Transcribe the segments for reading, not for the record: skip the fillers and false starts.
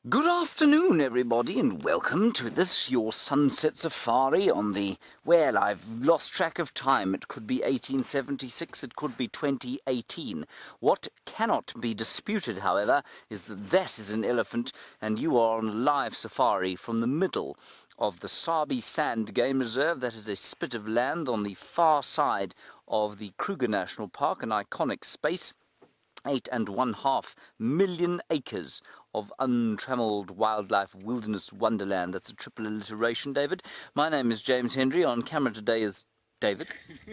Good afternoon, everybody, and welcome to this, your sunset safari on the, well, I've lost track of time. It could be 1876, it could be 2018. What cannot be disputed, however, is that that is an elephant, and you are on a live safari from the middle of the Sabi Sand Game Reserve. That is a spit of land on the far side of the Kruger National Park, an iconic space. 8.5 million acres of untrammeled wildlife wilderness wonderland. That's a triple alliteration, David. My name is James Hendry. On camera today is David.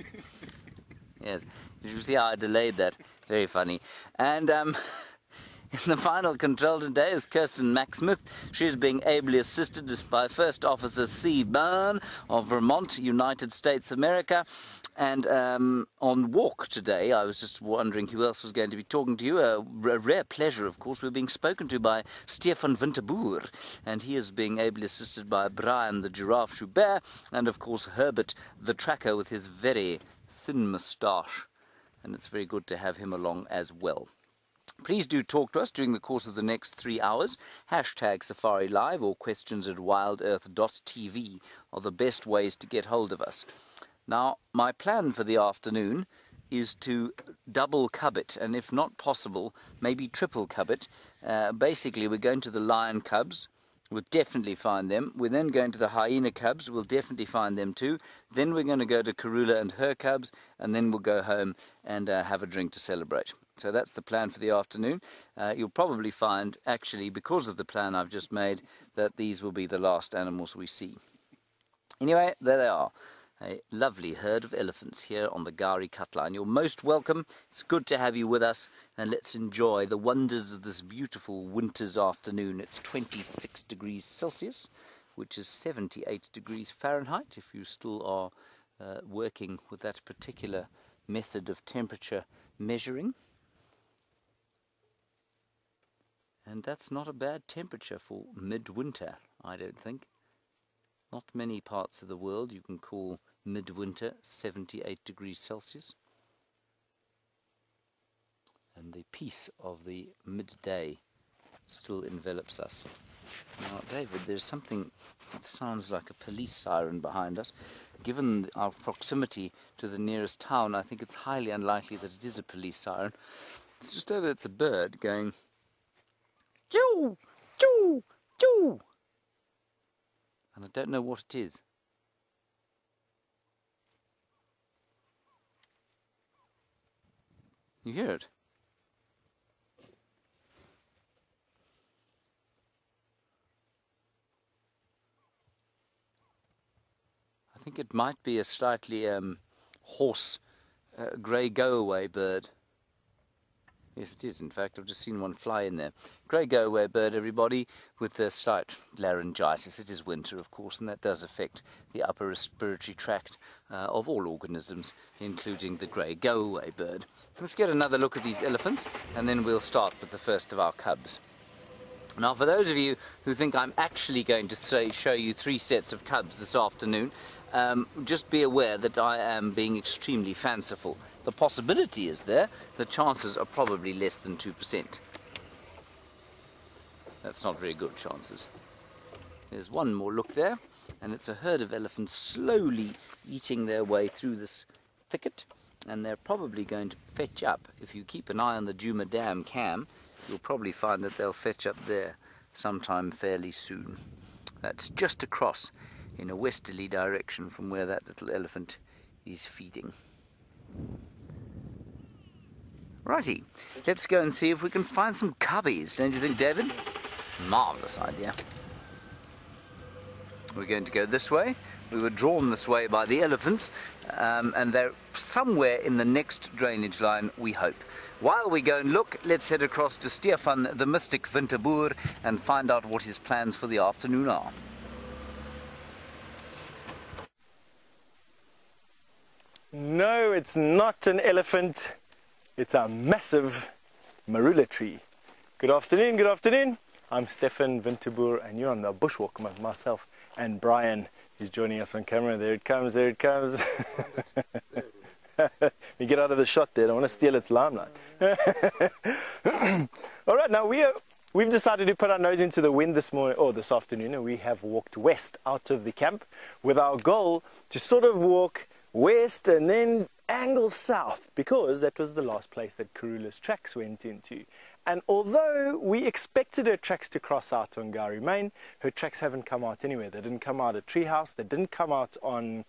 Yes, did you see how I delayed that? Very funny. And in the final control today is Kirsten Macksmith. She is being ably assisted by First Officer C. Byrne of Vermont, United States of America. And on walk today, I was just wondering who else was going to be talking to you. A rare pleasure, of course. We're being spoken to by Stefan Winterboer, and he is being ably assisted by Brian the Giraffe Joubert, and of course Herbert the Tracker with his very thin moustache. And it's very good to have him along as well. Please do talk to us during the course of the next 3 hours. Hashtag Safari Live or questions at wildearth.tv are the best ways to get hold of us. Now, my plan for the afternoon is to double cub it, and if not possible, maybe triple cub it. Basically, we're going to the lion cubs. We'll definitely find them. We're then going to the hyena cubs. We'll definitely find them too. Then we're going to go to Karula and her cubs, and then we'll go home and have a drink to celebrate. So that's the plan for the afternoon. You'll probably find, actually, because of the plan I've just made, that these will be the last animals we see. Anyway, there they are. A lovely herd of elephants here on the Gari Cut Line. You're most welcome. It's good to have you with us, and let's enjoy the wonders of this beautiful winter's afternoon. It's 26 degrees Celsius, which is 78 degrees Fahrenheit, if you still are working with that particular method of temperature measuring. And that's not a bad temperature for midwinter, I don't think. Not many parts of the world you can call midwinter 78 degrees Celsius. And the peace of the midday still envelops us. Now, David, there's something that sounds like a police siren behind us. Given our proximity to the nearest town, I think it's highly unlikely that it is a police siren. It's just over there, it's a bird going, choo, choo, choo. And I don't know what it is. You hear it? I think it might be a slightly hoarse, grey go-away bird. Yes, it is, in fact. I've just seen one fly in there. Grey go-away bird, everybody, with a slight laryngitis. It is winter, of course, and that does affect the upper respiratory tract of all organisms, including the grey go-away bird. Let's get another look at these elephants, and then we'll start with the first of our cubs. Now, for those of you who think I'm actually going to show you 3 sets of cubs this afternoon, just be aware that I am being extremely fanciful. The possibility is there, the chances are probably less than 2%. That's not very good chances. There's one more look there, and it's a herd of elephants slowly eating their way through this thicket, and they're probably going to fetch up. If you keep an eye on the Djuma Dam cam, you'll probably find that they'll fetch up there sometime fairly soon. That's just across in a westerly direction from where that little elephant is feeding. Righty, let's go and see if we can find some cubbies, don't you think, David? Marvellous idea. We're going to go this way. We were drawn this way by the elephants, and they're somewhere in the next drainage line, we hope. While we go and look, let's head across to Stefan the Mystic Winterboer and find out what his plans for the afternoon are. No, it's not an elephant. It's a massive marula tree. Good afternoon, good afternoon. I'm Stefan Winterboer, and you're on the bushwalk with myself and Brian, who's joining us on camera. There it comes, there it comes. You get out of the shot there, I don't want to steal its limelight. All right, now we are we've decided to put our nose into the wind this morning, or this afternoon, and we have walked west out of the camp with our goal to sort of walk west and then angle south, because that was the last place that Karula's tracks went into. And although we expected her tracks to cross out on Gowrie Main, her tracks haven't come out anywhere. They didn't come out at Treehouse, they didn't come out on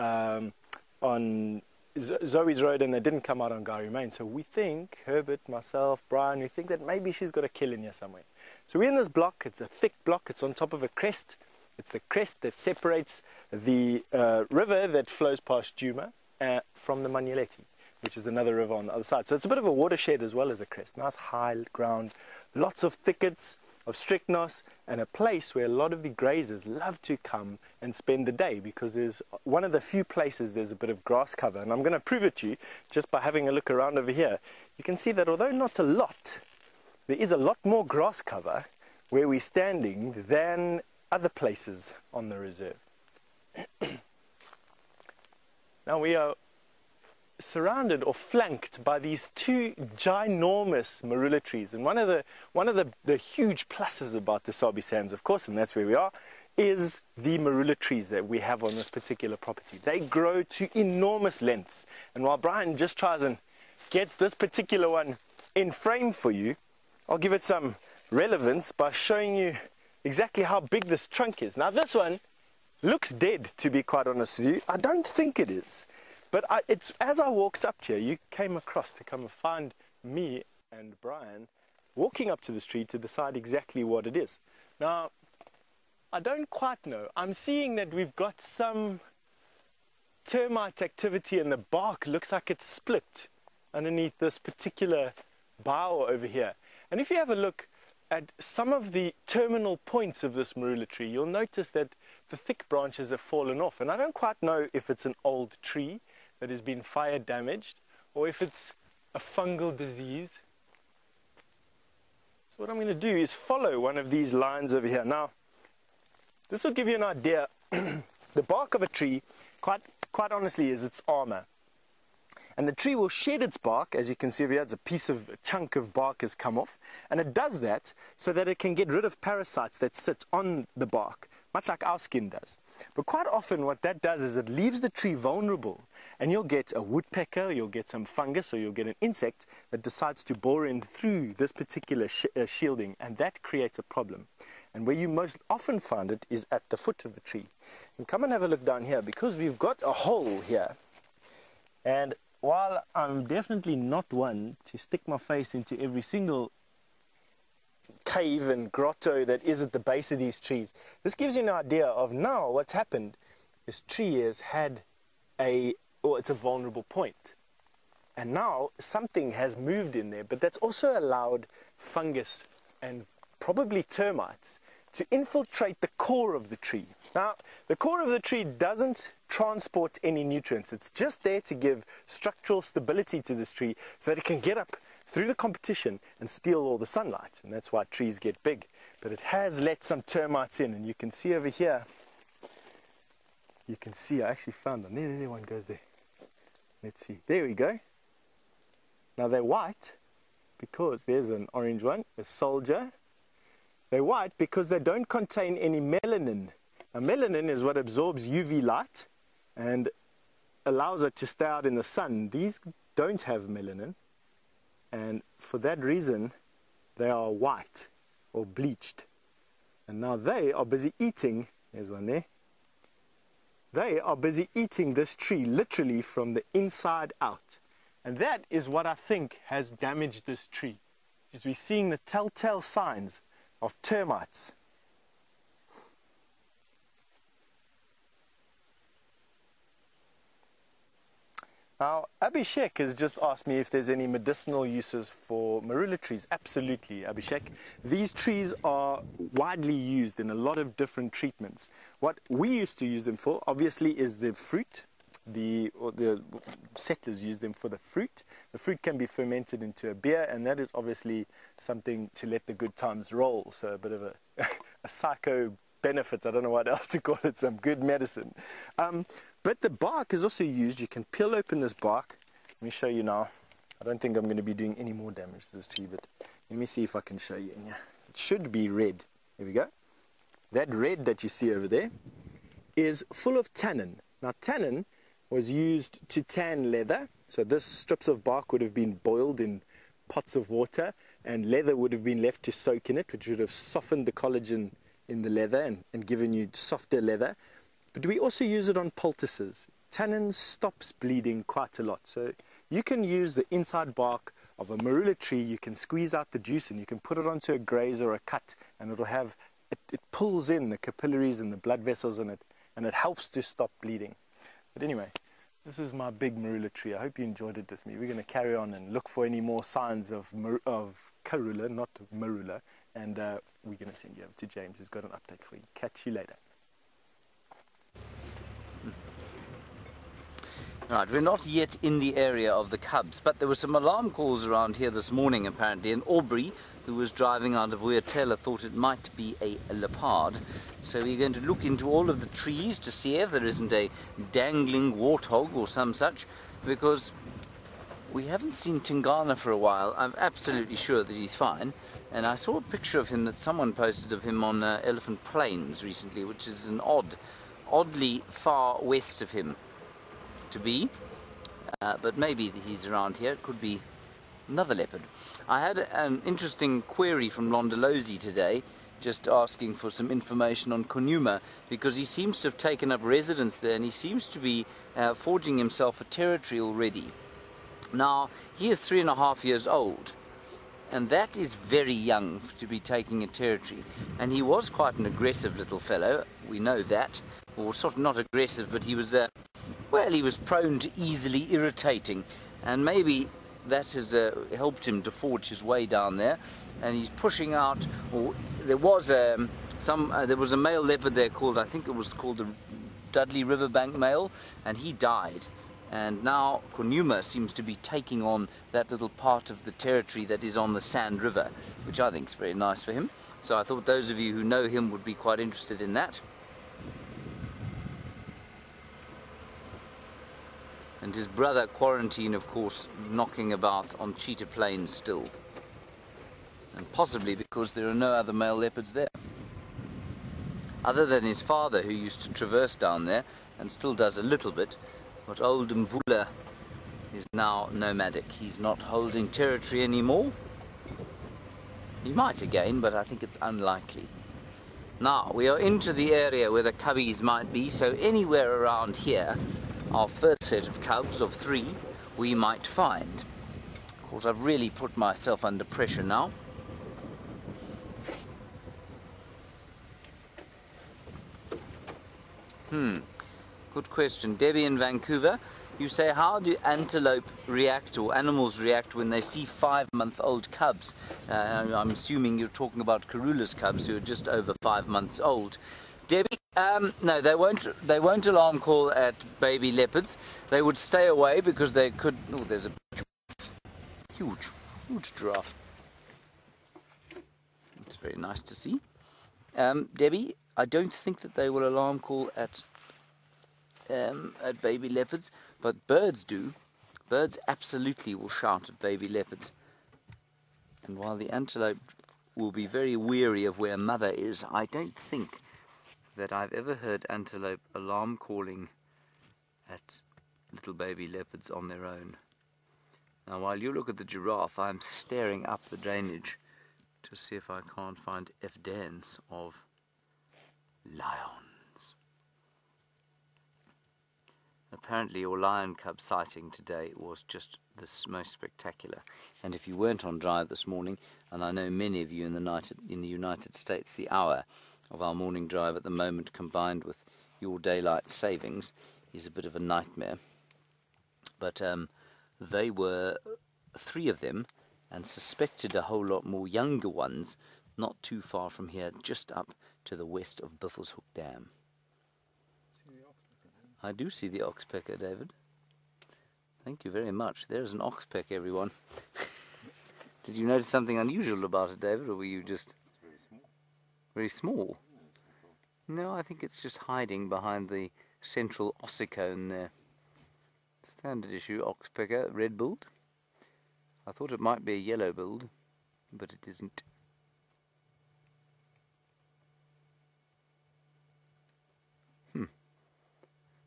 Zoe's Road, and they didn't come out on Gowrie Main. So we think, Herbert, myself, Brian, we think that maybe she's got a kill in here somewhere. So we're in this block. It's a thick block. It's on top of a crest. It's the crest that separates the river that flows past Djuma from the Manuleti, which is another river on the other side. So it's a bit of a watershed as well as a crest. Nice high ground, lots of thickets of strychnos, and a place where a lot of the grazers love to come and spend the day, because there's one of the few places there's a bit of grass cover. And I'm going to prove it to you just by having a look around over here. You can see that although not a lot, there is a lot more grass cover where we're standing than other places on the reserve. Now we are surrounded or flanked by these two ginormous marula trees, and one of the huge pluses about the Sabi Sands, of course, and that's where we are, is the marula trees that we have on this particular property. They grow to enormous lengths, and while Brian just tries and gets this particular one in frame for you, I'll give it some relevance by showing you exactly how big this trunk is. Now this one looks dead, to be quite honest with you. I don't think it is. But it's as I walked up here, you came across to come and find me and Brian walking up to this tree to decide exactly what it is. Now, I don't quite know. I'm seeing that we've got some termite activity, and the bark looks like it's split underneath this particular bough over here. And if you have a look at some of the terminal points of this marula tree, you'll notice that the thick branches have fallen off. And I don't quite know if it's an old tree that has been fire damaged, or if it's a fungal disease. So what I'm going to do is follow one of these lines over here. Now, this will give you an idea. The bark of a tree, quite honestly, is its armor. And the tree will shed its bark. As you can see over here, it's a chunk of bark has come off. And it does that so that it can get rid of parasites that sit on the bark, much like our skin does. But quite often what that does is it leaves the tree vulnerable, and you'll get a woodpecker, you'll get some fungus, or you'll get an insect that decides to bore in through this particular shielding, and that creates a problem. And where you most often find it is at the foot of the tree. And come and have a look down here, because we've got a hole here. And while I'm definitely not one to stick my face into every single cave and grotto that is at the base of these trees, this gives you an idea of now what's happened. This tree has had it's a vulnerable point, and now something has moved in there, but that's also allowed fungus and probably termites to infiltrate the core of the tree. Now, the core of the tree doesn't transport any nutrients. It's just there to give structural stability to this tree so that it can get up through the competition and steal all the sunlight. And that's why trees get big. But it has let some termites in, and you can see over here, you can see I actually found them. There one goes there. Let's see. There we go. Now they're white because there's an orange one, a soldier. They're white because they don't contain any melanin. Now, melanin is what absorbs UV light and allows it to stay out in the sun. These don't have melanin, and for that reason they are white or bleached. And now they are busy eating, there's one there, they are busy eating this tree literally from the inside out. And that is what I think has damaged this tree, is we're seeing the telltale signs of termites. Now, Abhishek has just asked me if there's any medicinal uses for marula trees. Absolutely, Abhishek. These trees are widely used in a lot of different treatments. What we used to use them for, obviously, is the fruit. The settlers use them for the fruit. The fruit can be fermented into a beer, and that is obviously something to let the good times roll. So a bit of a psycho benefit, I don't know what else to call it, some good medicine. But the bark is also used. You can peel open this bark. Let me show you now. I don't think I'm going to be doing any more damage to this tree, but let me see if I can show you in here. it should be red. Here we go. That red that you see over there is full of tannin. Now tannin was used to tan leather. So this strips of bark would have been boiled in pots of water, and leather would have been left to soak in it, which would have softened the collagen in the leather and given you softer leather. But we also use it on poultices. Tannin stops bleeding quite a lot. So you can use the inside bark of a marula tree, you can squeeze out the juice and you can put it onto a graze or a cut, and it'll have, it pulls in the capillaries and the blood vessels in it, and it helps to stop bleeding. But anyway, this is my big marula tree. I hope you enjoyed it with me. We're going to carry on and look for any more signs of karula, not marula, and we're going to send you over to James, who's got an update for you. Catch you later. Right, we're not yet in the area of the cubs, but there were some alarm calls around here this morning apparently, and Aubrey, who was driving out of Wildebeests, thought it might be a leopard. So we're going to look into all of the trees to see if there isn't a dangling warthog or some such, because we haven't seen Tingana for a while. I'm absolutely sure that he's fine, and I saw a picture of him that someone posted of him on Elephant Plains recently, which is an oddly far west of him to be, but maybe he's around here. It could be another leopard. I had an interesting query from Londolozi today, just asking for some information on Kunuma, because he seems to have taken up residence there, and he seems to be forging himself a territory already. Now, he is 3.5 years old, and that is very young to be taking a territory, and he was quite an aggressive little fellow, we know that, or sort of not aggressive, but he was well, he was prone to easily irritating, and maybe that has helped him to forge his way down there. And he's pushing out. Or there was a male leopard there called, I think it was called the Dudley Riverbank male, and he died. And now Kunuma seems to be taking on that little part of the territory that is on the Sand River, which I think is very nice for him. So I thought those of you who know him would be quite interested in that. And his brother Quarantine, of course, knocking about on Cheetah Plains still. And possibly because there are no other male leopards there. Other than his father, who used to traverse down there, and still does a little bit. But old Mvula is now nomadic. He's not holding territory anymore. He might again, but I think it's unlikely. Now, we are into the area where the cubbies might be, so anywhere around here, our first set of cubs of 3 we might find. Of course, I've really put myself under pressure now. Good question. Debbie in Vancouver, you say, how do antelope react, or animals react, when they see 5-month-old cubs? I'm assuming you're talking about Karula's cubs, who are just over 5 months old. Debbie, no, they won't alarm call at baby leopards. They would stay away because they could. Oh, there's a huge giraffe. It's very nice to see. Debbie, I don't think that they will alarm call at baby leopards, but birds do. Birds absolutely will shout at baby leopards. And while the antelope will be very weary of where mother is, I don't think that I've ever heard antelope alarm calling at little baby leopards on their own. Now, while you look at the giraffe, I'm staring up the drainage to see if I can't find evidence of lions. Apparently your lion cub sighting today was just the most spectacular. And if you weren't on drive this morning, and I know many of you in the United States, the hour of our morning drive at the moment, combined with your daylight savings, is a bit of a nightmare. But they were 3 of them, and suspected a whole lot more younger ones not too far from here, just up to the west of Buffelshoek Dam. I do see the oxpecker, David. Thank you very much. There's an oxpecker, everyone. Did you notice something unusual about it, David, or were you just... It's very small. Very small? No, I think it's just hiding behind the central ossicone there. Standard issue oxpecker, red-billed. I thought it might be a yellow-billed, but it isn't.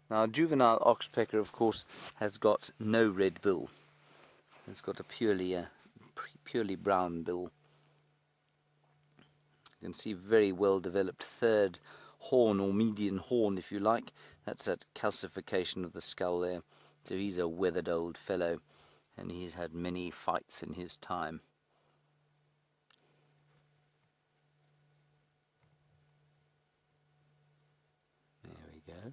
Now, a juvenile oxpecker, of course, has got no red bill. It's got a purely brown bill. You can see very well developed third horn, or median horn if you like. That's that calcification of the skull there. So he's a weathered old fellow, and he's had many fights in his time. There we go.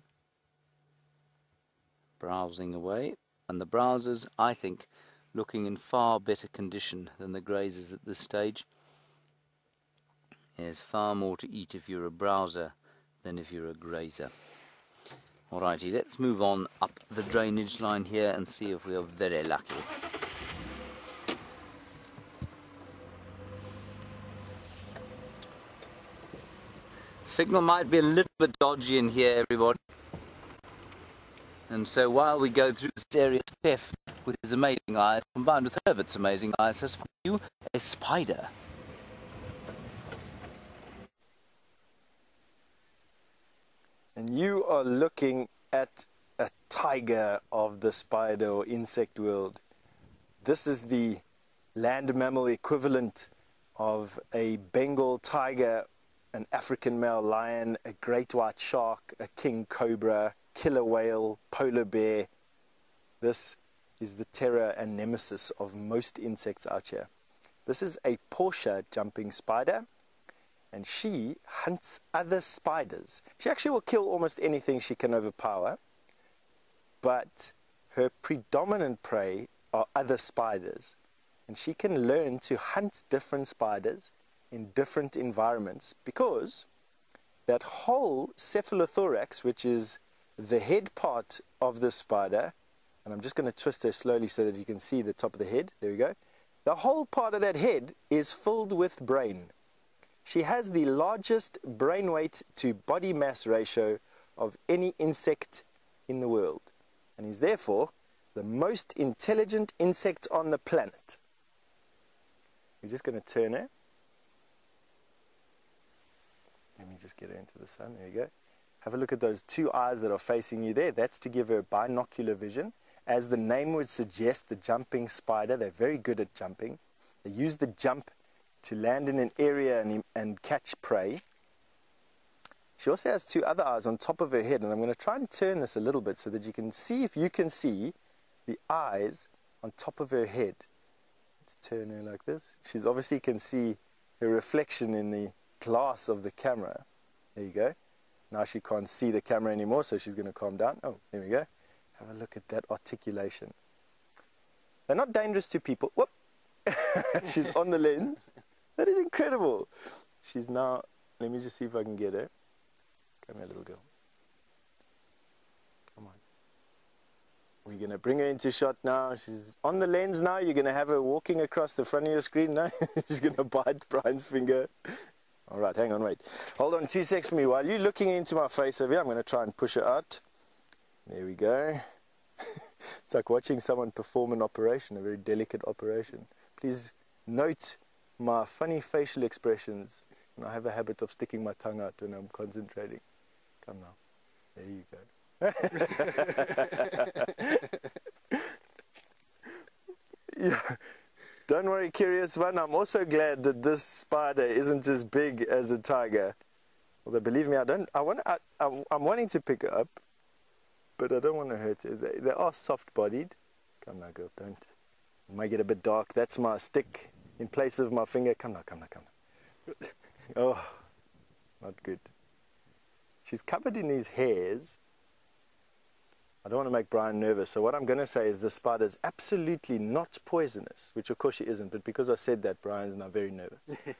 Browsing away, and the browsers, I think, looking in far better condition than the grazers at this stage. There's far more to eat if you're a browser than if you're a grazer. Alrighty, let's move on up the drainage line here and see if we are very lucky. Signal might be a little bit dodgy in here, everybody. And so while we go through this area, Steph, with his amazing eyes, combined with Herbert's amazing eyes, has for you a spider. And you are looking at a tiger of the spider or insect world. This is the land mammal equivalent of a Bengal tiger, an African male lion, a great white shark, a king cobra, killer whale, polar bear. This is the terror and nemesis of most insects out here. This is a Portia jumping spider, and she hunts other spiders. She actually will kill almost anything she can overpower, but her predominant prey are other spiders, and she can learn to hunt different spiders in different environments, because that whole cephalothorax, which is the head part of the spider, and I'm just going to twist her slowly so that you can see the top of the head. There we go. The whole part of that head is filled with brain. She has the largest brain weight to body mass ratio of any insect in the world, and is therefore the most intelligent insect on the planet. We're just going to turn her. Let me just get her into the sun. There you go. Have a look at those two eyes that are facing you there. That's to give her binocular vision. As the name would suggest, the jumping spider, they're very good at jumping. They use the jump to land in an area and catch prey. She also has two other eyes on top of her head, and I'm going to try and turn this a little bit so that you can see, if you can see, the eyes on top of her head. Let's turn her like this. She's obviously can see her reflection in the glass of the camera. There you go. Now she can't see the camera anymore, so she's going to calm down. Oh, there we go. Have a look at that articulation. They're not dangerous to people. Whoop! She's on the lens. That is incredible. She's now, let me just see if I can get her. Come here, little girl. Come on. We're going to bring her into shot now. She's on the lens now. You're going to have her walking across the front of your screen now. She's going to bite Brian's finger. All right, hang on, wait. Hold on 2 seconds for me. While you're looking into my face over here, I'm going to try and push her out. There we go. It's like watching someone perform an operation, a very delicate operation. Please note my funny facial expressions. And I have a habit of sticking my tongue out when I'm concentrating. Come now. There you go. Yeah. Don't worry, curious one. I'm also glad that this spider isn't as big as a tiger. Although, believe me, I'm wanting to pick her up, but I don't want to hurt her. They are soft-bodied. Come now, girl, don't. It might get a bit dark. That's my stick in place of my finger. Come now, come now, come now. Oh, not good. She's covered in these hairs. I don't want to make Brian nervous, so what I'm going to say is the spider is absolutely not poisonous, which of course she isn't, but because I said that, Brian's now very nervous.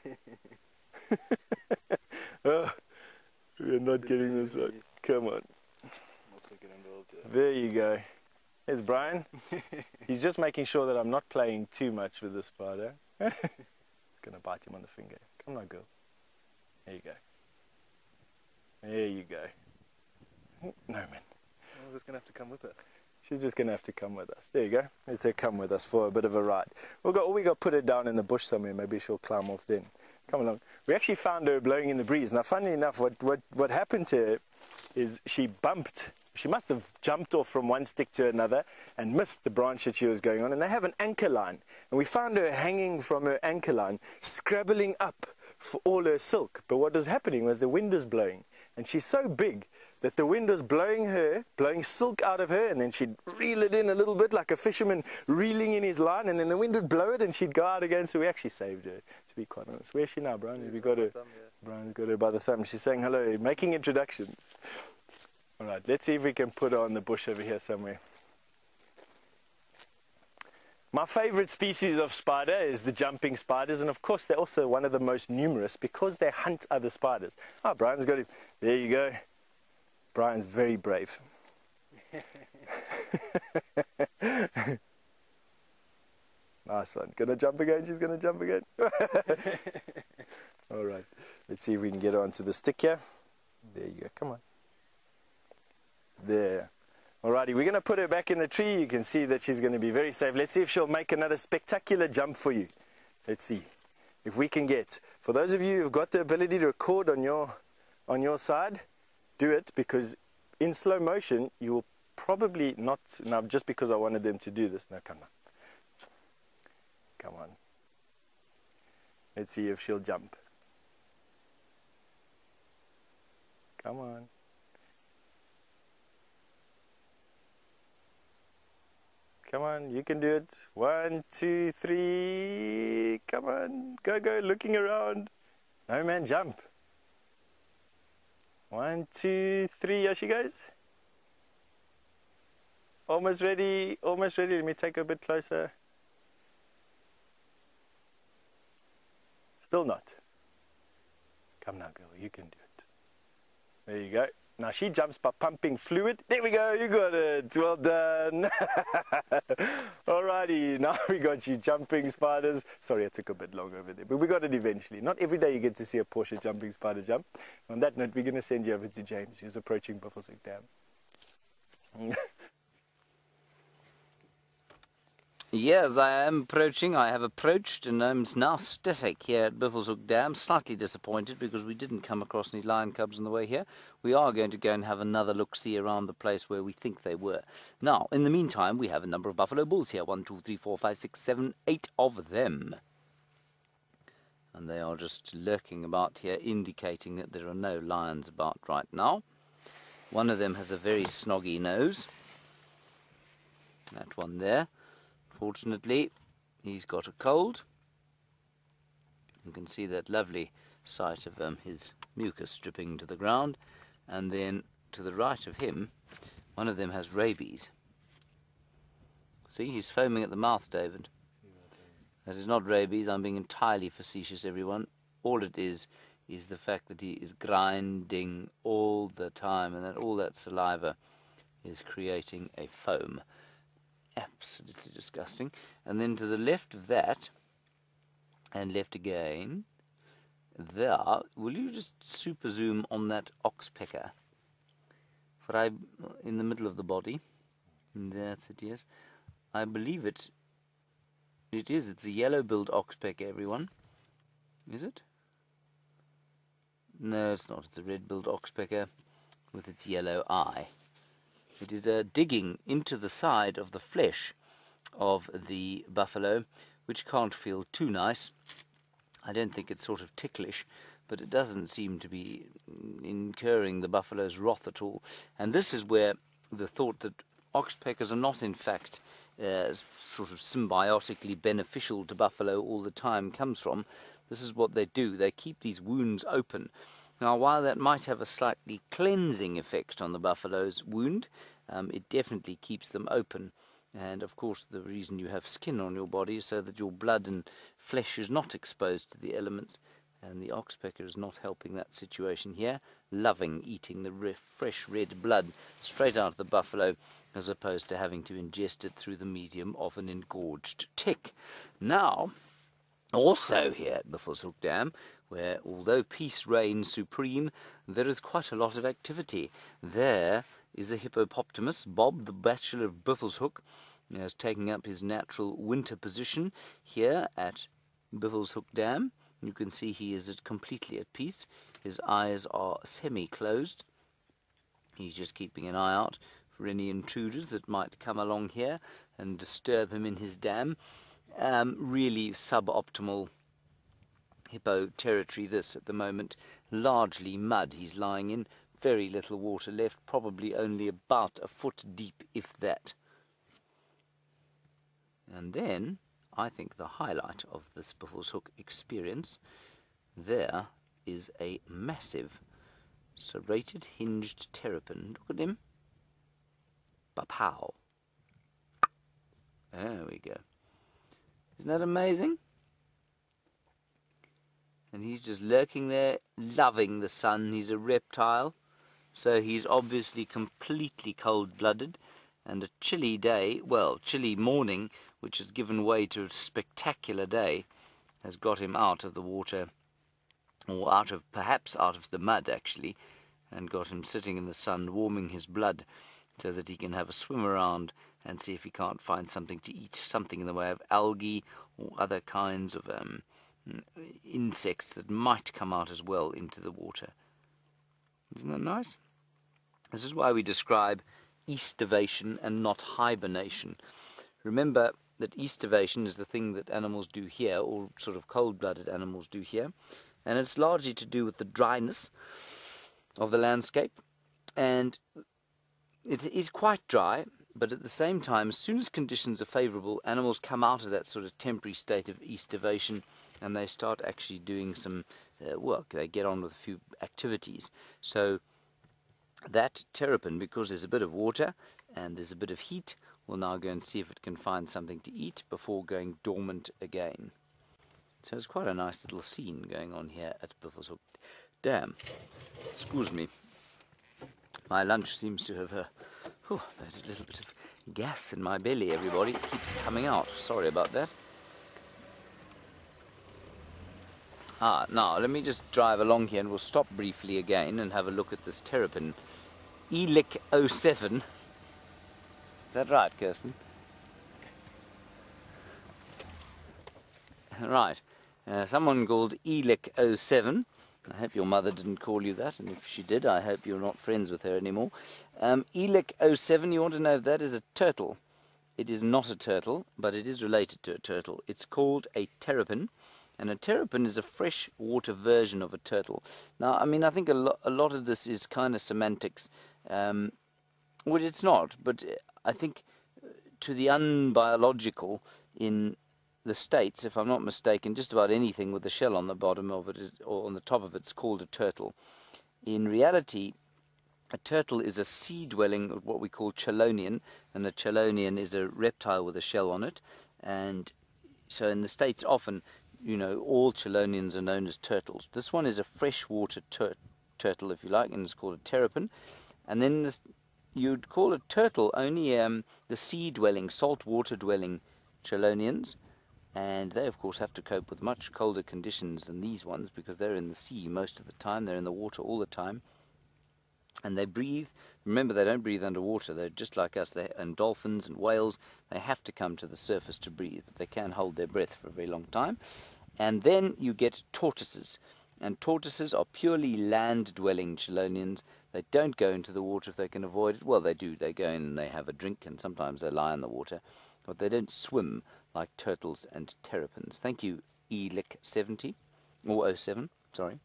Oh, we're not getting this right. Come on. There you go. There's Brian. He's just making sure that I'm not playing too much with the spider. It's going to bite him on the finger. Come on, girl. There you go. There you go. No, man. We're just going to have to come with her. She's just going to have to come with us. There you go. Let's her come with us for a bit of a ride. We got to put her down in the bush somewhere. Maybe she'll climb off then. Come along. We actually found her blowing in the breeze. Now, funnily enough, what happened to her is she bumped She must have jumped off from one stick to another and missed the branch that she was going on. And they have an anchor line. And we found her hanging from her anchor line, scrabbling up for all her silk. But what was happening was the wind was blowing. And she's so big that the wind was blowing silk out of her, and then she'd reel it in a little bit like a fisherman reeling in his line, and then the wind would blow it and she'd go out again. So we actually saved her, to be quite honest. Where's she now, Brian? We got her. Brian's got her by the thumb. She's saying hello, making introductions. All right, let's see if we can put her on the bush over here somewhere. My favorite species of spider is the jumping spiders, and of course they're also one of the most numerous because they hunt other spiders. Oh, Brian's got him. There you go. Brian's very brave. Nice one. Gonna jump again? She's gonna jump again. All right, let's see if we can get her onto the stick here. There you go. Come on. There. Alrighty, we're going to put her back in the tree. You can see that she's going to be very safe. Let's see if she'll make another spectacular jump for you. Let's see if we can get. For those of you who've got the ability to record on your side, do it, because in slow motion you will probably not. Now, just because I wanted them to do this. No, come on. Come on. Let's see if she'll jump. Come on. Come on, you can do it. 1, 2, 3. Come on, go, go, looking around. No, man, jump. 1, 2, 3, here she goes. Almost ready, almost ready. Let me take her a bit closer. Still not. Come now, girl, you can do it. There you go. Now she jumps by pumping fluid. There we go, you got it. Well done. Alrighty, now we got you jumping spiders. Sorry, I took a bit long over there, but we got it eventually. Not every day you get to see a Porsche jumping spider jump. On that note, we're going to send you over to James, who's approaching Buffelshoek Dam. Yes, I am approaching. I have approached, and I'm now static here at Buffelshoek Dam. Slightly disappointed because we didn't come across any lion cubs on the way here. We are going to go and have another look-see around the place where we think they were. Now, in the meantime, we have a number of buffalo bulls here. 1, 2, 3, 4, 5, 6, 7, 8 of them. And they are just lurking about here, indicating that there are no lions about right now. One of them has a very snoggy nose. That one there. Fortunately, he's got a cold. You can see that lovely sight of his mucus dripping to the ground. And then to the right of him, one of them has rabies. See, he's foaming at the mouth, David. That is not rabies. I'm being entirely facetious, everyone. All it is the fact that he is grinding all the time, and that all that saliva is creating a foam. Absolutely disgusting. And then to the left of that, and left again, there, will you just super zoom on that oxpecker? In the middle of the body. That's it, yes. I believe it is. It's a yellow-billed oxpecker, everyone. Is it? No, it's not. It's a red-billed oxpecker with its yellow eye. It is digging into the side of the flesh of the buffalo, which can't feel too nice. I don't think it's sort of ticklish, but it doesn't seem to be incurring the buffalo's wrath at all. And this is where the thought that oxpeckers are not, in fact, sort of symbiotically beneficial to buffalo all the time comes from. This is what they do. They keep these wounds open. Now, while that might have a slightly cleansing effect on the buffalo's wound, it definitely keeps them open. And, of course, the reason you have skin on your body is so that your blood and flesh is not exposed to the elements. And the oxpecker is not helping that situation here, loving eating the fresh red blood straight out of the buffalo, as opposed to having to ingest it through the medium of an engorged tick. Now, also here at Buffelshoek Dam, where although peace reigns supreme, there is quite a lot of activity. There is a hippopotamus. Bob, the bachelor of Buffelshoek, is taking up his natural winter position here at Buffelshoek Dam. You can see he is completely at peace. His eyes are semi-closed. He's just keeping an eye out for any intruders that might come along here and disturb him in his dam. Really suboptimal hippo territory this at the moment. Largely mud he's lying in, very little water left, probably only about a foot deep, if that. And then, I think the highlight of this Buffalo's Hook experience, there is a massive serrated hinged terrapin. Look at him. Ba-pow. There we go. Isn't that amazing? And he's just lurking there, loving the sun. He's a reptile, so he's obviously completely cold-blooded. And a chilly day, well, chilly morning, which has given way to a spectacular day, has got him out of the water, or perhaps out of the mud actually, and got him sitting in the sun warming his blood so that he can have a swim around and see if he can't find something to eat, something in the way of algae or other kinds of insects that might come out as well into the water. Isn't that nice? This is why we describe estivation and not hibernation. Remember that estivation is the thing that animals do here, or sort of cold-blooded animals do here, and it's largely to do with the dryness of the landscape, and it is quite dry, but at the same time, as soon as conditions are favourable, animals come out of that sort of temporary state of estivation and they start actually doing some work. They get on with a few activities. So that terrapin, because there's a bit of water and there's a bit of heat, will now go and see if it can find something to eat before going dormant again. So it's quite a nice little scene going on here at Buffalo's Hook Dam. Excuse me. My lunch seems to have had a little bit of gas in my belly, everybody. It keeps coming out. Sorry about that. Now let me just drive along here and we'll stop briefly again and have a look at this terrapin. Elic 07. Is that right, Kirsten? Right. Someone called Elic 07. I hope your mother didn't call you that, and if she did, I hope you're not friends with her anymore. Elic 07, you want to know if that is a turtle? It is not a turtle, but it is related to a turtle. It's called a terrapin, and a terrapin is a freshwater version of a turtle. Now, I mean, I think a lot of this is kind of semantics. Well, it's not, but I think to the unbiological in the States, if I'm not mistaken, just about anything with a shell on the bottom of it or on the top of it's called a turtle. In reality, a turtle is a sea-dwelling, what we call chelonian, and a chelonian is a reptile with a shell on it. And so in the States, often, you know, all chelonians are known as turtles. This one is a freshwater turtle, if you like, and it's called a terrapin. And then you'd call a turtle only the sea-dwelling, saltwater-dwelling chelonians. And they, of course, have to cope with much colder conditions than these ones because they're in the sea most of the time. They're in the water all the time. And they breathe. Remember, they don't breathe underwater. They're just like us. And dolphins and whales, they have to come to the surface to breathe. But they can hold their breath for a very long time. And then you get tortoises. And tortoises are purely land-dwelling chelonians. They don't go into the water if they can avoid it. Well, they do. They go in and they have a drink, and sometimes they lie in the water. But they don't swim like turtles and terrapins. Thank you, Elic 70, or 07, sorry.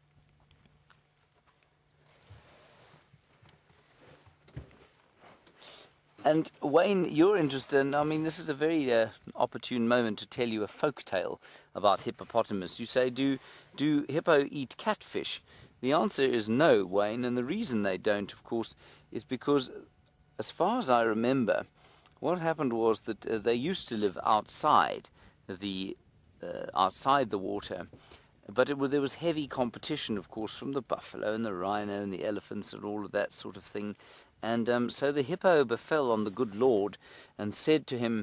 And Wayne, you're interested in, I mean, this is a very opportune moment to tell you a folk tale about hippopotamus. You say, do hippo eat catfish? The answer is no, Wayne, and the reason they don't, of course, is because, as far as I remember, what happened was that they used to live outside the water, but there was heavy competition, of course, from the buffalo and the rhino and the elephants and all of that sort of thing. And so the hippo befell on the good Lord and said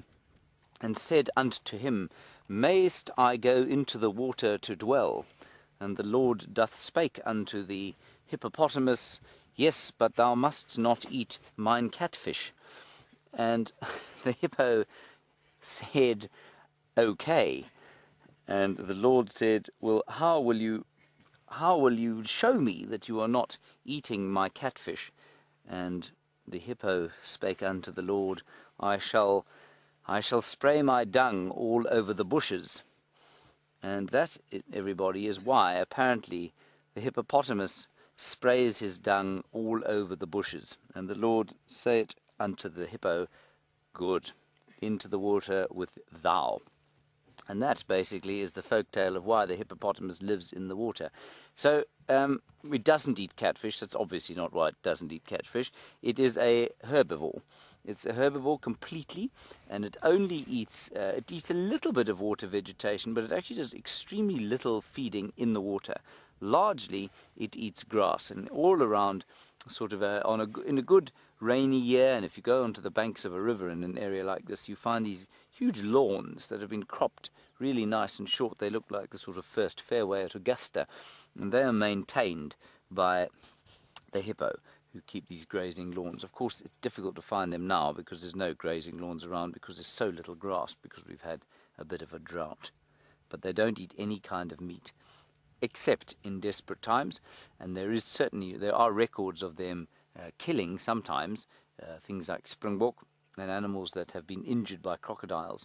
unto him, Mayst I go into the water to dwell? And the Lord doth spake unto the hippopotamus, Yes, but thou must not eat mine catfish. And the hippo said, okay. And the Lord said, well, how will you show me that you are not eating my catfish? And the hippo spake unto the Lord, I shall spray my dung all over the bushes. And that, everybody, is why apparently the hippopotamus sprays his dung all over the bushes. And the Lord said unto the hippo, Good, into the water with thou. And that basically is the folk tale of why the hippopotamus lives in the water. So it doesn't eat catfish. That's obviously not why it doesn't eat catfish. It is a herbivore. It's a herbivore completely, and it only eats, it eats a little bit of water vegetation, but it actually does extremely little feeding in the water. Largely, it eats grass, and all around, sort of in a good rainy year, and if you go onto the banks of a river in an area like this, you find these huge lawns that have been cropped really nice and short. They look like the sort of first fairway at Augusta, and they are maintained by the hippo, who keep these grazing lawns. Of course, it's difficult to find them now because there's no grazing lawns around, because there's so little grass, because we've had a bit of a drought. But they don't eat any kind of meat, except in desperate times, and there are records of them killing sometimes things like springbok and animals that have been injured by crocodiles.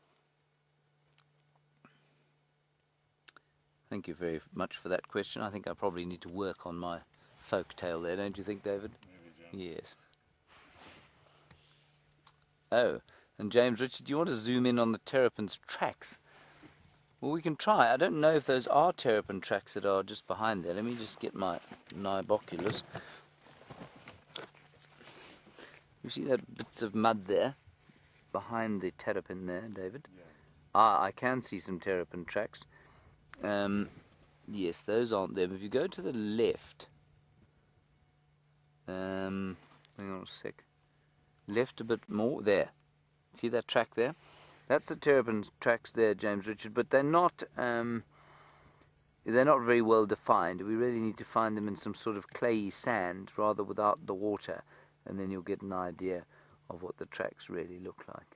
Thank you very much for that question. I think I probably need to work on my folk tale there, don't you think, David? Maybe, yes. Oh, and James Richard, do you want to zoom in on the terrapin's tracks? Well, we can try. I don't know if those are terrapin tracks that are just behind there. Let me just get my binoculars. You see that bits of mud there behind the terrapin there, David? Yeah. Ah, I can see some terrapin tracks. Yes, those aren't there. But if you go to the left, hang on a sec. Left a bit more. There. See that track there? That's the terrapin tracks there, James Richard. But they're not very well defined. We really need to find them in some sort of clayey sand, rather without the water, and then you'll get an idea of what the tracks really look like.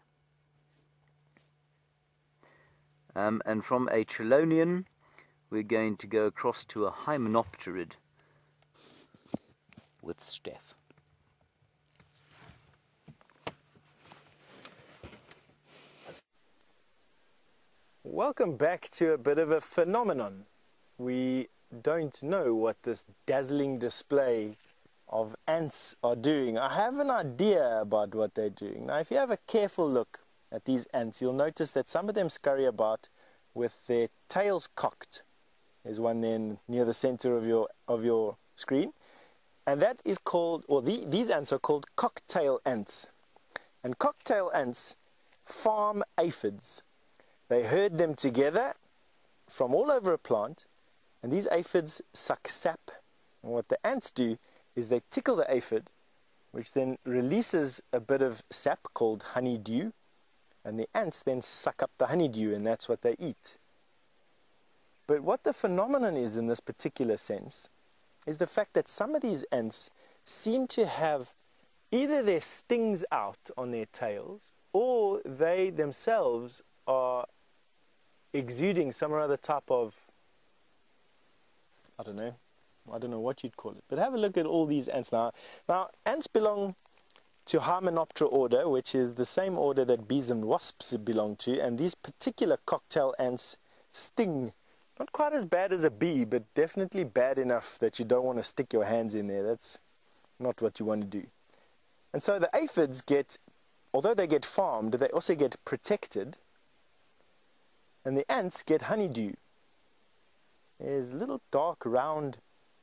And from a Chelonian, we're going to go across to a Hymenopterid with Steph. Welcome back to a bit of a phenomenon. We don't know what this dazzling display of ants are doing. I have an idea about what they're doing. Now, if you have a careful look at these ants, you'll notice that some of them scurry about with their tails cocked. There's one there near the center of your screen. And that is called, or these ants are called cocktail ants. And cocktail ants farm aphids. They herd them together from all over a plant, and these aphids suck sap. And what the ants do is they tickle the aphid, which then releases a bit of sap called honeydew, and the ants then suck up the honeydew, and that's what they eat. But what the phenomenon is in this particular sense is the fact that some of these ants seem to have either their stings out on their tails, or they themselves are exuding some other type of, I don't know what you'd call it. But have a look at all these ants now. Now, ants belong to Hymenoptera order, which is the same order that bees and wasps belong to, and these particular cocktail ants sting. Not quite as bad as a bee, but definitely bad enough that you don't want to stick your hands in there. That's not what you want to do. And so the aphids get, although they get farmed, they also get protected, and the ants get honeydew. There's a little dark round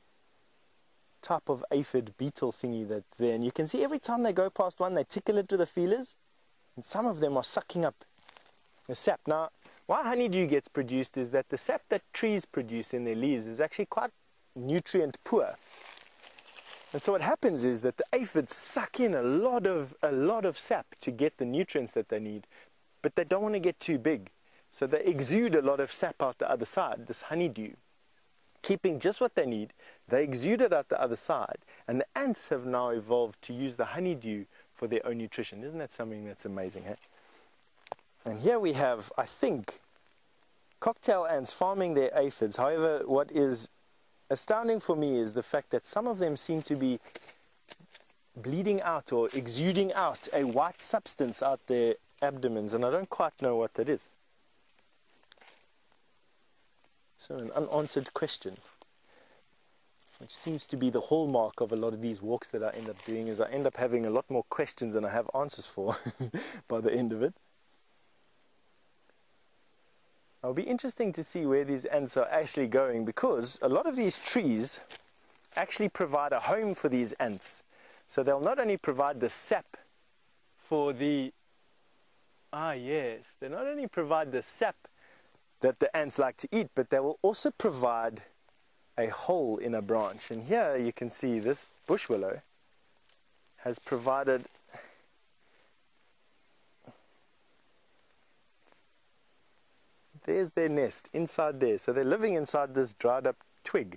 type of aphid beetle thingy that's there, and you can see every time they go past one, they tickle it with the feelers, and some of them are sucking up the sap. Now, why honeydew gets produced is that the sap that trees produce in their leaves is actually quite nutrient poor. And so what happens is that the aphids suck in a lot of sap to get the nutrients that they need, but they don't want to get too big. So they exude a lot of sap out the other side, this honeydew. Keeping just what they need, they exude it out the other side, and the ants have now evolved to use the honeydew for their own nutrition. Isn't that something that's amazing, eh? And here we have, I think, cocktail ants farming their aphids. However, what is astounding for me is the fact that some of them seem to be bleeding out or exuding out a white substance out their abdomens, and I don't quite know what that is. So an unanswered question, which seems to be the hallmark of a lot of these walks that I end up doing, is I end up having a lot more questions than I have answers for by the end of it. It'll be interesting to see where these ants are actually going, because a lot of these trees actually provide a home for these ants. So they'll not only provide the sap for the, they not only provide the sap that the ants like to eat, but they will also provide a hole in a branch. And here you can see this bush willow has provided there's their nest inside there. So they're living inside this dried up twig.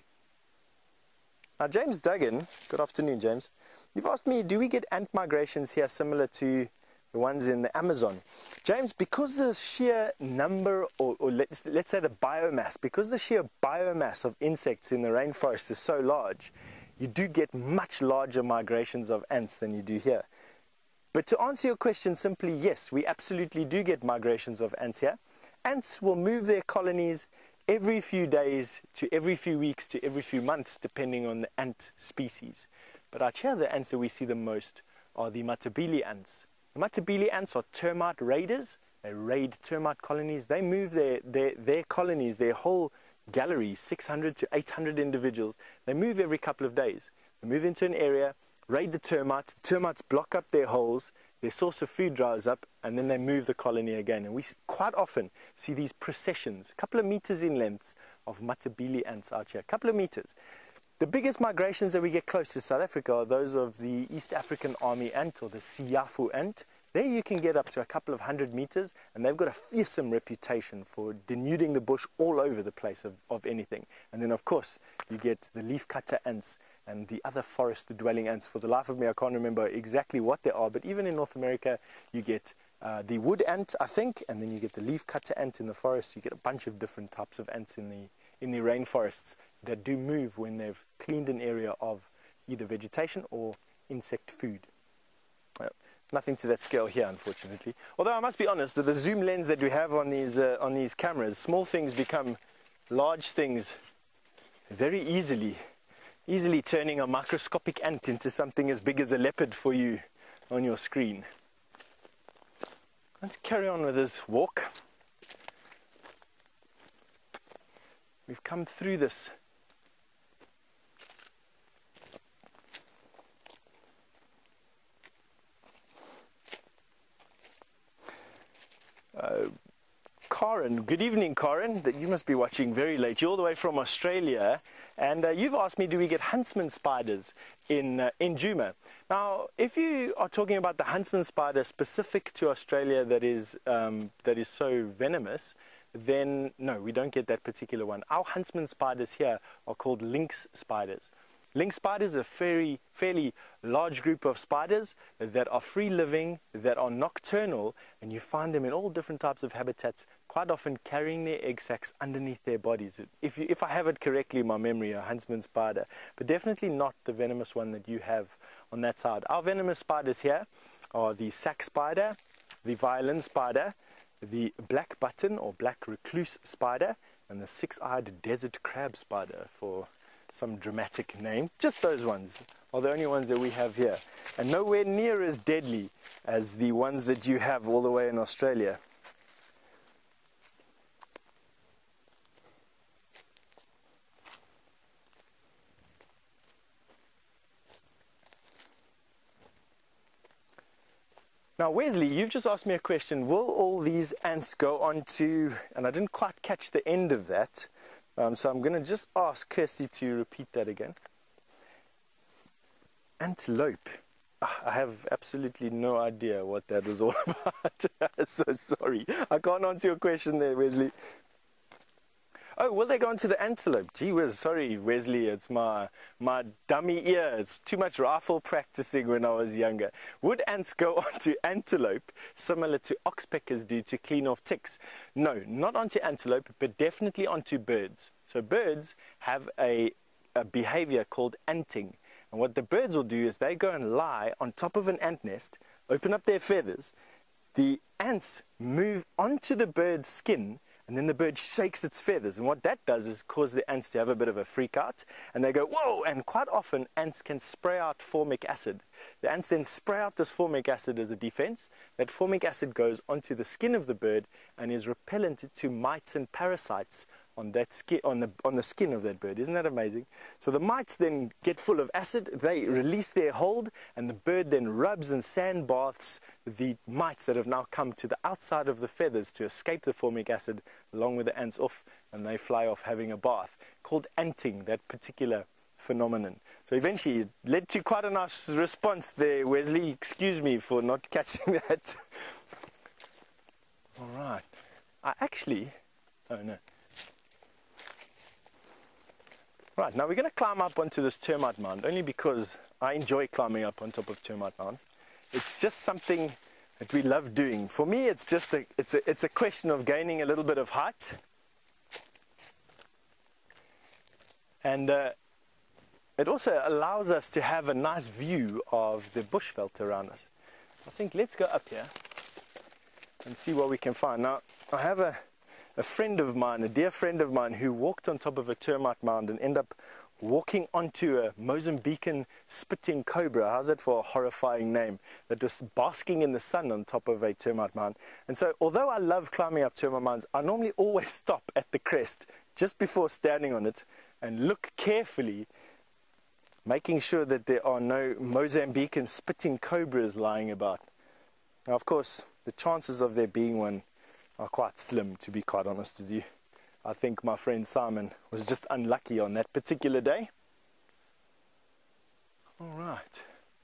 Now James Duggan, good afternoon James, you've asked me, do we get ant migrations here similar to the ones in the Amazon? James, because the sheer number, or let's say the biomass, because the sheer biomass of insects in the rainforest is so large, you do get much larger migrations of ants than you do here. But to answer your question simply, yes, we absolutely do get migrations of ants here. Ants will move their colonies every few days to every few weeks to every few months, depending on the ant species. But out here, the ants that we see the most are the Matabele ants. The Matabele ants are termite raiders. They raid termite colonies. They move their colonies, their whole gallery, 600 to 800 individuals. They move every couple of days. They move into an area, raid the termites block up their holes, their source of food dries up, and then they move the colony again. And we quite often see these processions, a couple of meters in length, of Matabele ants out here, a couple of meters. The biggest migrations that we get close to South Africa are those of the East African army ant, or the Siafu ant. There you can get up to a couple of 100 meters, and they've got a fearsome reputation for denuding the bush all over the place of anything. And then of course you get the leafcutter ants and the other forest dwelling ants. For the life of me, I can't remember exactly what they are, but even in North America you get the wood ant, I think, and then you get the leafcutter ant in the forest. You get a bunch of different types of ants in the rainforests that do move when they've cleaned an area of either vegetation or insect food. Nothing to that scale here, unfortunately. Although I must be honest, with the zoom lens that we have on these cameras, small things become large things very easily turning a microscopic ant into something as big as a leopard for you on your screen. Let's carry on with this walk. We've come through this Karen, good evening Karen, that you must be watching very late. You're all the way from Australia, and you've asked me, do we get huntsman spiders in Djuma? Now, if you are talking about the huntsman spider specific to Australia that is so venomous, then no, we don't get that particular one. Our huntsman spiders here are called lynx spiders. Lynx spiders are a fairly large group of spiders that are free-living, that are nocturnal, and you find them in all different types of habitats, quite often carrying their egg sacs underneath their bodies. If I have it correctly in my memory, a huntsman spider, but definitely not the venomous one that you have on that side. Our venomous spiders here are the sac spider, the violin spider, the black button or black recluse spider, and the six-eyed desert crab spider, for some dramatic name. Just those ones are the only ones that we have here, and nowhere near as deadly as the ones that you have all the way in Australia. Now Wesley, you've just asked me a question. Will all these ants go on to, and I didn't quite catch the end of that, so I'm going to just ask Kirsty to repeat that again. Antelope. I have absolutely no idea what that was all about. So sorry. I can't answer your question there, Wesley. Oh, will they go into the antelope? Gee whiz, sorry Wesley, it's my dummy ear. It's too much rifle practicing when I was younger. Would ants go onto antelope similar to oxpeckers do to clean off ticks? No, not onto antelope, but definitely onto birds. So birds have a behavior called anting. And what the birds will do is they go and lie on top of an ant nest, open up their feathers. The ants move onto the bird's skin, and then the bird shakes its feathers. And what that does is cause the ants to have a bit of a freak out. And they go, whoa! And quite often, ants can spray out formic acid. The ants then spray out this formic acid as a defense. That formic acid goes onto the skin of the bird and is repellent to mites and parasites on that skin, on the skin of that bird. Isn't that amazing? So the mites then get full of acid, they release their hold, and the bird then rubs and sand baths the mites that have now come to the outside of the feathers to escape the formic acid, along with the ants off, and they fly off having a bath. Called anting, that particular phenomenon. So eventually it led to quite a nice response there, Wesley. Excuse me for not catching that. All right. Oh no. Right, now we're going to climb up onto this termite mound, only because I enjoy climbing up on top of termite mounds. It's just something that we love doing. For me, it's just it's a question of gaining a little bit of height. And it also allows us to have a nice view of the bushveld around us. I think let's go up here and see what we can find. Now, I have a friend of mine, a dear friend of mine, who walked on top of a termite mound and ended up walking onto a Mozambican spitting cobra. How's that for a horrifying name? That was basking in the sun on top of a termite mound. And so, although I love climbing up termite mounds, I normally always stop at the crest just before standing on it and look carefully, making sure that there are no Mozambican spitting cobras lying about. Now, of course, the chances of there being one are quite slim, to be quite honest with you. I think my friend Simon was just unlucky on that particular day. All right.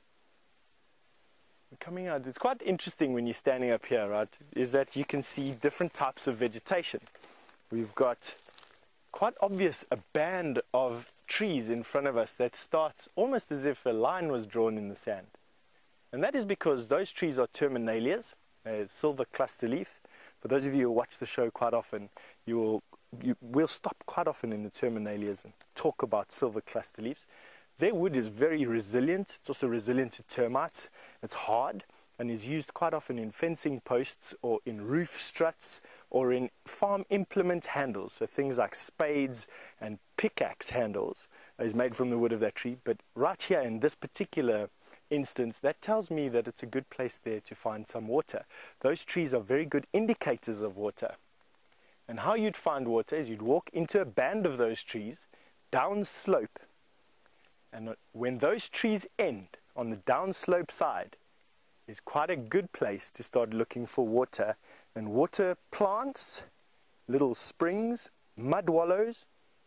We're coming out. It's quite interesting when you're standing up here, right, is that you can see different types of vegetation. We've got quite obvious a band of trees in front of us that starts almost as if a line was drawn in the sand. And that is because those trees are terminalias, silver cluster leaf. For those of you who watch the show quite often, we'll stop quite often in the terminalias and talk about silver cluster leaves. Their wood is very resilient. It's also resilient to termites. It's hard and is used quite often in fencing posts or in roof struts or in farm implement handles. So things like spades and pickaxe handles is made from the wood of that tree. But right here in this particular instance, that tells me that it's a good place there to find some water. Those trees are very good indicators of water. And how you'd find water is you'd walk into a band of those trees down slope, and when those trees end on the downslope side is quite a good place to start looking for water. And water plants, little springs, mud wallows,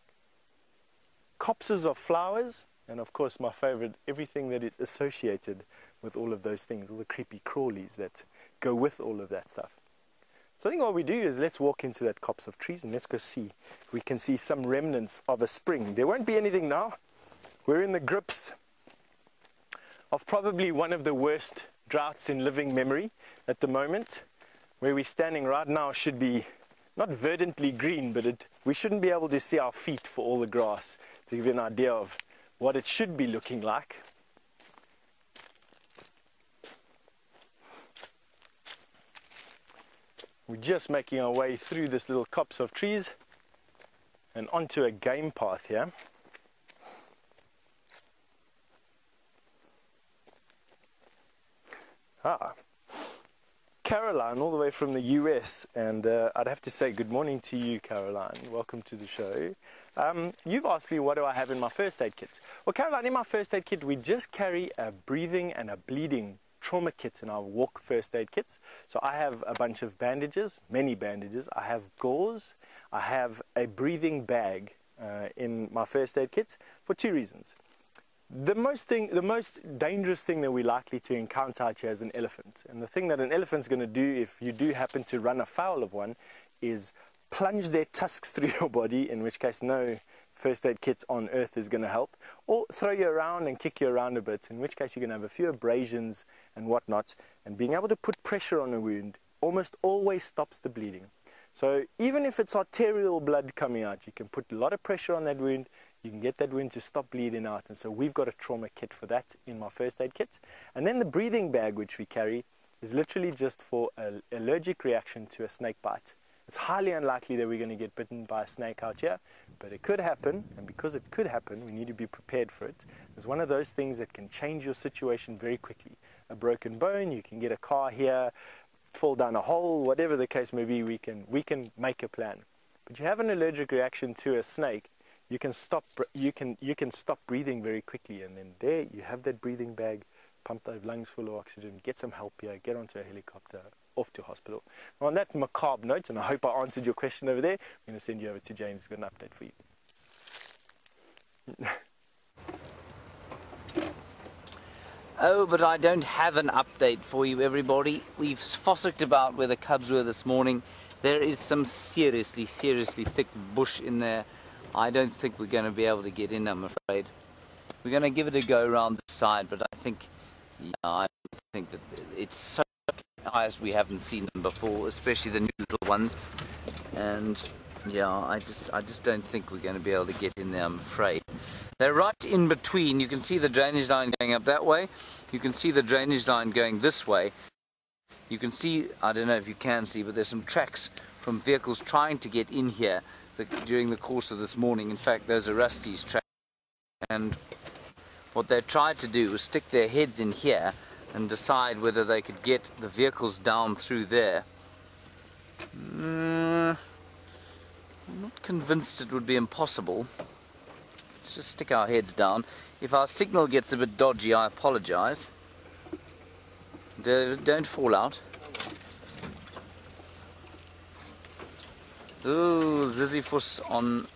copses of flowers, and of course my favorite, everything that is associated with all of those things, all the creepy crawlies that go with all of that stuff. So I think what we do is let's walk into that copse of trees and let's go see if we can see some remnants of a spring. There won't be anything now. We're in the grips of probably one of the worst droughts in living memory at the moment. Where we're standing right now should be not verdantly green, but we shouldn't be able to see our feet for all the grass, to give you an idea of what it should be looking like. We're just making our way through this little copse of trees and onto a game path here. Caroline, all the way from the US, and I'd have to say good morning to you, Caroline. Welcome to the show. You've asked me what do I have in my first aid kit. Well, Caroline, in my first aid kit we just carry a breathing and a bleeding trauma kit in our walk first aid kits. So I have a bunch of bandages, many bandages. I have gauze. I have a breathing bag in my first aid kit for two reasons. The most dangerous thing that we're likely to encounter out here is an elephant. And the thing that an elephant's going to do if you do happen to run afoul of one is plunge their tusks through your body, in which case no first aid kit on earth is going to help, or throw you around and kick you around a bit, in which case you're going to have a few abrasions and whatnot. And being able to put pressure on a wound almost always stops the bleeding. So even if it's arterial blood coming out, you can put a lot of pressure on that wound, You can get that wound to stop bleeding out. And so we've got a trauma kit for that in my first aid kit. And then the breathing bag which we carry is literally just for an allergic reaction to a snake bite. It's highly unlikely that we're going to get bitten by a snake out here, but it could happen, and because it could happen, we need to be prepared for it. It's one of those things that can change your situation very quickly. A broken bone, you can get a car here, fall down a hole, whatever the case may be, we can make a plan. But you have an allergic reaction to a snake, you can stop breathing very quickly, and then there you have that breathing bag, pump those lungs full of oxygen, get some help here, get onto a helicopter, off to hospital. Well, on that macabre note, and I hope I answered your question over there, I'm going to send you over to James who's got an update for you. Oh, but I don't have an update for you, everybody. We've fossicked about where the cubs were this morning. There is some seriously thick bush in there. I don't think we're going to be able to get in, I'm afraid. We're going to give it a go around the side, but I think that it's so eyes we haven't seen them before, especially the new little ones, and yeah, I just don't think we're going to be able to get in there, I'm afraid. They're right in between. You can see the drainage line going up that way, you can see the drainage line going this way, you can see, I don't know if you can see, but there's some tracks from vehicles trying to get in here during the course of this morning. In fact, those are Rusty's tracks, and what they tried to do was stick their heads in here and decide whether they could get the vehicles down through there. I'm not convinced it would be impossible. Let's just stick our heads down. If our signal gets a bit dodgy, I apologize. Don't fall out. Ooh, Sisyphus on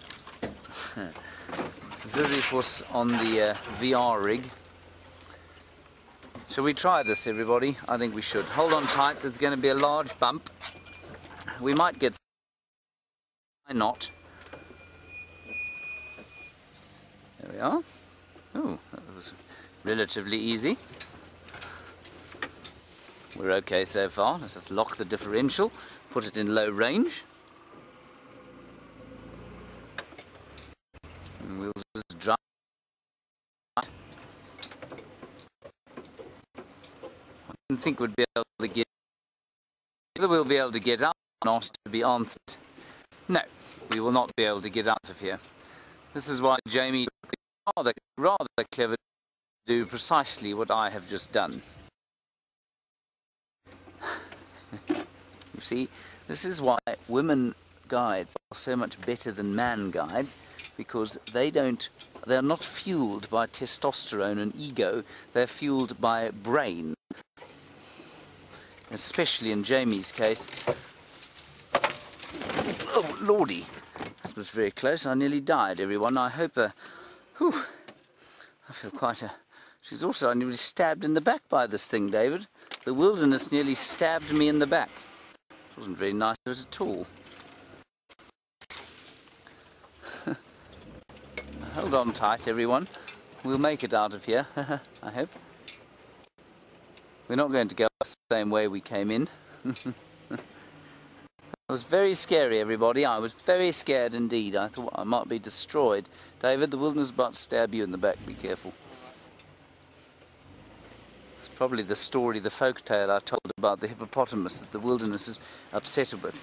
Sisyphus on the VR rig. Shall we try this, everybody? I think we should. Hold on tight, there's going to be a large bump. We might get... Why not? There we are. Oh, that was relatively easy. We're okay so far. Let's just lock the differential, put it in low range. And we'll just drive. I don't think we'd be able to get, whether we'll be able to get out or not to be answered. No, we will not be able to get out of here. This is why Jamie rather clever to do precisely what I have just done. You see, this is why women guides are so much better than man guides, because they're not fueled by testosterone and ego, they're fueled by brain. Especially in Jamie's case. Oh, lordy. That was very close. I nearly died, everyone. I hope... I feel quite a... She's also nearly stabbed in the back by this thing, David. The wilderness nearly stabbed me in the back. It wasn't very nice of it at all. Hold on tight, everyone. We'll make it out of here, I hope. We're not going to go the same way we came in. It was very scary, everybody. I was very scared indeed. I thought I might be destroyed. David, the wilderness is about to stab you in the back. Be careful. It's probably the story, the folk tale I told about the hippopotamus that the wilderness is upset with.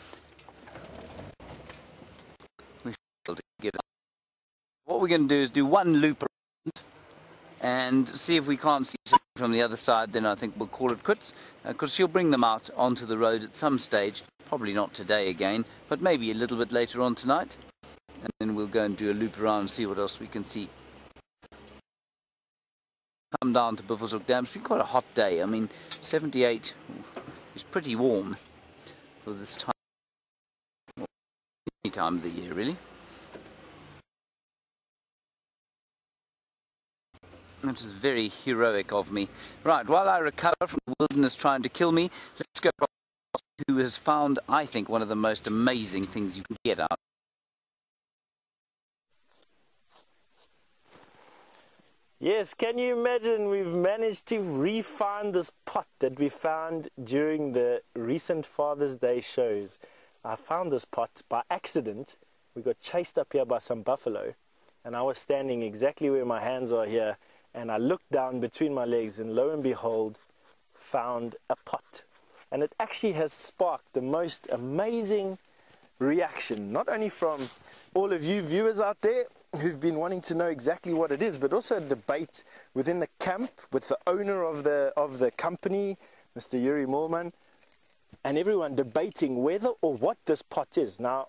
We should get it. What we're going to do is do one loop around and see if we can't see something from the other side. Then I think we'll call it quits, because she'll bring them out onto the road at some stage, probably not today again, but maybe a little bit later on tonight, and then we'll go and do a loop around and see what else we can see. Come down to Buffelshoek Dam. It's been quite a hot day. I mean, 78 is pretty warm for this time, any time of the year really. That was very heroic of me. Right, while I recover from the wilderness trying to kill me, let's go to who has found, I think, one of the most amazing things you can get out. Yes, can you imagine we've managed to re-find this pot that we found during the recent Father's Day shows. I found this pot by accident. We got chased up here by some buffalo, and I was standing exactly where my hands are here, and I looked down between my legs, and lo and behold, found a pot. And it actually has sparked the most amazing reaction, not only from all of you viewers out there who've been wanting to know exactly what it is, but also a debate within the camp with the owner of the company, Mr. Yuri Moorman, and everyone debating whether or what this pot is. Now,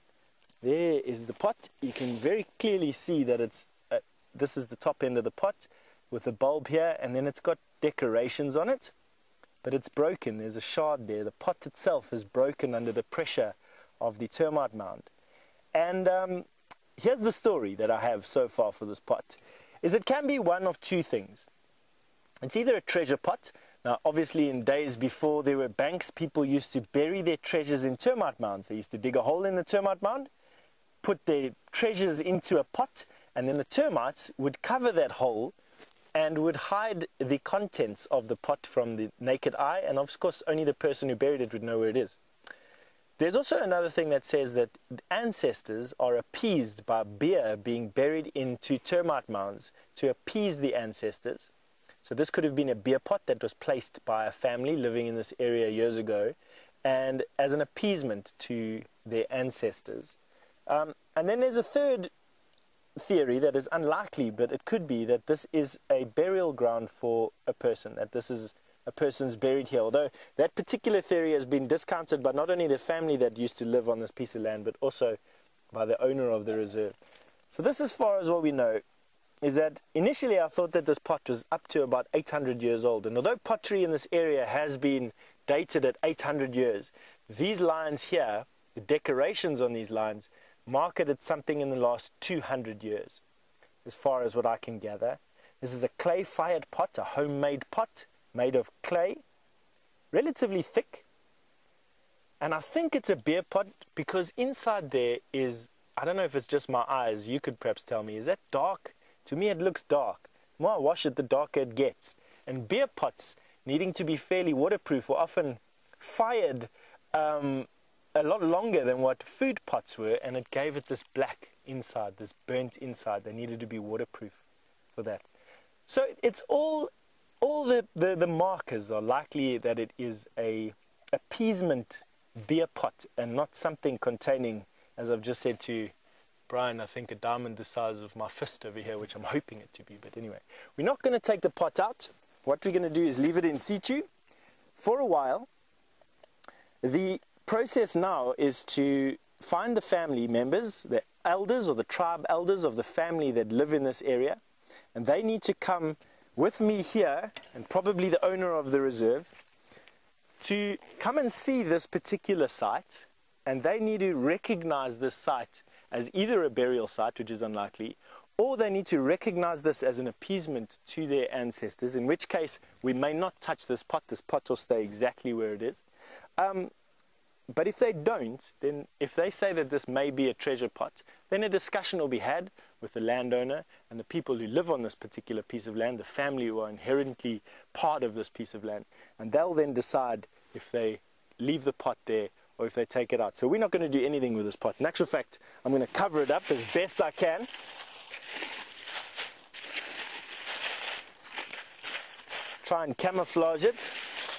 there is the pot. You can very clearly see that it's this is the top end of the pot with the bulb here, and then it's got decorations on it, but it's broken. There's a shard there. The pot itself is broken under the pressure of the termite mound. And here's the story that I have so far for this pot, is it can be one of two things. It's either a treasure pot. Now, obviously, in days before there were banks, people used to bury their treasures in termite mounds. They used to dig a hole in the termite mound, put their treasures into a pot, and then the termites would cover that hole and would hide the contents of the pot from the naked eye, and of course, only the person who buried it would know where it is. There's also another thing that says that ancestors are appeased by beer being buried into termite mounds to appease the ancestors. So this could have been a beer pot that was placed by a family living in this area years ago, and as an appeasement to their ancestors. And then there's a third theory that is unlikely, but it could be that this is a burial ground for a person, that this is a person's buried here, although that particular theory has been discounted by not only the family that used to live on this piece of land, but also by the owner of the reserve. So this, as far as what we know, is that initially I thought that this pot was up to about 800 years old, and although pottery in this area has been dated at 800 years, these lines here, the decorations on these lines, mark it at something in the last 200 years, as far as what I can gather. This is a clay-fired pot, a homemade pot, made of clay, relatively thick, and I think it's a beer pot because inside there is, I don't know if it's just my eyes, you could perhaps tell me, is that dark? To me it looks dark. The more I wash it, the darker it gets. And beer pots, needing to be fairly waterproof, were often fired a lot longer than what food pots were, and it gave it this black inside, this burnt inside. They needed to be waterproof for that. So it's all the markers are likely that it is a appeasement beer pot and not something containing, as I've just said to Brian, I think a diamond the size of my fist over here, which I'm hoping it to be. But anyway, we're not going to take the pot out. What we're going to do is leave it in situ for a while. The process now is to find the family members, the elders or the tribe elders of the family that live in this area, and they need to come with me here, and probably the owner of the reserve, to come and see this particular site, and they need to recognize this site as either a burial site, which is unlikely, or they need to recognize this as an appeasement to their ancestors, in which case we may not touch this pot. This pot will stay exactly where it is. But if they don't, then if they say that this may be a treasure pot, then a discussion will be had with the landowner and the people who live on this particular piece of land, the family who are inherently part of this piece of land, and they'll then decide if they leave the pot there or if they take it out. So we're not going to do anything with this pot. In actual fact, I'm going to cover it up as best I can. Try and camouflage it.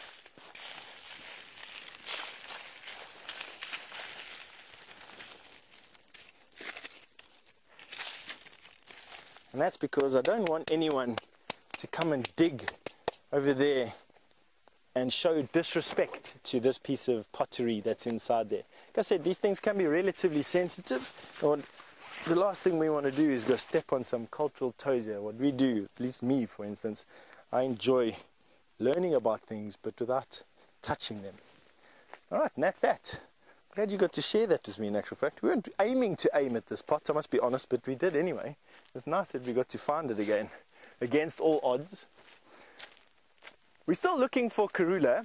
And that's because I don't want anyone to come and dig over there and show disrespect to this piece of pottery that's inside there. Like I said, these things can be relatively sensitive. And the last thing we want to do is go step on some cultural toes here. What we do, at least me for instance, I enjoy learning about things but without touching them. Alright, and that's that. Glad you got to share that with me in actual fact. We weren't aiming to aim at this pot, I must be honest, but we did anyway. It's nice that we got to find it again, against all odds. We're still looking for Karula.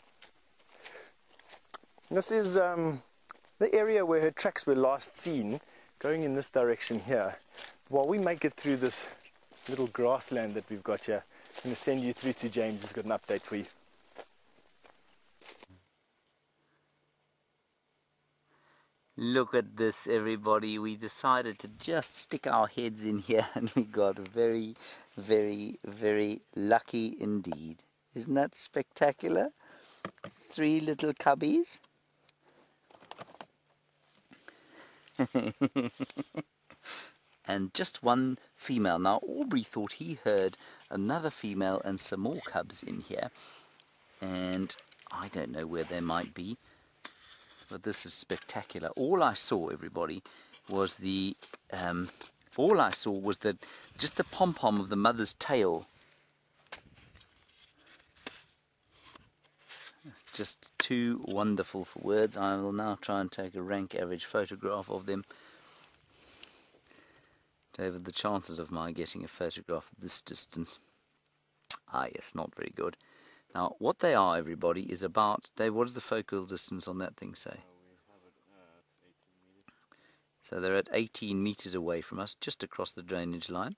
This is the area where her tracks were last seen, going in this direction here. While we make it through this little grassland that we've got here, I'm going to send you through to James, who's got an update for you. Look at this, everybody. We decided to just stick our heads in here and we got very, very, very lucky indeed. Isn't that spectacular? 3 little cubbies. And just 1 female. Now Aubrey thought he heard another female and some more cubs in here. And I don't know where they might be. But this is spectacular. All I saw, everybody, was just the pom-pom of the mother's tail. It's just too wonderful for words. I will now try and take a rank average photograph of them. David, the chances of my getting a photograph at this distance. Ah, yes, not very good. Now, what they are, everybody, is about... Dave, what does the focal distance on that thing say? We have it at 18 meters. So they're at 18 meters away from us, just across the drainage line.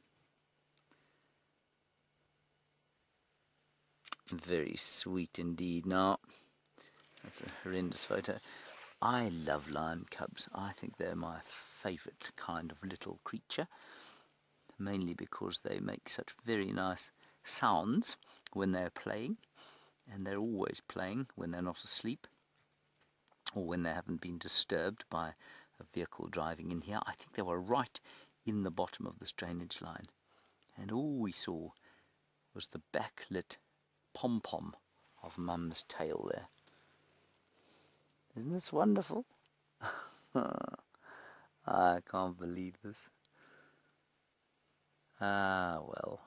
Very sweet indeed. Now, that's a horrendous photo. I love lion cubs. I think they're my favourite kind of little creature, mainly because they make such very nice sounds when they're playing, and they're always playing when they're not asleep or when they haven't been disturbed by a vehicle driving in here. I think they were right in the bottom of this drainage line, and all we saw was the backlit pom-pom of Mum's tail there. Isn't this wonderful? I can't believe this. Ah, well.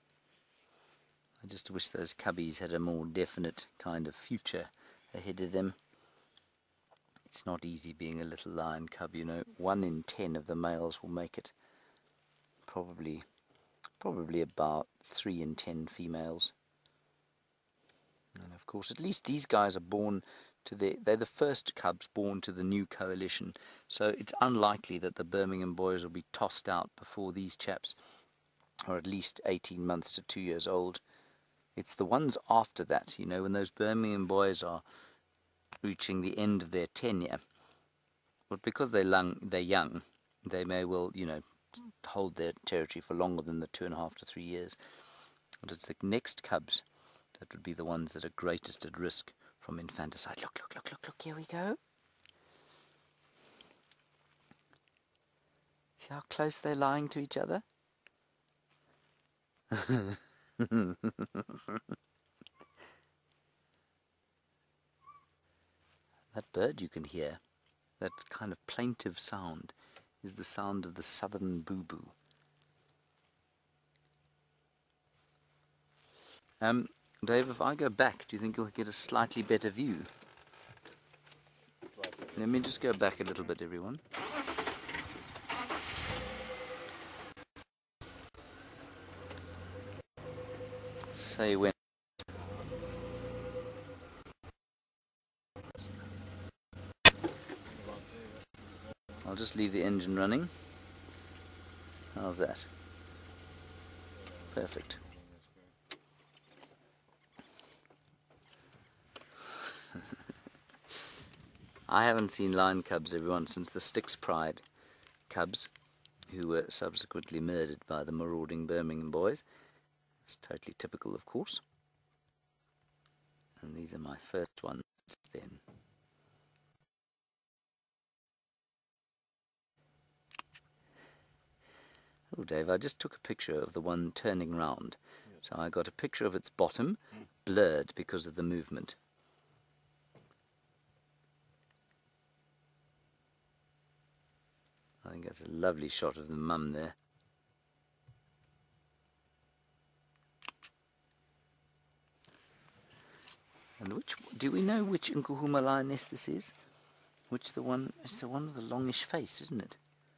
I just wish those cubbies had a more definite kind of future ahead of them. It's not easy being a little lion cub, you know. 1 in 10 of the males will make it. Probably about 3 in 10 females. And of course, at least these guys are born to they're the first cubs born to the new coalition. So it's unlikely that the Birmingham boys will be tossed out before these chaps are at least 18 months to 2 years old. It's the ones after that, you know, when those Birmingham boys are reaching the end of their tenure. But because they're young, they may well, you know, hold their territory for longer than the 2.5 to 3 years. But it's the next cubs that would be the ones that are greatest at risk from infanticide. Look, look, look, look, look, here we go. See how close they're lying to each other? That bird you can hear, that kind of plaintive sound, is the sound of the southern boo-boo. Dave, if I go back, do you think you'll get a slightly better view? Slightly. Let me just go back a little bit, everyone. Say when. I'll just leave the engine running. How's that? Perfect. I haven't seen lion cubs, everyone, since the Styx Pride cubs, who were subsequently murdered by the marauding Birmingham boys. It's totally typical, of course. And these are my first ones then. Oh, Dave, I just took a picture of the one turning round. Yes. So I got a picture of its bottom, blurred because of the movement. I think that's a lovely shot of the mum there. And do we know which Nkuhuma lioness this is? It's the one with the longish face, isn't it?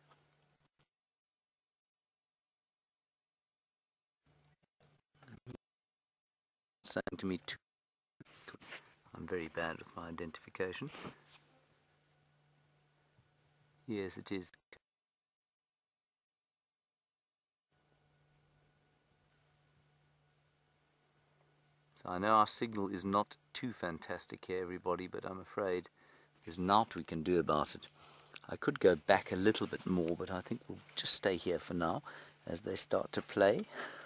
Saying to me too. I'm very bad with my identification. Yes, it is. So I know our signal is not too fantastic here, everybody, but I'm afraid there's naught we can do about it. I could go back a little bit more, but I think we'll just stay here for now as they start to play.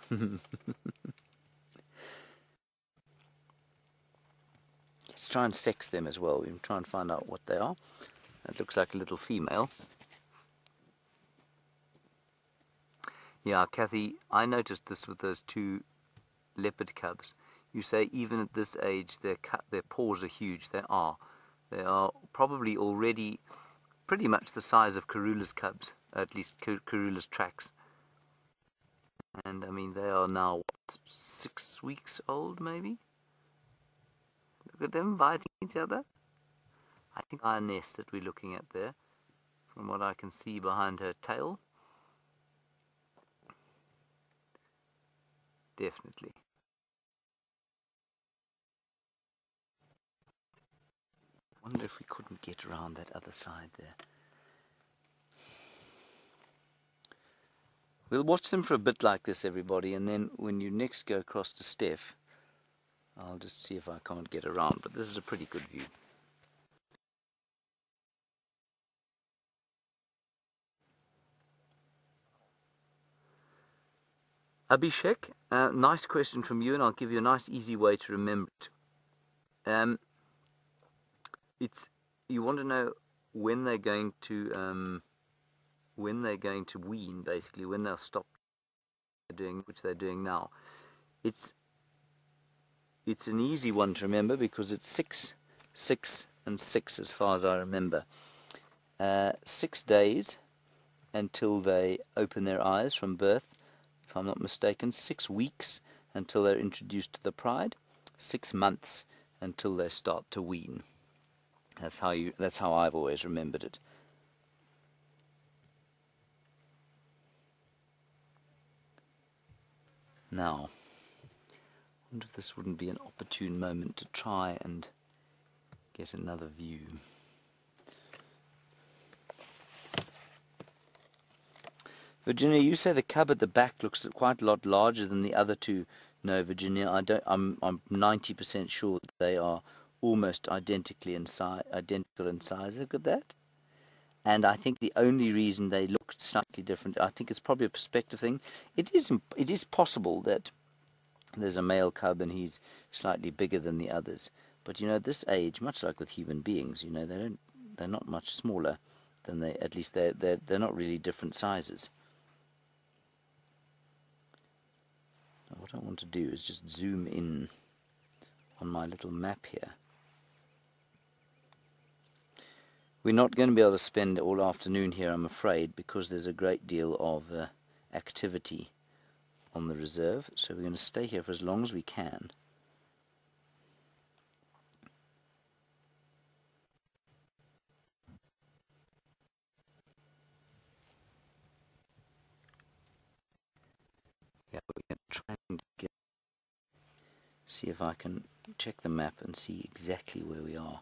Let's try and sex them as well. We'll try and find out what they are. That looks like a little female. Yeah, Kathy, I noticed this with those two leopard cubs. You say even at this age their paws are huge. They are. They are probably already pretty much the size of Karula's cubs, at least Karula's tracks. And I mean, they are now, what, 6 weeks old maybe? Look at them biting each other. I think our nest that we're looking at there, from what I can see behind her tail. Definitely. I wonder if we couldn't get around that other side there. We'll watch them for a bit like this, everybody, and then when you next go across to Steph, I'll just see if I can't get around, but this is a pretty good view. Abhishek, nice question from you, and I'll give you a nice easy way to remember it. You want to know when they're going to wean, basically, when they'll stop doing, which they're doing now. It's an easy one to remember because it's 6, 6, and 6 as far as I remember. 6 days until they open their eyes from birth, if I'm not mistaken. 6 weeks until they're introduced to the pride. 6 months until they start to wean. That's how I've always remembered it. Now, I wonder if this wouldn't be an opportune moment to try and get another view. Virginia, you say the cub at the back looks quite a lot larger than the other two. No, Virginia, I'm 90% sure that they are almost identical in size. Look at that. And I think the only reason they look slightly different, I think it's probably a perspective thing. It is possible that there's a male cub and he's slightly bigger than the others. But at this age, much like with human beings, they're not much smaller than at least they're not really different sizes. Now, what I want to do is just zoom in on my little map here. We're not going to be able to spend all afternoon here, I'm afraid, because there's a great deal of activity on the reserve. So we're going to stay here for as long as we can. Yeah, we're going to try and see if I can check the map and see exactly where we are.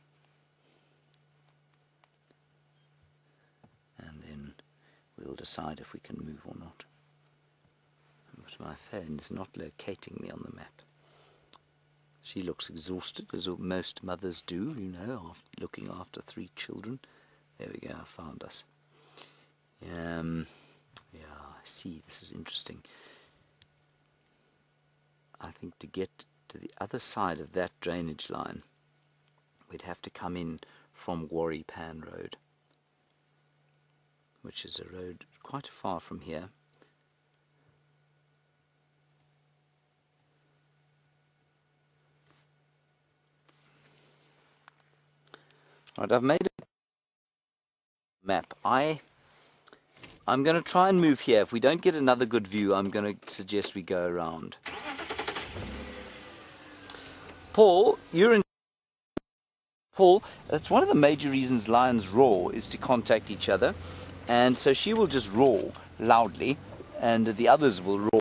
And then we'll decide if we can move or not. But my phone is not locating me on the map. She looks exhausted, as most mothers do, after looking after 3 children. There we go, I found us. Yeah, I see, this is interesting. I think to get to the other side of that drainage line, we'd have to come in from Warri Pan Road, which is a road quite far from here. Right, I've made a map. I'm going to try and move here. If we don't get another good view, I'm going to suggest we go around. Paul, Paul, that's one of the major reasons lions roar, is to contact each other. And so she will just roar loudly, and the others will roar.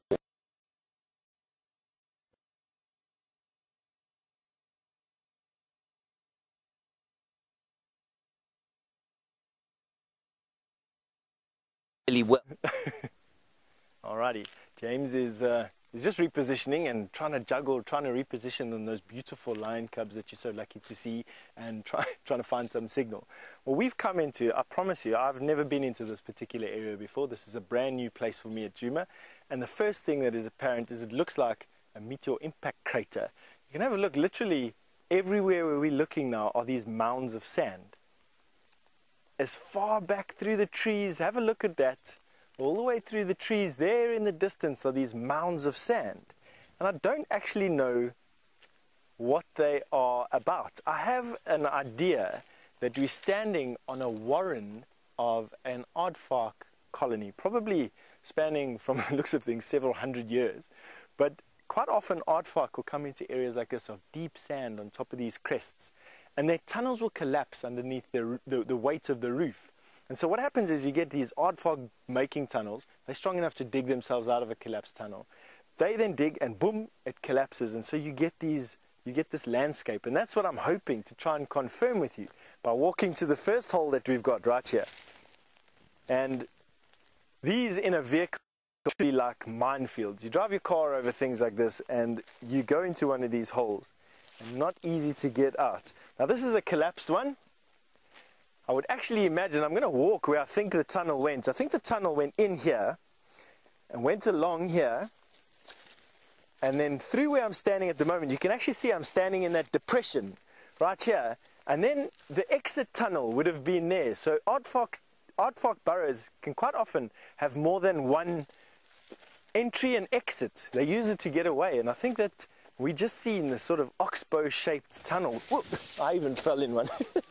Really well. Alrighty, James is is just repositioning and trying to juggle, trying to reposition on those beautiful lion cubs that you're so lucky to see, and trying to find some signal. Well, we've come into, I promise you, I've never been into this particular area before. This is a brand new place for me at Djuma, and the first thing that is apparent is it looks like a meteor impact crater. You can have a look. Literally everywhere where we're looking now are these mounds of sand. As far back through the trees, have a look at that. All the way through the trees, there in the distance are these mounds of sand. And I don't actually know what they are about. I have an idea that we're standing on a warren of an aardvark colony, probably spanning, from the looks of things, several hundred years. But quite often aardvark will come into areas like this of deep sand on top of these crests, and their tunnels will collapse underneath the weight of the roof. And so what happens is you get these aardvark making tunnels. They're strong enough to dig themselves out of a collapsed tunnel. They then dig and boom, it collapses. And so you get this landscape. And that's what I'm hoping to try and confirm with you by walking to the first hole that we've got right here. And these in a vehicle are really like minefields. You drive your car over things like this and you go into one of these holes and not easy to get out. Now this is a collapsed one. I would actually imagine, I'm going to walk where I think the tunnel went. I think the tunnel went in here and went along here, and then through where I'm standing at the moment. You can actually see I'm standing in that depression right here, and then the exit tunnel would have been there. So aardvark burrows can quite often have more than one entry and exit. They use it to get away, and I think that we just seen this sort of oxbow shaped tunnel. Whoop, I even fell in one.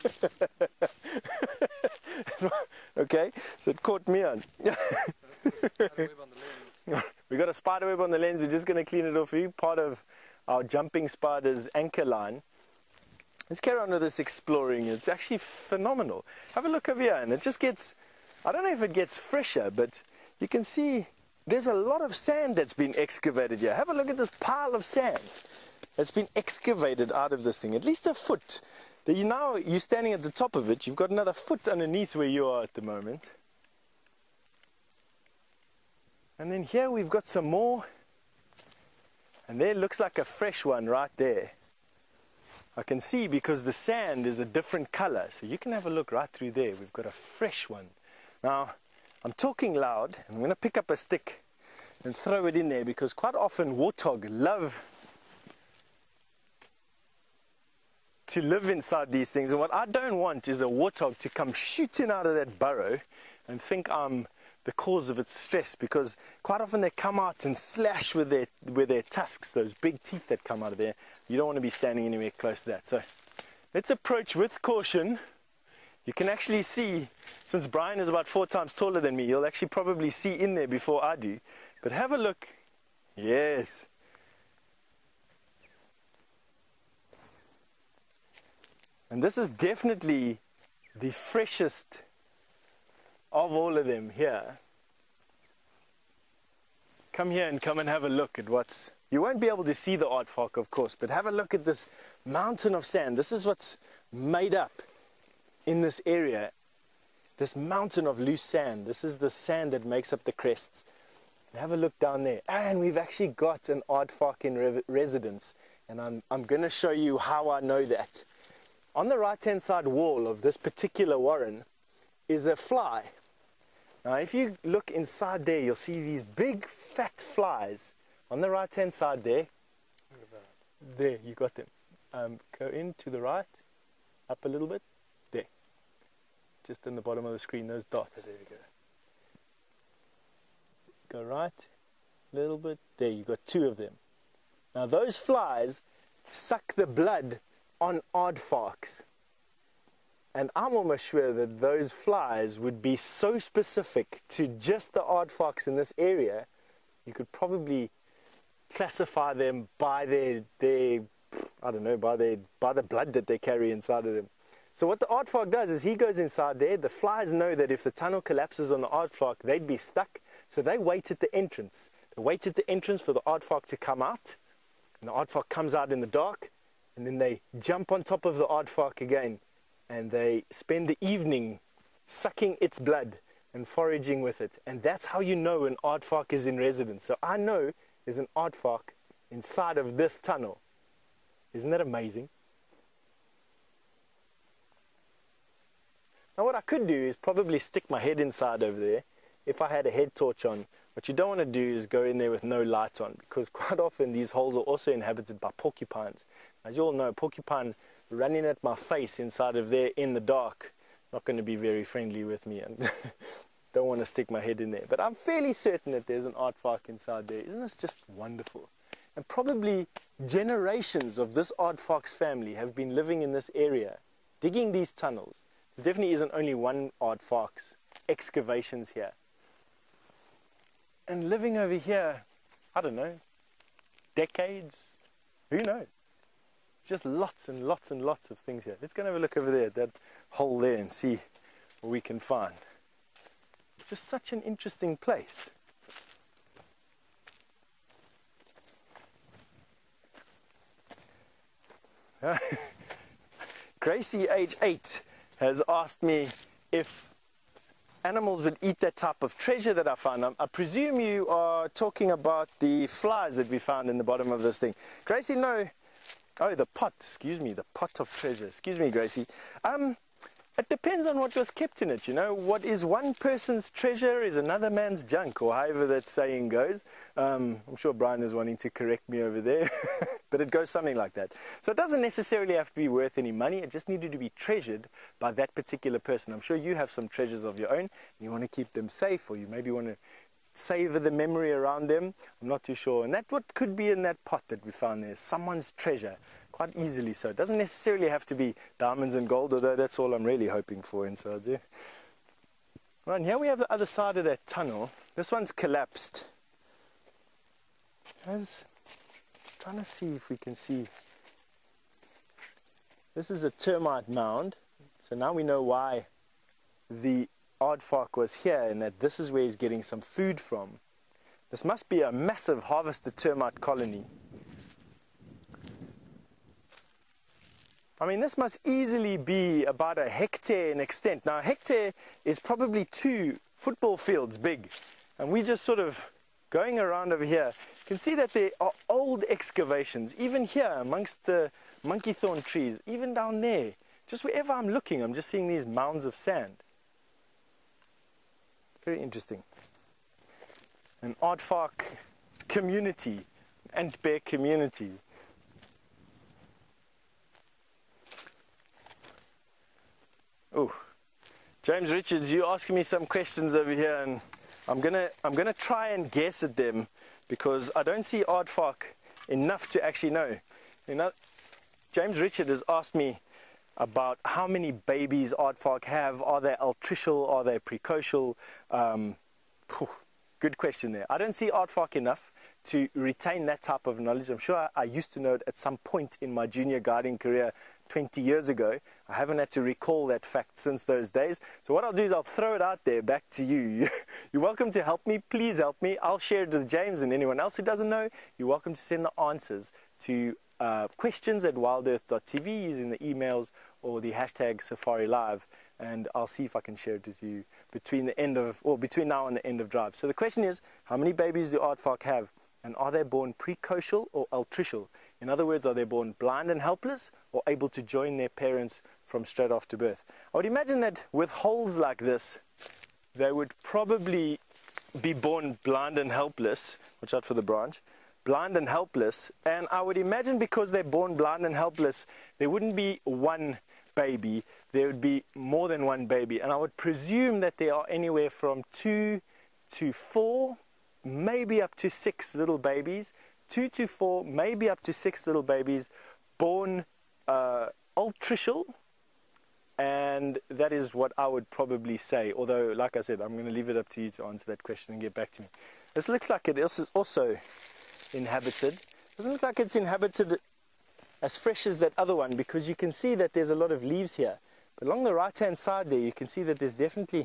Okay, so it caught me on. We got a spider web on the lens. We're just going to clean it off for you. Part of our jumping spider's anchor line. Let's carry on with this exploring. It's actually phenomenal. Have a look over here, and it just gets, I don't know if it gets fresher, but you can see there's a lot of sand that's been excavated here. Have a look at this pile of sand that's been excavated out of this thing. At least a foot. Now you're standing at the top of it. You've got another foot underneath where you are at the moment. And then here we've got some more. And there looks like a fresh one right there. I can see because the sand is a different color. So you can have a look right through there. We've got a fresh one. Now, I'm talking loud. I'm going to pick up a stick and throw it in there because quite often warthog love to live inside these things. And what I don't want is a warthog to come shooting out of that burrow and think I'm the cause of its stress, because quite often they come out and slash with their tusks, those big teeth that come out of there. You don't want to be standing anywhere close to that. So let's approach with caution. You can actually see, since Brian is about 4 times taller than me, you'll actually probably see in there before I do. But have a look. Yes. And this is definitely the freshest of all of them here. Come here and come and have a look at what's... You won't be able to see the aardvark, of course, but have a look at this mountain of sand. This is what's made up in this area. This mountain of loose sand. This is the sand that makes up the crests. Have a look down there. And we've actually got an aardvark in residence. And I'm going to show you how I know that. On the right-hand side wall of this particular warren is a fly. Now, if you look inside there, you'll see these big, fat flies. On the right-hand side there, there, you got them. Go in to the right, up a little bit, there. Just in the bottom of the screen, those dots. There we go. Go right, a little bit, there, you got 2 of them. Now, those flies suck the blood on aardvarks. And I'm almost sure that those flies would be so specific to just the aardvarks in this area, you could probably classify them by their I don't know, by the blood that they carry inside of them. So what the aardvark does is he goes inside there. The flies know that if the tunnel collapses on the aardvark, they'd be stuck. So they wait at the entrance. They wait at the entrance for the aardvark to come out. And the aardvark comes out in the dark. And then they jump on top of the aardvark again. And they spend the evening sucking its blood and foraging with it. And that's how you know an aardvark is in residence. So I know there's an aardvark inside of this tunnel. Isn't that amazing? Now what I could do is probably stick my head inside over there if I had a head torch on. What you don't want to do is go in there with no light on, because quite often these holes are also inhabited by porcupines. As you all know, porcupine running at my face inside of there in the dark, not going to be very friendly with me, and don't want to stick my head in there. But I'm fairly certain that there's an aardvark inside there. Isn't this just wonderful? And probably generations of this aardvark's family have been living in this area, digging these tunnels. There definitely isn't only one aardvark's excavations here. And living over here, I don't know, decades, who knows? Just lots and lots and lots of things here. Let's go and have a look over there, that hole there, and see what we can find. Just such an interesting place. Gracie, age 8, has asked me if animals would eat that type of treasure that I found. I presume you are talking about the flies that we found in the bottom of this thing. Gracie, no. Oh, the pot, excuse me, the pot of treasure. Excuse me, Gracie. It depends on what was kept in it, you know. What is one person's treasure is another man's junk, or however that saying goes. I'm sure Brian is wanting to correct me over there, but it goes something like that. So it doesn't necessarily have to be worth any money. It just needed to be treasured by that particular person. I'm sure you have some treasures of your own, and you want to keep them safe, or you maybe want to savor the memory around them. I'm not too sure. And that's what could be in that pot that we found there. Someone's treasure. Quite easily so. It doesn't necessarily have to be diamonds and gold, although that's all I'm really hoping for inside there. Right, and here we have the other side of that tunnel. This one's collapsed. Trying to see if we can see. This is a termite mound. So now we know why the aardvark was here, and that this is where he's getting some food from. This must be a massive harvested termite colony. I mean, this must easily be about a hectare in extent. Now, a hectare is probably 2 football fields big. And we just sort of going around over here. You can see that there are old excavations, even here amongst the monkey thorn trees, even down there. Just wherever I'm looking, I'm just seeing these mounds of sand. Very interesting. An aardvark community, ant bear community. Oh, James Richards, you're asking me some questions over here, and I'm gonna try and guess at them, because I don't see aardvark enough to actually know. You know, James Richard has asked me about how many babies aardvark have. Are they altricial? Are they precocial? Good question there. I don't see aardvark enough to retain that type of knowledge. I'm sure I used to know it at some point in my junior guiding career 20 years ago. I haven't had to recall that fact since those days. So what I'll do is I'll throw it out there back to you. You're welcome to help me. Please help me. I'll share it with James, and anyone else who doesn't know, you're welcome to send the answers to questions@wildearth.tv using the emails or the hashtag Safari Live, and I'll see if I can share it with you between now and the end of drive. So the question is, how many babies do aardvark have, and are they born precocial or altricial? In other words, are they born blind and helpless, or able to join their parents from straight after birth? I would imagine that with holes like this, they would probably be born blind and helpless. Watch out for the branch. Blind and helpless, and I would imagine because they're born blind and helpless, there wouldn't be one baby, there would be more than one baby, and I would presume that there are anywhere from 2 to 4, maybe up to 6 little babies, 2 to 4, maybe up to 6 little babies born altricial, and that is what I would probably say, although like I said, I'm going to leave it up to you to answer that question and get back to me. This looks like it is also inhabited. Doesn't look like it's inhabited as fresh as that other one, because you can see that there's a lot of leaves here. But along the right hand side there, you can see that there's definitely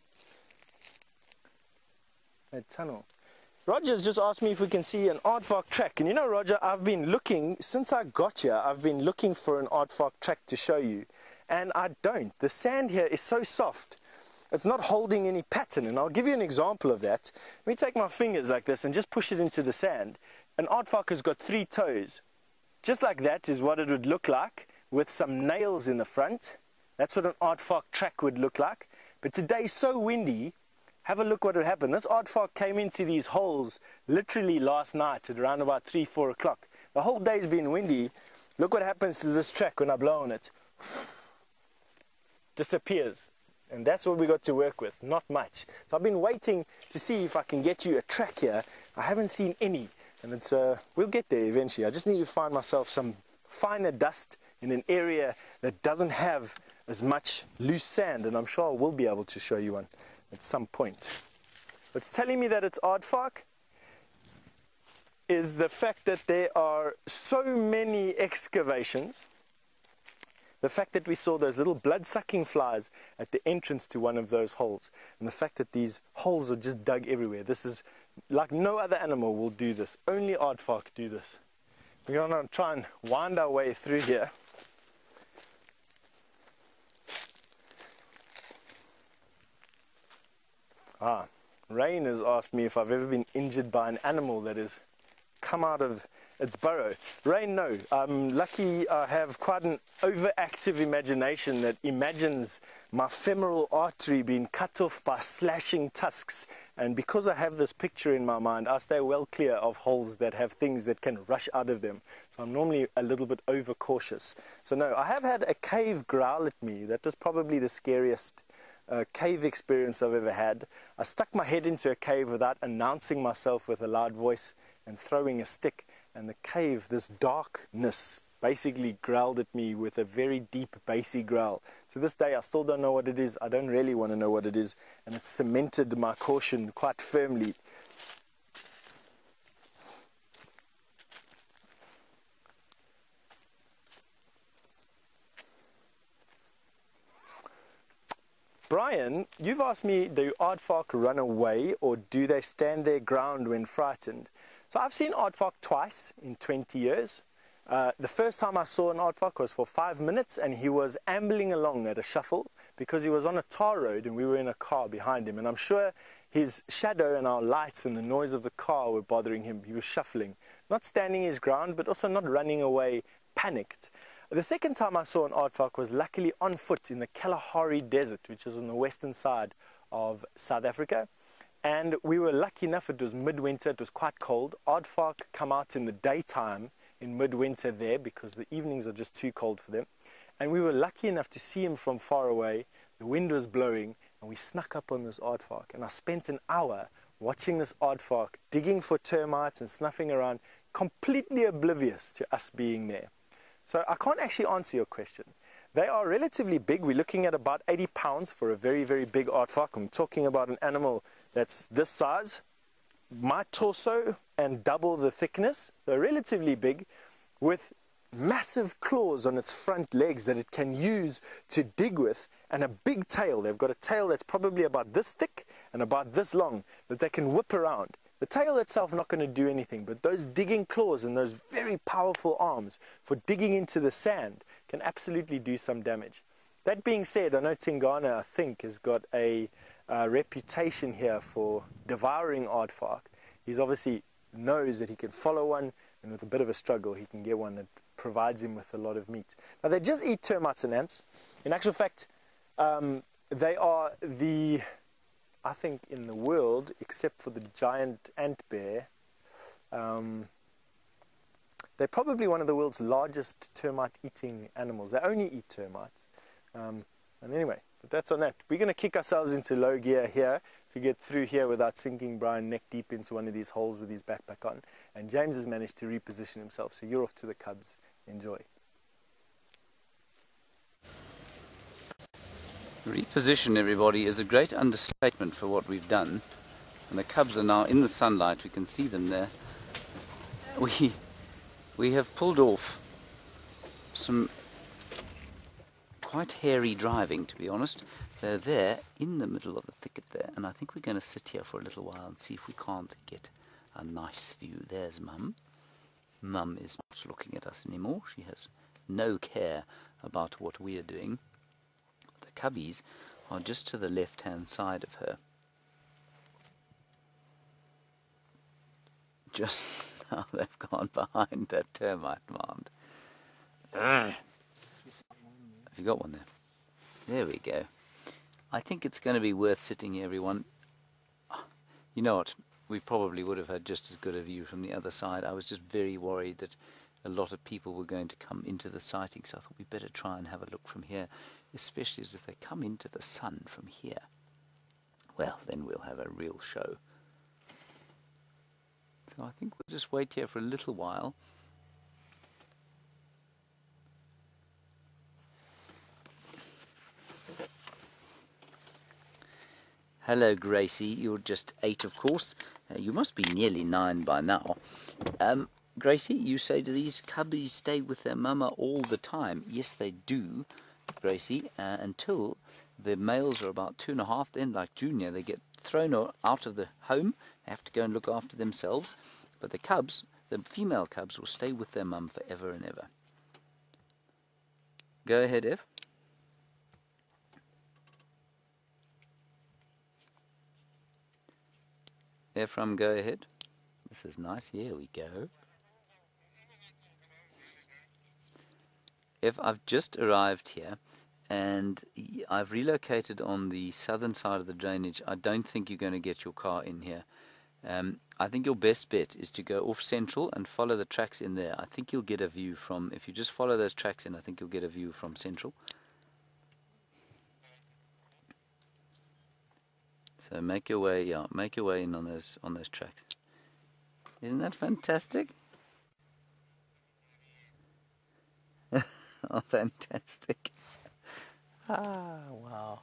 a tunnel. Roger's just asked me if we can see an aardvark track. And you know, Roger, I've been looking, since I got here, I've been looking for an aardvark track to show you. And I don't. The sand here is so soft it's not holding any pattern. And I'll give you an example of that. Let me take my fingers like this and just push it into the sand. An aardvark has got 3 toes. Just like that is what it would look like with some nails in the front. That's what an aardvark track would look like. But today's so windy, have a look what would happen. This aardvark came into these holes literally last night at around about 3, 4 o'clock. The whole day's been windy. Look what happens to this track when I blow on it. Disappears. And that's what we got to work with, not much. So I've been waiting to see if I can get you a track here. I haven't seen any, and it's we'll get there eventually. I just need to find myself some finer dust in an area that doesn't have as much loose sand, and I'm sure I will be able to show you one at some point. What's telling me that it's aardvark is the fact that there are so many excavations. The fact that we saw those little blood-sucking flies at the entrance to one of those holes, and the fact that these holes are just dug everywhere. This is like no other animal will do this. Only aardvark do this. We're going to try and wind our way through here. Rain has asked me if I've ever been injured by an animal that has come out of its burrow. Rain, no. I'm lucky I have quite an overactive imagination that imagines my femoral artery being cut off by slashing tusks, and because I have this picture in my mind, I stay well clear of holes that have things that can rush out of them. So I'm normally a little bit overcautious. So no, I have had a cave growl at me. That was probably the scariest cave experience I've ever had. I stuck my head into a cave without announcing myself with a loud voice and throwing a stick, and the cave, this darkness, basically growled at me with a very deep bassy growl. To this day I still don't know what it is. I don't really want to know what it is, and it's cemented my caution quite firmly. Brian, you've asked me, do aardvark run away or do they stand their ground when frightened? So I've seen aardvark twice in 20 years. The first time I saw an aardvark was for 5 minutes, and he was ambling along at a shuffle because he was on a tar road and we were in a car behind him, and I'm sure his shadow and our lights and the noise of the car were bothering him. He was shuffling, not standing his ground, but also not running away panicked. The second time I saw an aardvark was luckily on foot in the Kalahari Desert, which is on the western side of South Africa. And we were lucky enough, it was midwinter, it was quite cold. Aardvark come out in the daytime in midwinter there because the evenings are just too cold for them. And we were lucky enough to see him from far away. The wind was blowing and we snuck up on this aardvark. And I spent an hour watching this aardvark, digging for termites and snuffing around, completely oblivious to us being there. So I can't actually answer your question. They are relatively big. We're looking at about 80 pounds for a very, very big aardvark. I'm talking about an animal that's this size, my torso, and double the thickness. They're relatively big, with massive claws on its front legs that it can use to dig with, and a big tail. They've got a tail that's probably about this thick and about this long that they can whip around. The tail itself not going to do anything, but those digging claws and those very powerful arms for digging into the sand can absolutely do some damage. That being said, I know Tingana, I think, has got a reputation here for devouring aardvark. He's obviously knows that he can follow one, and with a bit of a struggle he can get one that provides him with a lot of meat. Now they just eat termites and ants. In actual fact, they are the, I think in the world, except for the giant ant bear, they're probably one of the world's largest termite eating animals. They only eat termites. And anyway, but that's on that. We're going to kick ourselves into low gear here to get through here without sinking Brian neck deep into one of these holes with his backpack on. And James has managed to reposition himself, so you're off to the cubs. Enjoy. Reposition, everybody, is a great understatement for what we've done. And the cubs are now in the sunlight. We can see them there. We have pulled off some quite hairy driving, to be honest. They're there in the middle of the thicket there, and I think we're going to sit here for a little while and see if we can't get a nice view. There's Mum. Mum is not looking at us anymore. She has no care about what we are doing. The cubbies are just to the left-hand side of her. Just now they've gone behind that termite mound. Have you got one there? There we go. I think it's going to be worth sitting here, everyone. You know what? We probably would have had just as good a view from the other side. I was just very worried that a lot of people were going to come into the sighting, so I thought we'd better try and have a look from here, especially as if they come into the sun from here. Well, then we'll have a real show. So I think we'll just wait here for a little while. Hello, Gracie. You're just 8, of course. You must be nearly 9 by now. Gracie, you say, do these cubbies stay with their mama all the time? Yes, they do, Gracie, until the males are about 2.5. Then, like Junior, they get thrown out of the home. They have to go and look after themselves. But the cubs, the female cubs, will stay with their mum forever and ever. Go ahead, Ev. Ephraim, go ahead. This is nice. Here we go. I've just arrived here and I've relocated on the southern side of the drainage. I don't think you're going to get your car in here. I think your best bet is to go off central and follow the tracks in there. I think you'll get a view from, if you just follow those tracks in, I think you'll get a view from central. So make your way, make your way in on those tracks. Isn't that fantastic? Oh, fantastic. Ah, wow.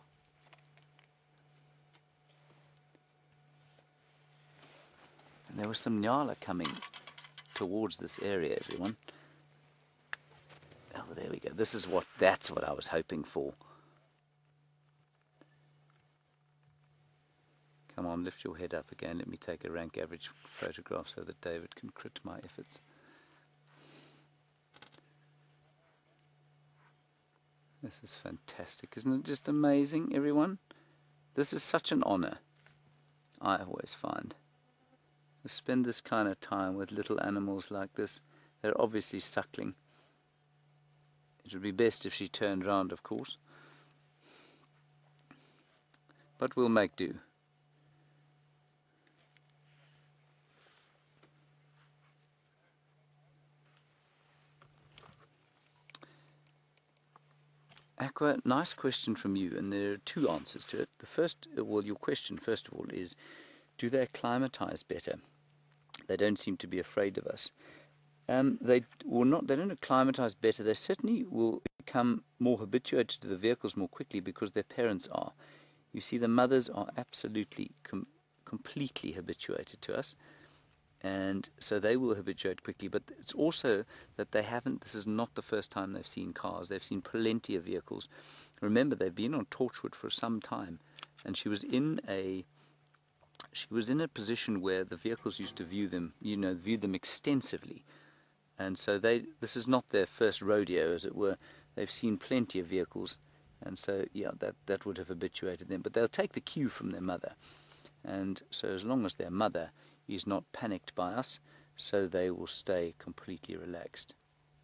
And there was some nyala coming towards this area, everyone. Oh, there we go. That's what I was hoping for. Come on, lift your head up again. Let me take a rank average photograph so that David can crit my efforts. This is fantastic. Isn't it just amazing, everyone? This is such an honor, I always find. To spend this kind of time with little animals like this. They're obviously suckling. It would be best if she turned round, of course. But we'll make do. Aqua, nice question from you, and there are 2 answers to it. The first, well, your question, first of all, is, do they acclimatize better? They don't seem to be afraid of us. They don't acclimatize better. They certainly will become more habituated to the vehicles more quickly because their parents are. You see, the mothers are absolutely, completely habituated to us. And so they will habituate quickly, but it's also that this is not the first time they've seen cars. They've seen plenty of vehicles. Remember, they've been on Torchwood for some time, and she was in a position where the vehicles used to view them extensively. And so this is not their first rodeo, as it were. They've seen plenty of vehicles, and so, yeah, that would have habituated them. But they'll take the cue from their mother. And so as long as their mother is not panicked by us, so they will stay completely relaxed.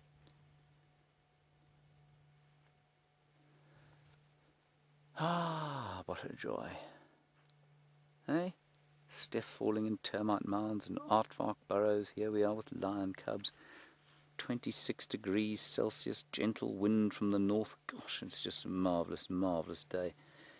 Ah, what a joy. Hey? Steph falling in termite mounds and aardvark burrows. Here we are with lion cubs. 26 degrees Celsius, gentle wind from the north. Gosh, it's just a marvellous, marvellous day.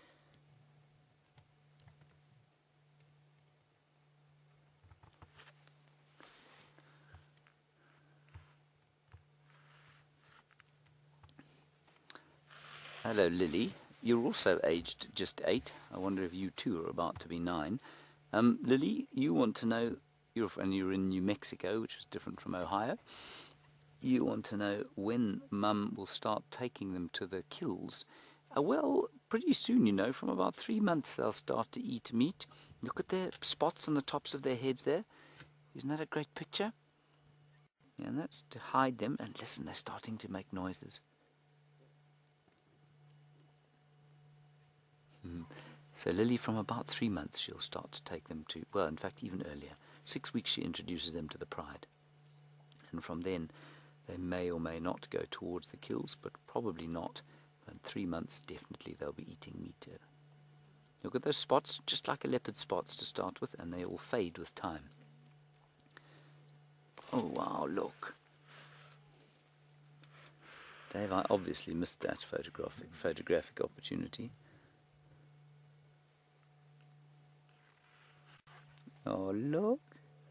Hello, Lily. You're also aged just 8. I wonder if you too are about to be 9. Lily, you want to know, you're in New Mexico, which is different from Ohio. You want to know when Mum will start taking them to the kills. Well, pretty soon, from about 3 months they'll start to eat meat. Look at their spots on the tops of their heads there. Isn't that a great picture? Yeah, and that's to hide them. And listen, they're starting to make noises. So Lily, from about 3 months, she'll start to take them to, well, in fact, even earlier. 6 weeks she introduces them to the pride. And from then, they may or may not go towards the kills, but probably not. In 3 months, definitely they'll be eating meat. Look at those spots, just like a leopard spots to start with, and they all fade with time. Oh, wow, look. Dave, I obviously missed that photographic opportunity. Oh, look.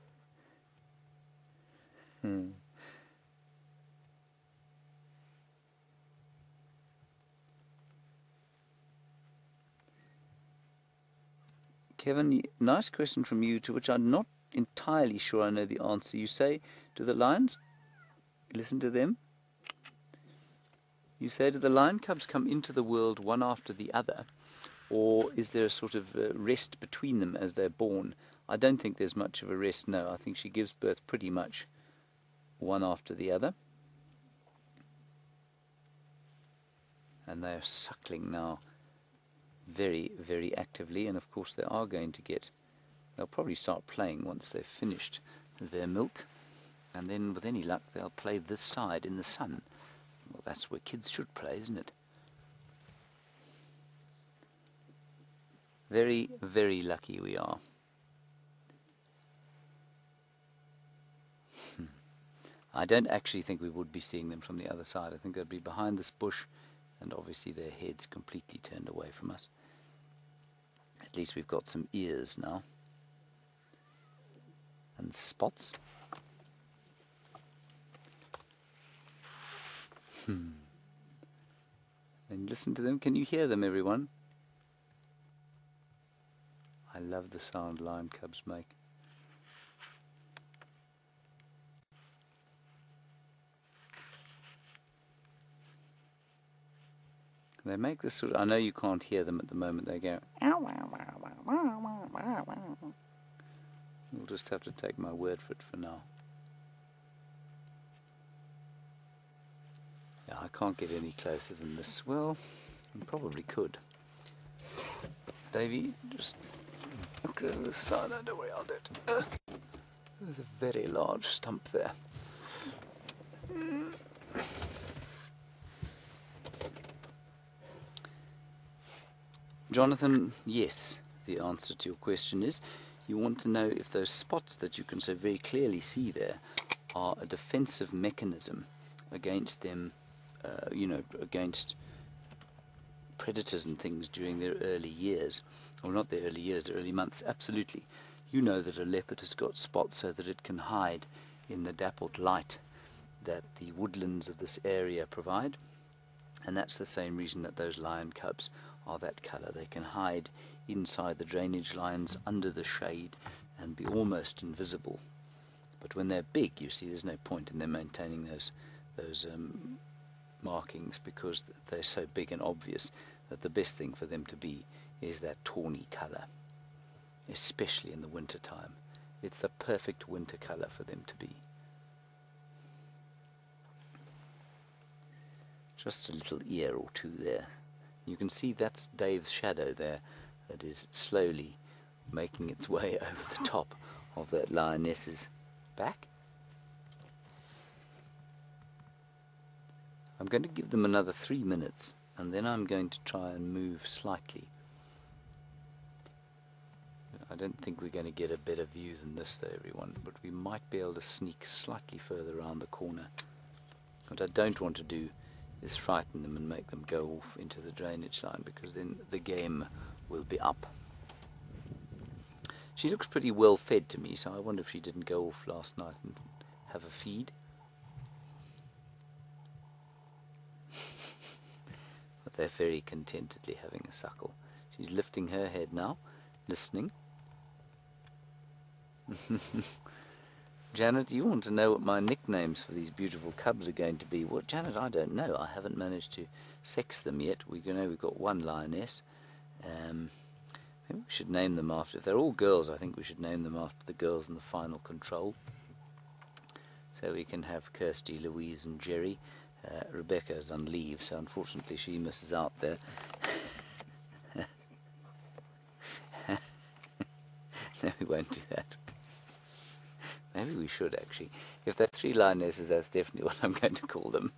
Kevin, nice question from you, to which I'm not entirely sure I know the answer. You say, do the lions, listen to them? You say, do the lion cubs come into the world one after the other? Or is there a sort of rest between them as they're born? I don't think there's much of a rest, no. I think she gives birth pretty much one after the other. And they are suckling now very, very actively. And of course they are going to get, they'll probably start playing once they've finished their milk. And then with any luck they'll play this side in the sun. Well, that's where kids should play, isn't it? Very, very lucky we are. I don't actually think we would be seeing them from the other side. I think they'd be behind this bush, and obviously their heads completely turned away from us. At least we've got some ears now. And spots. And listen to them. Can you hear them, everyone? I love the sound lion cubs make. They make this sort of, I know you can't hear them at the moment, they go, you'll just have to take my word for it for now. Yeah, I can't get any closer than this. Well, I probably could. Davey, just look at this side, I don't worry, I'll do it. There's a very large stump there. Jonathan, yes, the answer to your question is, you want to know if those spots that you can so very clearly see there are a defensive mechanism against them, against predators and things during their early years. Or not their early years, their early months, absolutely. You know that a leopard has got spots so that it can hide in the dappled light that the woodlands of this area provide. And that's the same reason that those lion cubs are that colour. They can hide inside the drainage lines under the shade and be almost invisible. But when they're big, you see, there's no point in them maintaining those markings, because they're so big and obvious that the best thing for them to be is that tawny colour, especially in the winter time. It's the perfect winter colour for them to be. Just a little ear or two there. You can see that's Dave's shadow there that is slowly making its way over the top of that lioness's back. I'm going to give them another 3 minutes, and then I'm going to try and move slightly. I don't think we're going to get a better view than this though, everyone, but we might be able to sneak slightly further around the corner. What I don't want to do is frighten them and make them go off into the drainage line, because then the game will be up. She looks pretty well fed to me, so I wonder if she didn't go off last night and have a feed. But they're very contentedly having a suckle. She's lifting her head now, listening. Janet, you want to know what my nicknames for these beautiful cubs are going to be? Well, Janet, I don't know. I haven't managed to sex them yet. We know we've got one lioness. Maybe we should name them after, if they're all girls, I think we should name them after the girls in the final control. So we can have Kirsty, Louise and Jerry. Rebecca is on leave, so unfortunately she misses out there. won't do that. Maybe we should, actually. If they're 3 lionesses, that's definitely what I'm going to call them.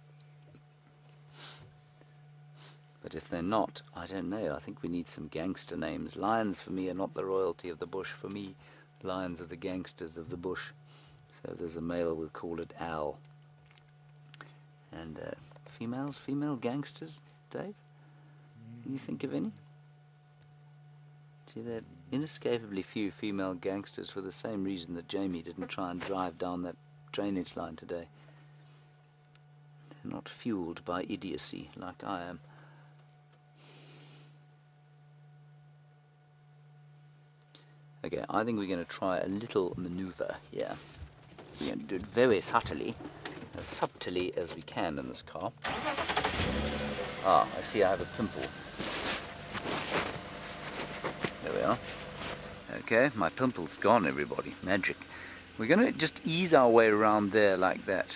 But if they're not, I don't know. I think we need some gangster names. Lions, for me, are not the royalty of the bush. For me, lions are the gangsters of the bush. So if there's a male, we'll call it Al. And females? Female gangsters, Dave? Can you think of any? See, there are inescapably few female gangsters for the same reason that Jamie didn't try and drive down that drainage line today. They're not fueled by idiocy like I am. Okay, I think we're going to try a little maneuver here. We're going to do it very subtly as we can in this car. Ah, I see I have a pimple. There we are. Okay, my pimple's gone, everybody. Magic. We're going to just ease our way around there like that.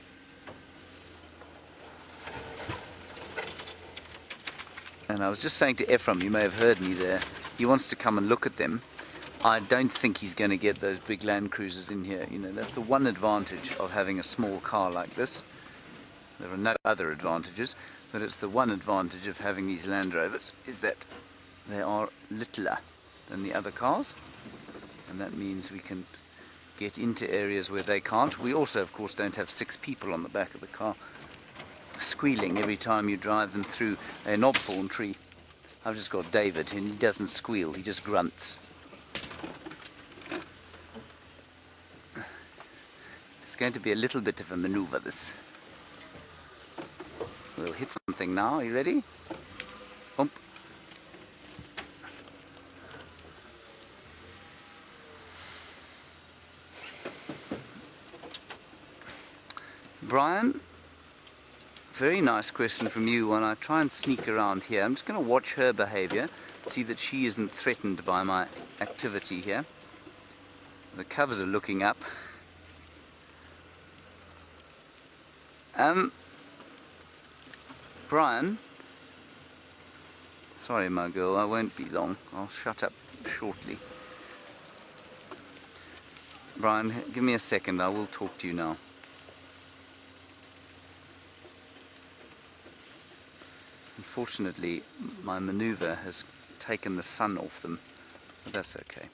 And I was just saying to Ephraim, you may have heard me there, he wants to come and look at them. I don't think he's going to get those big Land Cruisers in here. You know, that's the one advantage of having a small car like this. There are no other advantages, but it's the one advantage of having these Land Rovers, is that they are littler than the other cars, and that means we can get into areas where they can't. We also, of course, don't have 6 people on the back of the car squealing every time you drive them through a knobthorn tree. I've just got David, and he doesn't squeal, he just grunts. It's going to be a little bit of a maneuver, this. We'll hit something now. Are you ready? Bump. Brian, very nice question from you. When I try and sneak around here, I'm just going to watch her behavior, see that she isn't threatened by my activity here. The cubs are looking up. Brian, sorry my girl, I won't be long. I'll shut up shortly. Brian, give me a second, I will talk to you now. Unfortunately, my maneuver has taken the sun off them, but that's okay.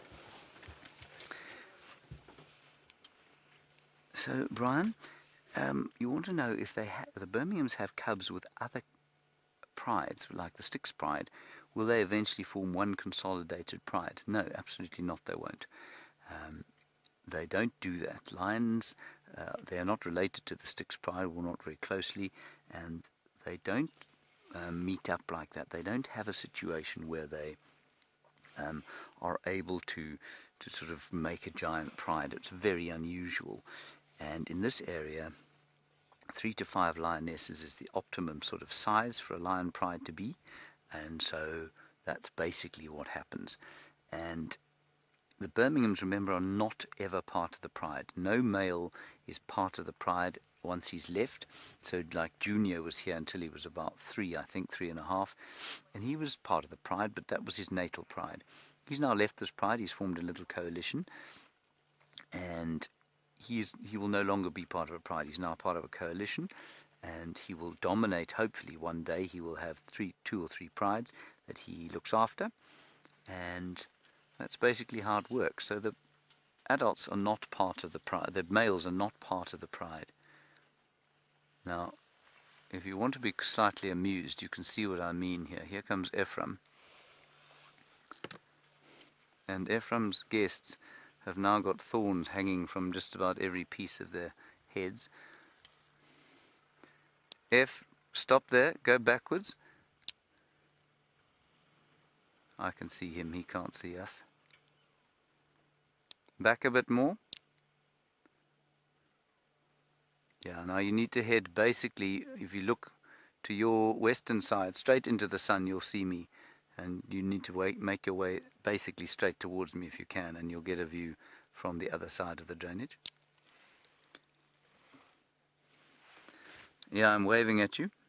So, Brian, you want to know if the Birminghams have cubs with other prides, like the Styx pride. Will they eventually form one consolidated pride? No, absolutely not, they won't. They don't do that. Lions, they are not related to the Styx pride, or not very closely, and they don't meet up like that. They don't have a situation where they are able to sort of make a giant pride. It's very unusual. And in this area, 3 to 5 lionesses is the optimum sort of size for a lion pride to be, and so that's basically what happens. And the Birminghams, remember, are not ever part of the pride. No male is part of the pride once he's left. So like Junior was here until he was about 3, I think 3.5, and he was part of the pride, but that was his natal pride. He's now left this pride. He's formed a little coalition, and he will no longer be part of a pride. He's now part of a coalition, and he will dominate. Hopefully one day he will have 2 or 3 prides that he looks after, and that's basically how it works. So the adults are not part of the pride. The males are not part of the pride. Now, if you want to be slightly amused, you can see what I mean here. Here comes Ephraim, and Ephraim's guests have now got thorns hanging from just about every piece of their heads. Stop there, go backwards. I can see him, he can't see us. Back a bit more. Yeah, now you need to head basically, if you look to your western side, straight into the sun, you'll see me. And you need to make your way basically straight towards me if you can, and you'll get a view from the other side of the drainage. Yeah, I'm waving at you.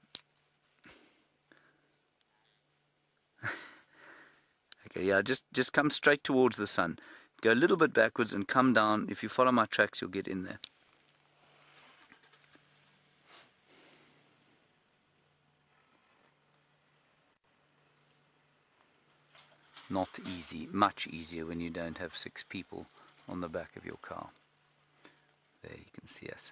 Okay, yeah, just come straight towards the sun. Go a little bit backwards and come down. If you follow my tracks, you'll get in there. Not easy, much easier when you don't have 6 people on the back of your car. There you can see us.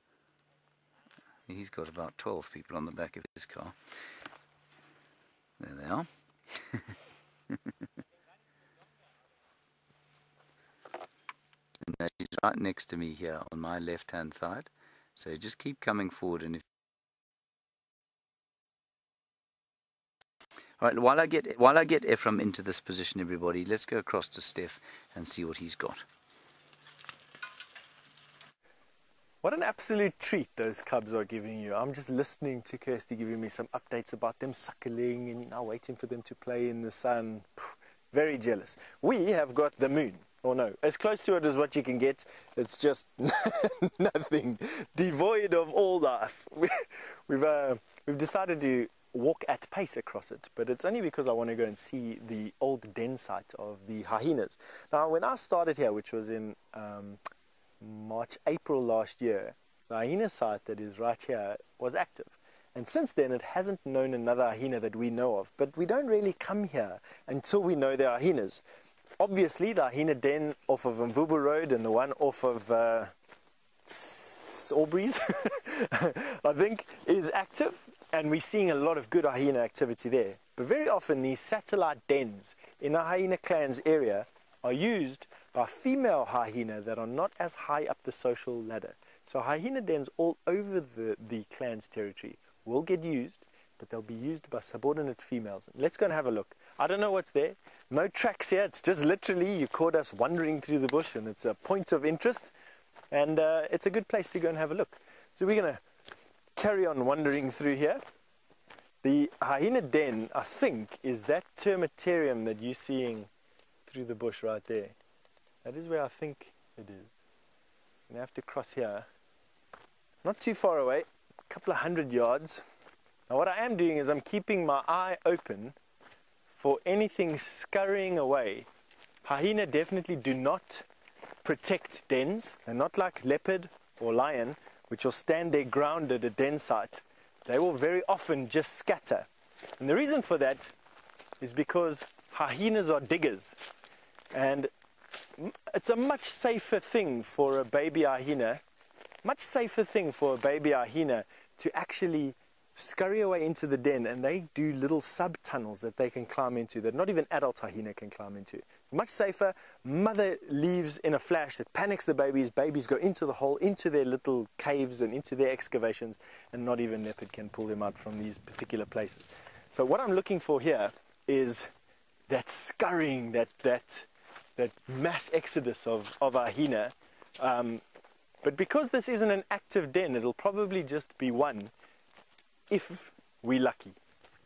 He's got about 12 people on the back of his car. There they are. And he's right next to me here on my left hand side. So just keep coming forward, and if Right, while I get Ephraim into this position, everybody, let's go across to Steph and see what he's got. What an absolute treat those cubs are giving you. I'm just listening to Kirsty giving me some updates about them suckling and now waiting for them to play in the sun. Very jealous. We have got the moon. Or no, as close to it as what you can get. It's just nothing, devoid of all life. We've decided to walk at pace across it, but it's only because I want to go and see the old den site of the hyenas. Now, when I started here, which was in March, April last year, the hyena site that is right here was active. And since then, it hasn't known another hyena that we know of. But we don't really come here until we know there are hyenas. Obviously, the hyena den off of Mvubu Road and the one off of Aubrey's, I think, is active. And we're seeing a lot of good hyena activity there. But very often, these satellite dens in a hyena clan's area are used by female hyena that are not as high up the social ladder. So hyena dens all over the clan's territory will get used, but they'll be used by subordinate females. Let's go and have a look. I don't know what's there. No tracks here. It's just literally you caught us wandering through the bush, and it's a point of interest. And it's a good place to go and have a look. So we're going to carry on wandering through here. The hyena den, I think, is that termitarium that you're seeing through the bush right there. That is where I think it is. I'm going to have to cross here. Not too far away, a couple of 100 yards. Now what I am doing is I'm keeping my eye open for anything scurrying away. Hyena definitely do not protect dens. They're not like leopard or lion, which will stand their ground at a den site. They will very often just scatter. And the reason for that is because hyenas are diggers. And it's a much safer thing for a baby hyena, to actually scurry away into the den, and they do little sub-tunnels that they can climb into that not even adult hyena can climb into. Much safer. Mother leaves in a flash that panics the babies. Babies go into the hole, into their little caves and into their excavations, and not even leopard can pull them out from these particular places. So what I'm looking for here is that scurrying, that mass exodus of hyena. But because this isn't an active den, it'll probably just be one if we're lucky.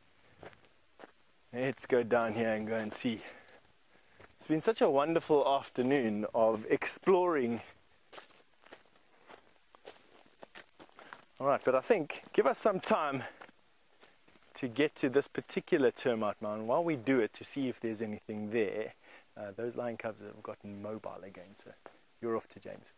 Let's go down here and go and see. It's been such a wonderful afternoon of exploring. Alright, but I think give us some time to get to this particular termite mound while we do it, to see if there's anything there. Those lion cubs have gotten mobile again, so you're off to James.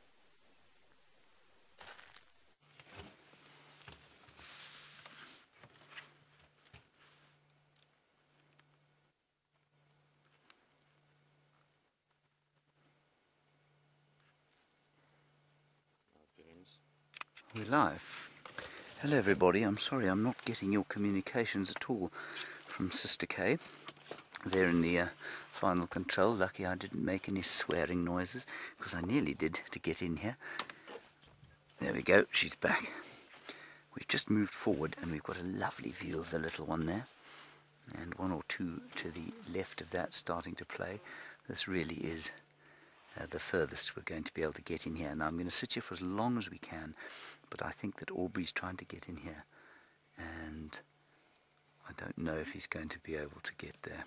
James. We're live. Hello everybody, I'm sorry I'm not getting your communications at all from Sister Kay. They're in the final control. Lucky I didn't make any swearing noises, because I nearly did to get in here. There we go, she's back. We've just moved forward and we've got a lovely view of the little one there, and one or two to the left of that starting to play. This really is the furthest we're going to be able to get in here. Now I'm going to sit here for as long as we can, but I think that Aubrey's trying to get in here, and I don't know if he's going to be able to get there.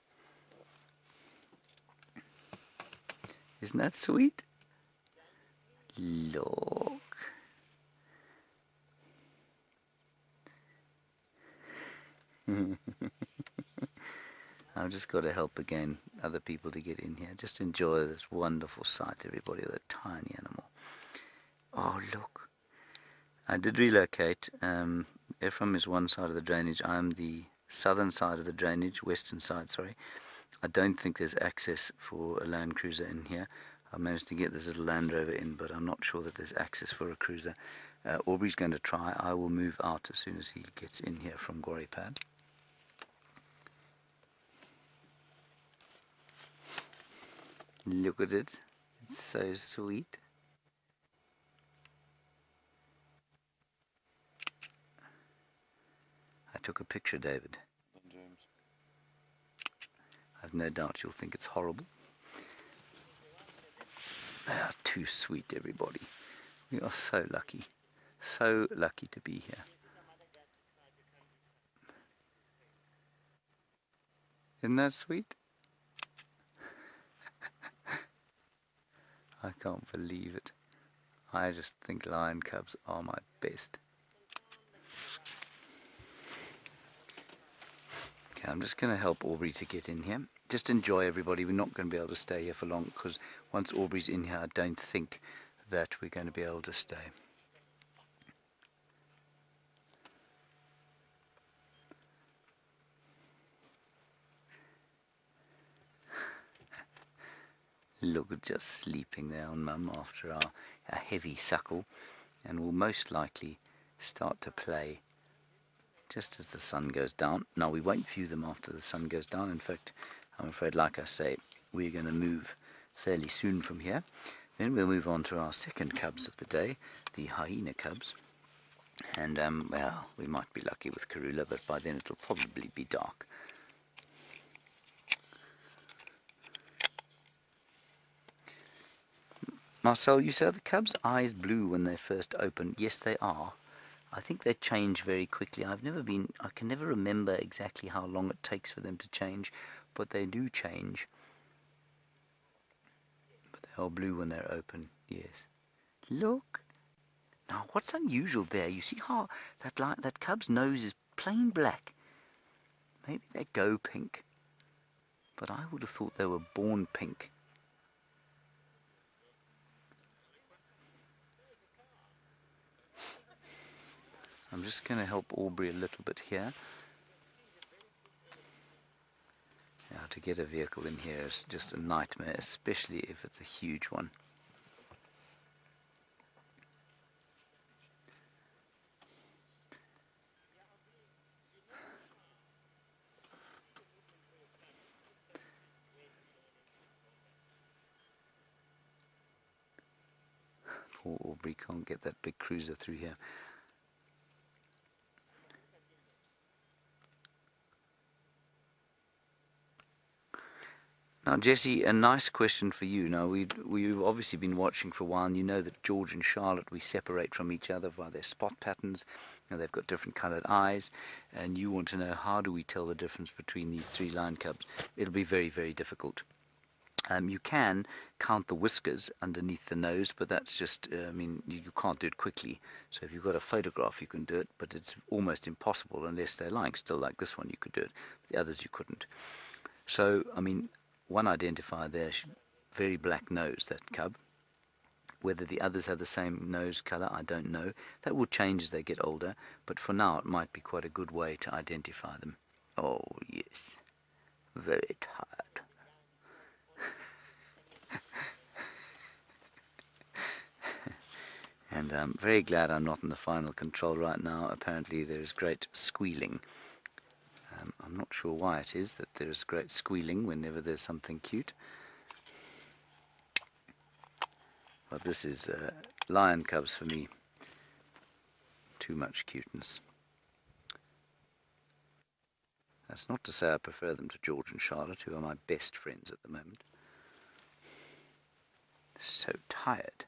Isn't that sweet? Look. I've just got to help again other people to get in here. Just enjoy this wonderful sight, everybody, with a tiny animal. Oh, look. I did relocate. Ephraim is one side of the drainage. I'm the southern side of the drainage, western side, sorry. I don't think there's access for a Land Cruiser in here. I managed to get this little Land Rover in, but I'm not sure that there's access for a cruiser. Aubrey's going to try. I will move out as soon as he gets in here from Goripad. Look at it. It's so sweet. I took a picture, David. I've no doubt you'll think it's horrible. They are too sweet, everybody. We are so lucky. So lucky to be here. Isn't that sweet? I can't believe it. I just think lion cubs are my best. Okay, I'm just going to help Aubrey to get in here. Just enjoy, everybody. We're not going to be able to stay here for long because once Aubrey's in here, I don't think that we're going to be able to stay. Look at just sleeping there on Mum after a heavy suckle, and will most likely start to play just as the sun goes down. Now, we won't view them after the sun goes down. In fact, I'm afraid, like I say, we're going to move fairly soon from here. Then we'll move on to our second cubs of the day, the hyena cubs. And, well, we might be lucky with Karula, but by then it'll probably be dark. Marcel, you say the cubs' eyes blue when they first open. Yes, they are. I think they change very quickly. I can never remember exactly how long it takes for them to change, but they do change. But they are blue when they're open, yes. Look. Now, what's unusual there? You see how that cub's nose is plain black. Maybe they go pink. But I would have thought they were born pink. I'm just going to help Aubrey a little bit here. Now, to get a vehicle in here is just a nightmare, especially if it's a huge one. Poor Aubrey can't get that big cruiser through here. Now, Jesse, a nice question for you. Now, we've obviously been watching for a while, and you know that George and Charlotte, we separate from each other by their spot patterns. Now, they've got different coloured eyes, and you want to know how do we tell the difference between these three lion cubs. It'll be very, very difficult. You can count the whiskers underneath the nose, but that's just, you can't do it quickly. So if you've got a photograph, you can do it, but it's almost impossible unless they're lying still like this one, you could do it. The others you couldn't. So, one identifier there, very black nose, that cub. Whether the others have the same nose colour, I don't know. That will change as they get older, but for now it might be quite a good way to identify them. Oh, yes. Very tired. And I'm very glad I'm not in the final control right now. Apparently there is great squealing. I'm not sure why it is that there is great squealing whenever there's something cute. But this is lion cubs for me. Too much cuteness. That's not to say I prefer them to George and Charlotte, who are my best friends at the moment. So tired.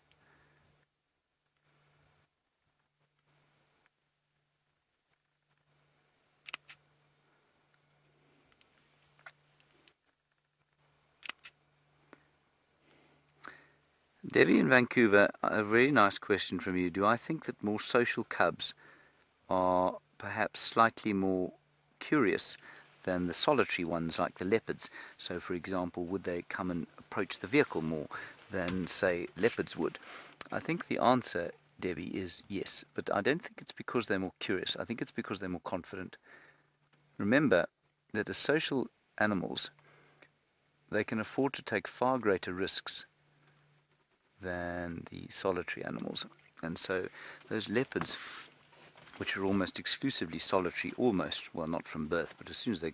Debbie in Vancouver, a very nice question from you. Do I think that more social cubs are perhaps slightly more curious than the solitary ones like the leopards. So, for example, would they come and approach the vehicle more than, say, leopards would? I think the answer, Debbie, is yes, but I don't think it's because they're more curious. I think it's because they're more confident. Remember that as social animals, they can afford to take far greater risks than the solitary animals. And so those leopards, which are almost exclusively solitary, well, not from birth, but as soon as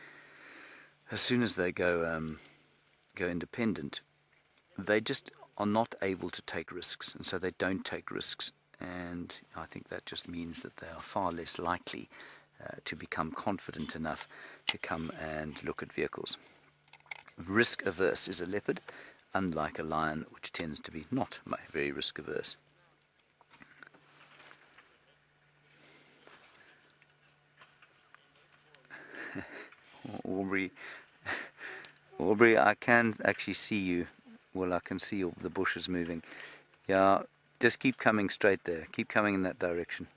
they go independent, they just are not able to take risks, and so they don't take risks. And I think that just means that they are far less likely to become confident enough to come and look at vehicles. Risk averse is a leopard, unlike a lion, which tends to be not very risk averse. Aubrey, I can actually see you. Well, I can see the bushes moving. Yeah, just keep coming straight there. Keep coming in that direction.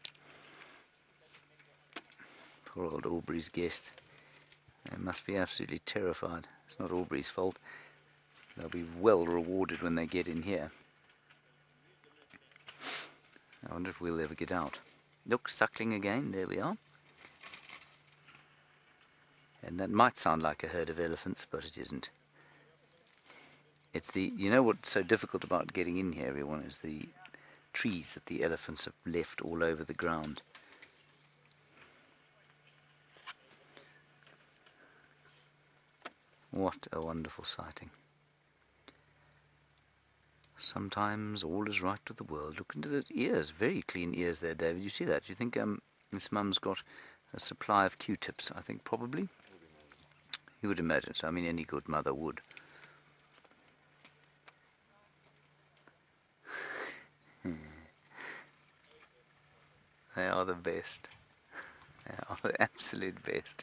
Poor old Aubrey's guest. They must be absolutely terrified. It's not Aubrey's fault. They'll be well rewarded when they get in here. I wonder if we'll ever get out. Look, suckling again. There we are. And that might sound like a herd of elephants, but it isn't. It's you know what's so difficult about getting in here, everyone, is the trees that the elephants have left all over the ground. What a wonderful sighting. Sometimes all is right with the world. Look into those ears, very clean ears there, David. You see that? Do you think this mum's got a supply of Q-tips? I think probably. You would imagine so. I mean, any good mother would. They are the best. They are the absolute best.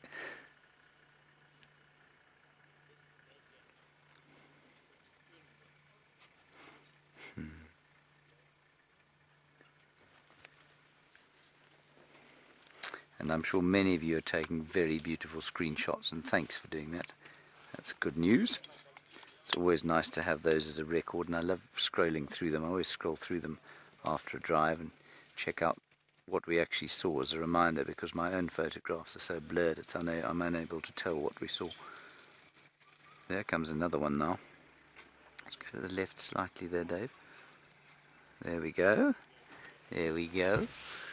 And I'm sure many of you are taking very beautiful screenshots, and thanks for doing that. That's good news. It's always nice to have those as a record, and I love scrolling through them. I always scroll through them after a drive and check out what we actually saw as a reminder, because my own photographs are so blurred I'm unable to tell what we saw. There comes another one now. Let's go to the left slightly there, Dave. There we go. There we go.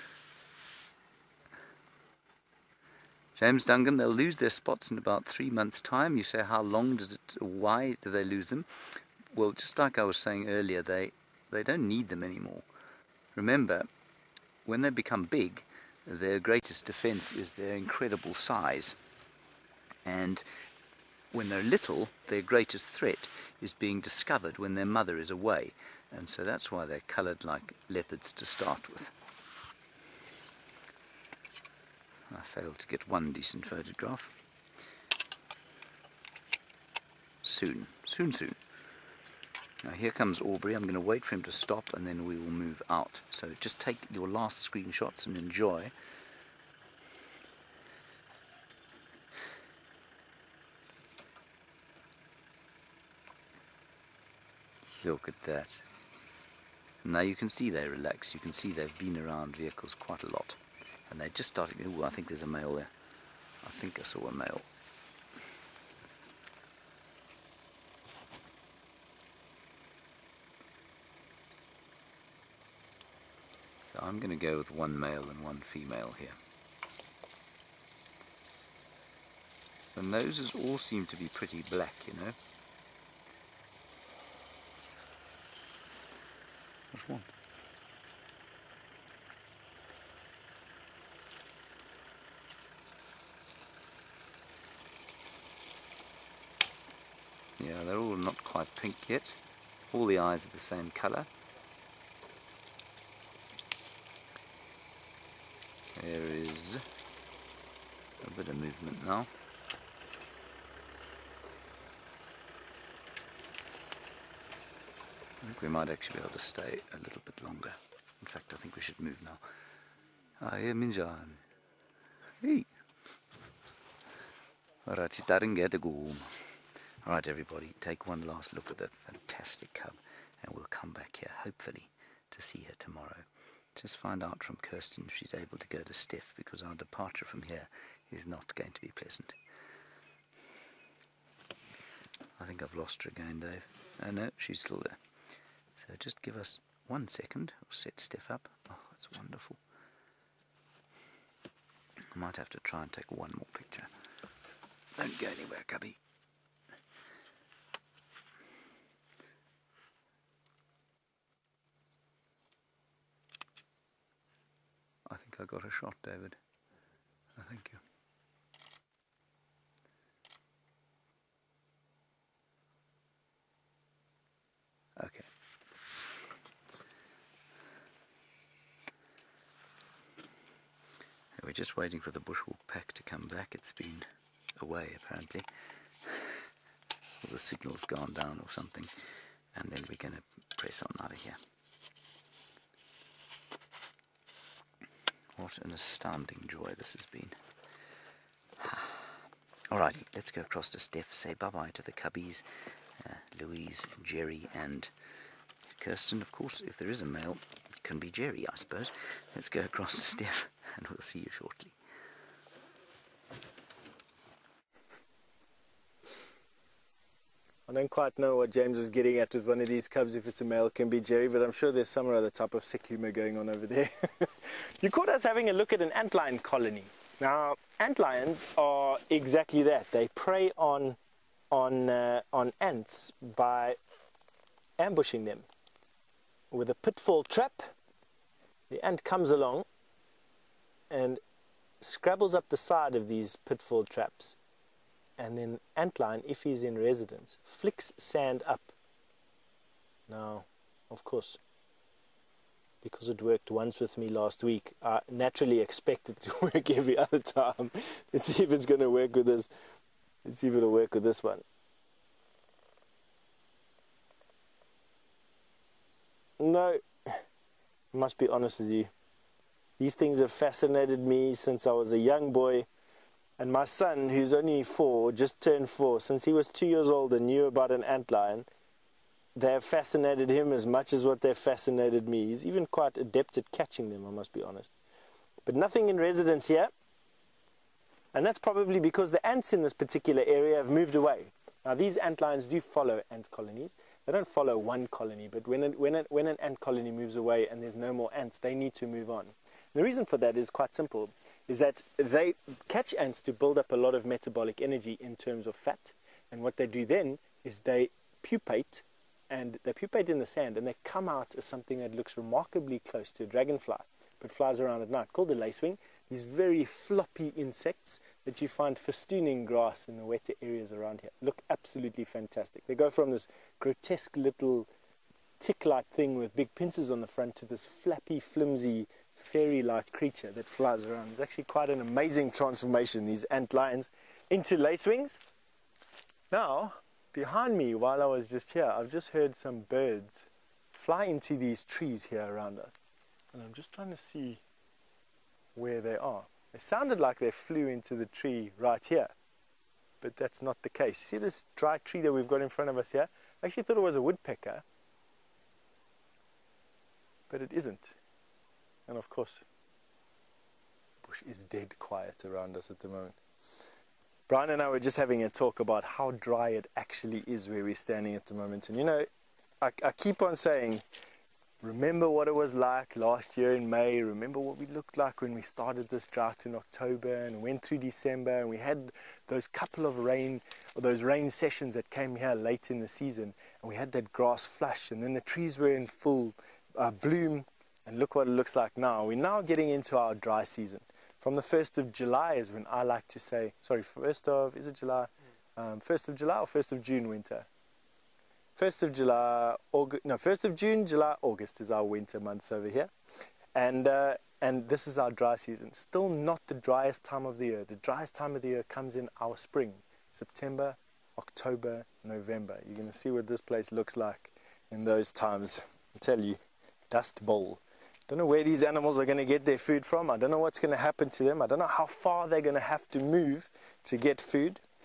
James Duncan, they'll lose their spots in about 3 months' time. You say, how long why do they lose them? Well, just like I was saying earlier, they don't need them anymore. Remember, when they become big, their greatest defense is their incredible size. And when they're little, their greatest threat is being discovered when their mother is away. And so that's why they're coloured like leopards to start with. I failed to get one decent photograph. Soon. Now here comes Aubrey. I'm going to wait for him to stop and then we will move out. So just take your last screenshots and enjoy. Look at that. Now you can see they relax. You can see they've been around vehicles quite a lot. And they're just starting. Oh, I think there's a male there. I think I saw a male. So I'm going to go with one male and one female here. The noses all seem to be pretty black, you know. There's one. Yeah, they're all not quite pink yet. All the eyes are the same colour. There is a bit of movement now. I think we might actually be able to stay a little bit longer. In fact, I think we should move now. Ah, here, Minjan. Hey. Alright everybody, take one last look at that fantastic cub and we'll come back here, hopefully, to see her tomorrow. Just find out from Kirsten if she's able to go to Steph, because our departure from here is not going to be pleasant. I think I've lost her again, Dave. Oh no, she's still there. So just give us 1 second. We'll set Steph up. Oh, that's wonderful. I might have to try and take one more picture. Don't go anywhere, cubby. I think I got a shot, David. Oh, thank you. Okay. We're just waiting for the bushwalk pack to come back. It's been away apparently. Or the signal's gone down or something. And then we're going to press on out of here. What an astounding joy this has been. Alrighty, let's go across to Steph, say bye-bye to the cubbies, Louise, Jerry and Kirsten. Of course, if there is a male, it can be Jerry, I suppose. Let's go across to Steph and we'll see you shortly. I don't quite know what James is getting at with one of these cubs. If it's a male, it can be Jerry, but I'm sure there's some other type of sick humour going on over there. You caught us having a look at an antlion colony. Now, antlions are exactly that. They prey on ants by ambushing them with a pitfall trap. The ant comes along and scrabbles up the side of these pitfall traps, and then antlion, if he's in residence, flicks sand up. Now, of course, because it worked once with me last week, I naturally expect it to work every other time. Let's see if it's going to work with this. Let's see if it'll work with this one. No, I must be honest with you. These things have fascinated me since I was a young boy. And my son, who's only 4, just turned 4, since he was 2 years old and knew about an antlion, they have fascinated him as much as what they've fascinated me. He's even quite adept at catching them, I must be honest. But nothing in residence here. And that's probably because the ants in this particular area have moved away. Now, these antlions do follow ant colonies. They don't follow one colony, but when an ant colony moves away and there's no more ants, they need to move on. The reason for that is quite simple, is that they catch ants to build up a lot of metabolic energy in terms of fat. And what they do then is they pupate, and they pupate in the sand, and they come out as something that looks remarkably close to a dragonfly, but flies around at night, called the lacewing. These very floppy insects that you find festooning grass in the wetter areas around here. Look absolutely fantastic. They go from this grotesque little tick-like thing with big pincers on the front to this flappy, flimsy, fairy-like creature that flies around. It's actually quite an amazing transformation, these antlions into lacewings. Now, behind me, while I was just here, I've just heard some birds fly into these trees here around us. And I'm just trying to see where they are. It sounded like they flew into the tree right here, but that's not the case. See this dry tree that we've got in front of us here? I actually thought it was a woodpecker, but it isn't. And of course, bush is dead quiet around us at the moment. Brian and I were just having a talk about how dry it actually is where we're standing at the moment. And you know, I keep on saying, remember what it was like last year in May. Remember what we looked like when we started this drought in October and went through December, and we had those couple of rain, or those rain sessions that came here late in the season, and we had that grass flush, and then the trees were in full bloom. And look what it looks like now. We're now getting into our dry season. From the 1st of July is when I like to say, sorry, 1st of, is it July? 1st of July or 1st of June winter? 1st of July, August, no, 1st of June, July, August is our winter months over here. And this is our dry season. Still not the driest time of the year. The driest time of the year comes in our spring, September, October, November. You're going to see what this place looks like in those times. I tell you, dust bowl. Don't know where these animals are going to get their food from. I don't know what's going to happen to them. I don't know how far they're going to have to move to get food.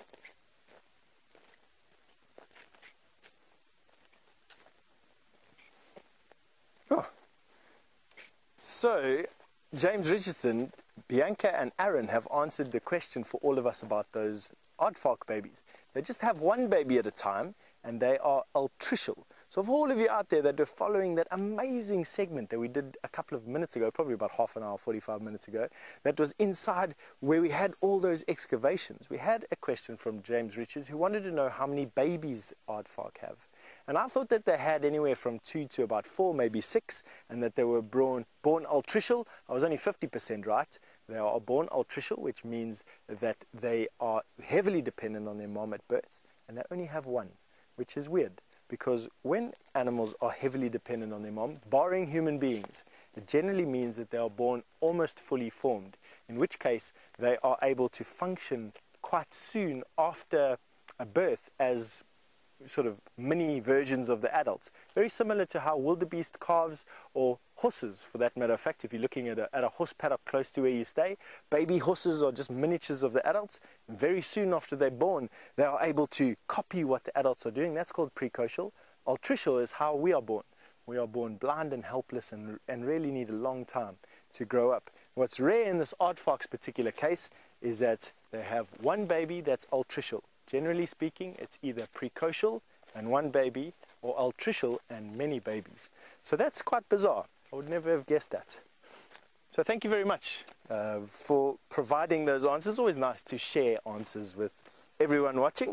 So, James Richardson, Bianca and Aaron have answered the question for all of us about those aardvark babies. They just have one baby at a time, and they are altricial. So for all of you out there that are following that amazing segment that we did a couple of minutes ago, probably about half an hour, 45 minutes ago, that was inside where we had all those excavations, we had a question from James Richards who wanted to know how many babies aardvark have. And I thought that they had anywhere from 2 to about 4, maybe 6, and that they were born altricial. I was only 50% right. They are born altricial, which means that they are heavily dependent on their mom at birth, and they only have one, which is weird. Because when animals are heavily dependent on their mom, barring human beings, it generally means that they are born almost fully formed, in which case they are able to function quite soon after a birth as sort of mini versions of the adults. Very similar to how wildebeest calves, or horses for that matter of fact, if you're looking at a horse paddock close to where you stay, baby horses are just miniatures of the adults. Very soon after they're born, they are able to copy what the adults are doing. That's called precocial. Altricial is how we are born. We are born blind and helpless and really need a long time to grow up. What's rare in this aardvark's particular case is that they have one baby that's altricial. Generally speaking, it's either precocial and one baby, or altricial and many babies. So that's quite bizarre. I would never have guessed that. So thank you very much for providing those answers. It's always nice to share answers with everyone watching.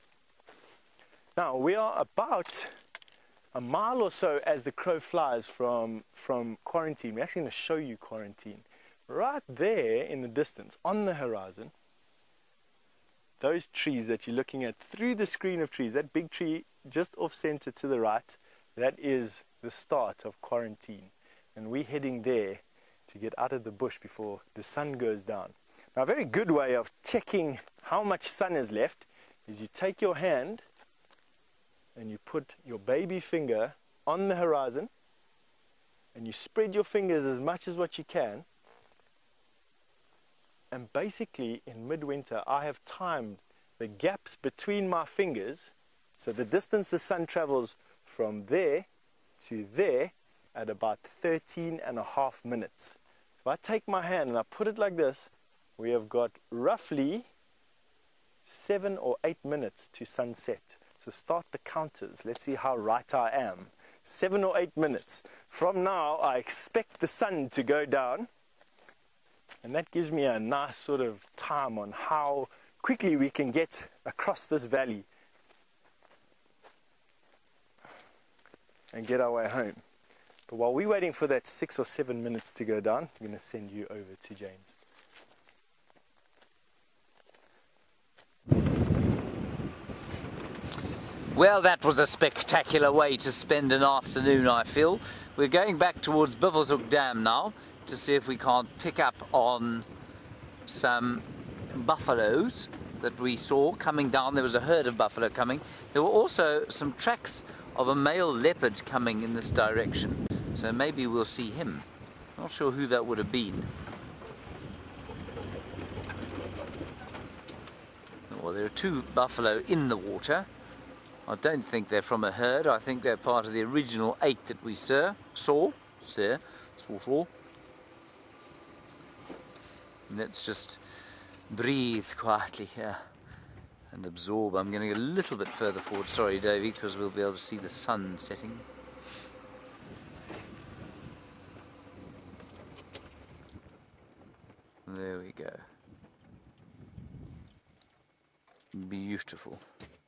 Now, we are about a mile or so as the crow flies from quarantine. We're actually going to show you quarantine. Right there in the distance, on the horizon, those trees that you're looking at through the screen of trees, that big tree just off center to the right, that is the start of quarantine. And we're heading there to get out of the bush before the sun goes down. Now, a very good way of checking how much sun is left is you take your hand and you put your baby finger on the horizon and you spread your fingers as much as what you can. And basically, in midwinter, I have timed the gaps between my fingers, so the distance the sun travels from there to there at about 13.5 minutes. If I take my hand and I put it like this, we have got roughly 7 or 8 minutes to sunset. So start the counters. Let's see how right I am. 7 or 8 minutes. From now, I expect the sun to go down. And that gives me a nice sort of time on how quickly we can get across this valley and get our way home. But while we're waiting for that 6 or 7 minutes to go down, I'm going to send you over to James. Well, that was a spectacular way to spend an afternoon, I feel. We're going back towards Buffelshoek Dam now to see if we can't pick up on some buffaloes that we saw coming down. There was a herd of buffalo coming. There were also some tracks of a male leopard coming in this direction. So maybe we'll see him. Not sure who that would have been. Well, there are 2 buffalo in the water. I don't think they're from a herd. I think they're part of the original 8 that we saw. Let's just breathe quietly here and absorb. I'm going to get a little bit further forward. Sorry, Davey, because we'll be able to see the sun setting. There we go. Beautiful.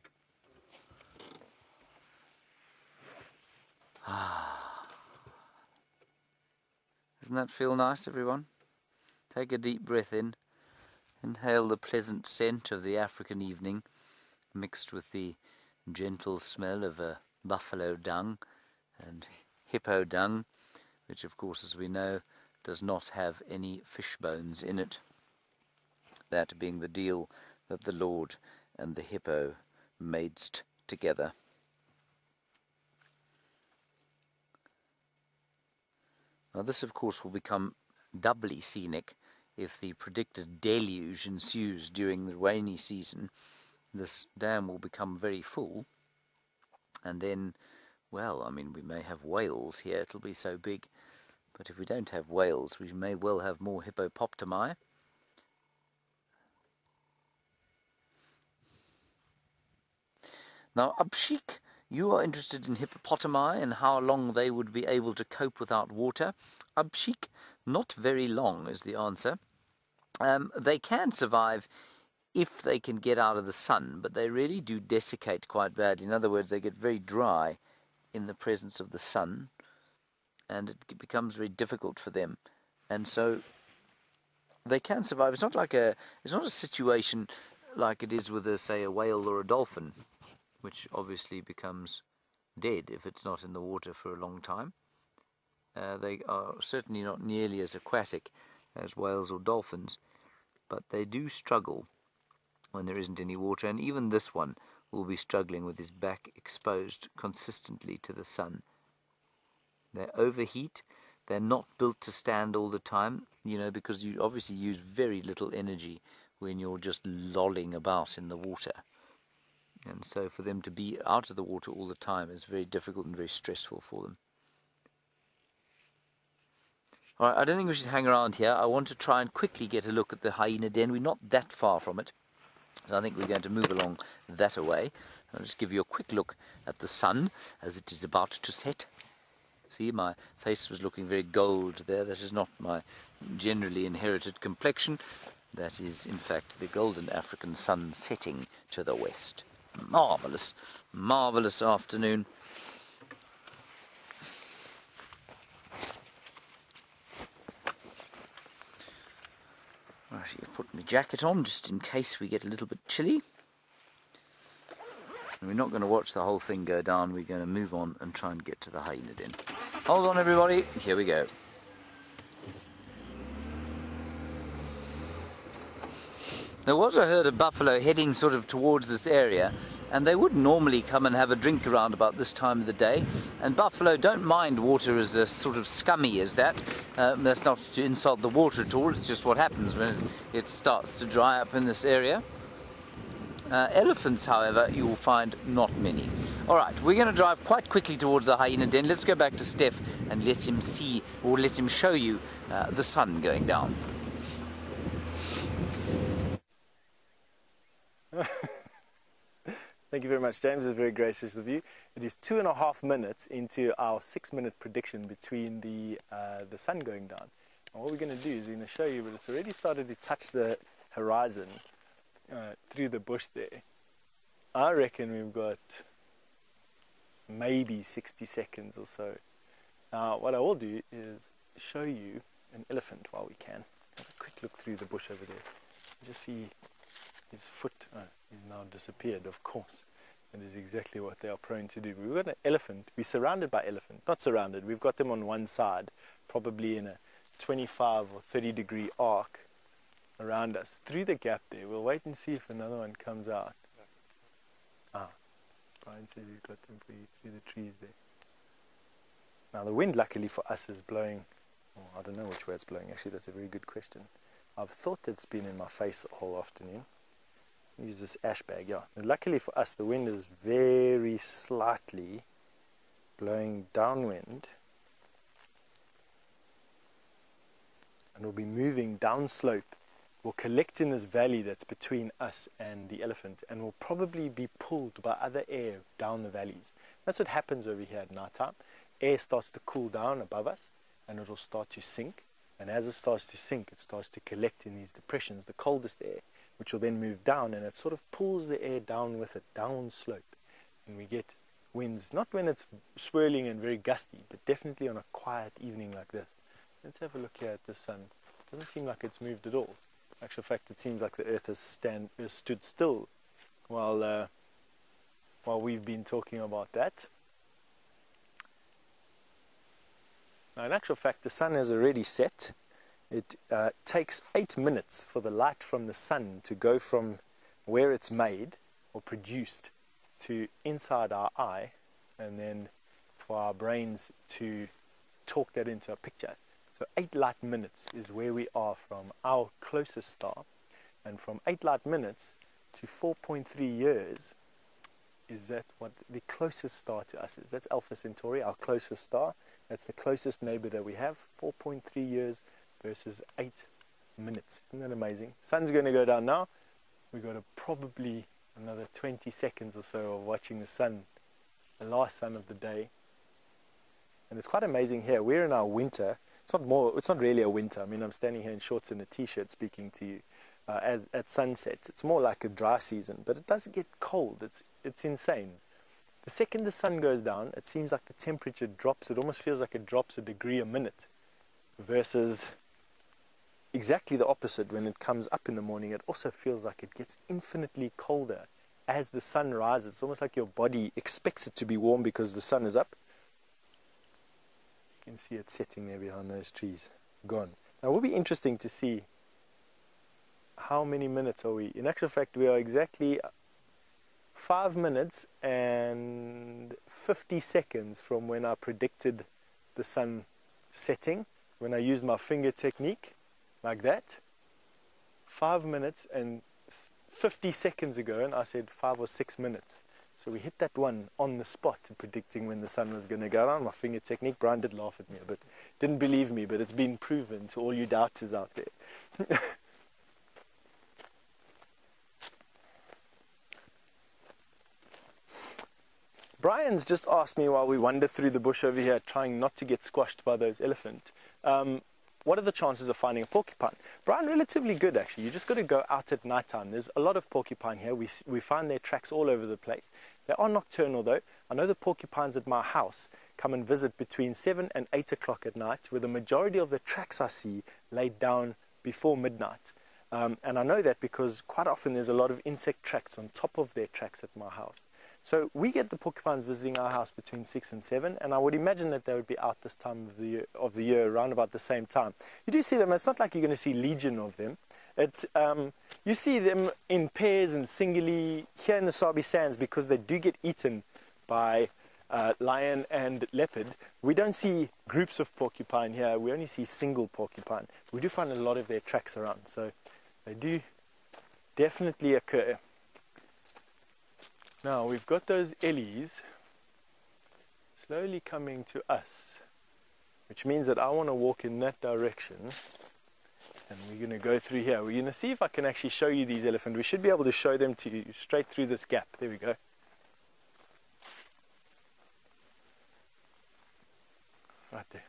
Doesn't that feel nice, everyone? Take a deep breath in. Inhale the pleasant scent of the African evening, mixed with the gentle smell of buffalo dung and hippo dung, which of course, as we know, does not have any fish bones in it. That being the deal that the Lord and the hippo madest together. Now this of course will become doubly scenic if the predicted deluge ensues during the rainy season. This dam will become very full, and then, well, I mean, we may have whales here. It'll be so big. But if we don't have whales, we may well have more hippopotami. Now, Abshik, you are interested in hippopotami and how long they would be able to cope without water. Abshik, not very long is the answer. They can survive if they can get out of the sun, but they really do desiccate quite badly. In other words, they get very dry in the presence of the sun, and it becomes very difficult for them. And so they can survive. It's not a situation like it is with, say, a whale or a dolphin, which obviously becomes dead if it's not in the water for a long time. They are certainly not nearly as aquatic as whales or dolphins, but they do struggle when there isn't any water, and even this one will be struggling with his back exposed consistently to the sun. They overheat. They're not built to stand all the time, because you obviously use very little energy when you're just lolling about in the water. And so for them to be out of the water all the time is very difficult and very stressful for them. All right, I don't think we should hang around here. I want to try and quickly get a look at the hyena den. We're not that far from it, so I think we're going to move along that away. I'll just give you a quick look at the sun as it is about to set. See, my face was looking very gold there. That is not my generally inherited complexion. That is, in fact, the golden African sun setting to the west. Marvellous, marvellous afternoon. Right, I'll put my jacket on just in case we get a little bit chilly. And we're not going to watch the whole thing go down. We're going to move on and try and get to the hyena den. Hold on, everybody. Here we go. There was a herd of buffalo heading sort of towards this area, and they would normally come and have a drink around about this time of the day. And buffalo don't mind water as sort of scummy as that. That's not to insult the water at all. It's just what happens when it starts to dry up in this area. Elephants, however, you will find not many. All right, we're going to drive quite quickly towards the hyena den. Let's go back to Steph and let him see, or let him show you, the sun going down. Thank you very much, James. It's very gracious of you. It is 2.5 minutes into our 6-minute prediction between the sun going down. And what we're going to do is we're going to show you, but it's already started to touch the horizon through the bush there. I reckon we've got maybe 60 seconds or so. Now, what I will do is show you an elephant while we can. Have a quick look through the bush over there. Just see his foot. He's now disappeared, of course. That is exactly what they are prone to do. We've got an elephant. We're surrounded by elephant. Not surrounded. We've got them on one side, probably in a 25 or 30 degree arc around us. Through the gap there. We'll wait and see if another one comes out. Brian says he's got them for you through the trees there. Now the wind, luckily for us, is blowing. I don't know which way it's blowing. Actually, that's a very good question. I've thought it's been in my face the whole afternoon. Use this ash bag, yeah. And luckily for us, the wind is very slightly blowing downwind, and will be moving downslope. Will collect in this valley that's between us and the elephant, and will probably be pulled by other air down the valleys. That's what happens over here at night time. Air starts to cool down above us, and it will start to sink. And as it starts to sink, it starts to collect in these depressions, the coldest air, which will then move down, and it sort of pulls the air down with it, down slope. And we get winds, not when it's swirling and very gusty, but definitely on a quiet evening like this. Let's have a look here at the sun. It doesn't seem like it's moved at all. In actual fact, it seems like the earth has stood still while we've been talking about that. Now, in actual fact, the sun has already set. It takes 8 minutes for the light from the sun to go from where it's made or produced to inside our eye, and then for our brains to talk that into a picture. So 8 light minutes is where we are from our closest star, and from 8 light minutes to 4.3 years is that what the closest star to us is. That's Alpha Centauri, our closest star, That's the closest neighbor that we have, 4.3 years versus 8 minutes. Isn't that amazing? Sun's going to go down now. We've got probably another 20 seconds or so of watching the sun, the last sun of the day. And it's quite amazing here. We're in our winter. It's not really a winter. I mean, I'm standing here in shorts and a t-shirt speaking to you at sunset. It's more like a dry season, but it doesn't get cold. It's insane. The second the sun goes down, it seems like the temperature drops. It almost feels like it drops a degree a minute, versus exactly the opposite. When it comes up in the morning, it also feels like it gets infinitely colder as the sun rises. It's almost like your body expects it to be warm because the sun is up. You can see it setting there behind those trees. Gone. Now it will be interesting to see how many minutes are we. In actual fact, we are exactly 5 minutes and 50 seconds from when I predicted the sun setting, when I used my finger technique like that. 5 minutes and 50 seconds ago, and I said 5 or 6 minutes. So we hit that one on the spot, predicting when the sun was going to go down. My finger technique. Brian did laugh at me, but didn't believe me, but it's been proven to all you doubters out there. Brian's just asked me while we wander through the bush over here, trying not to get squashed by those elephant, what are the chances of finding a porcupine? Brian, relatively good actually. You just got to go out at night time. There's a lot of porcupine here. We find their tracks all over the place. They are nocturnal though. I know the porcupines at my house come and visit between 7 and 8 o'clock at night, where the majority of the tracks I see laid down before midnight. And I know that because quite often there's a lot of insect tracks on top of their tracks at my house. So we get the porcupines visiting our house between 6 and 7, and I would imagine that they would be out this time of the year around about the same time. You do see them. It's not like you're going to see legion of them. You see them in pairs and singly here in the Sabi Sands because they do get eaten by lion and leopard. We don't see groups of porcupine here. We only see single porcupine. We do find a lot of their tracks around, so they do definitely occur. Now we've got those ellies slowly coming to us, which means that I want to walk in that direction, and we're going to go through here. We're going to see if I can actually show you these elephants. We should be able to show them to you straight through this gap. There we go. Right there.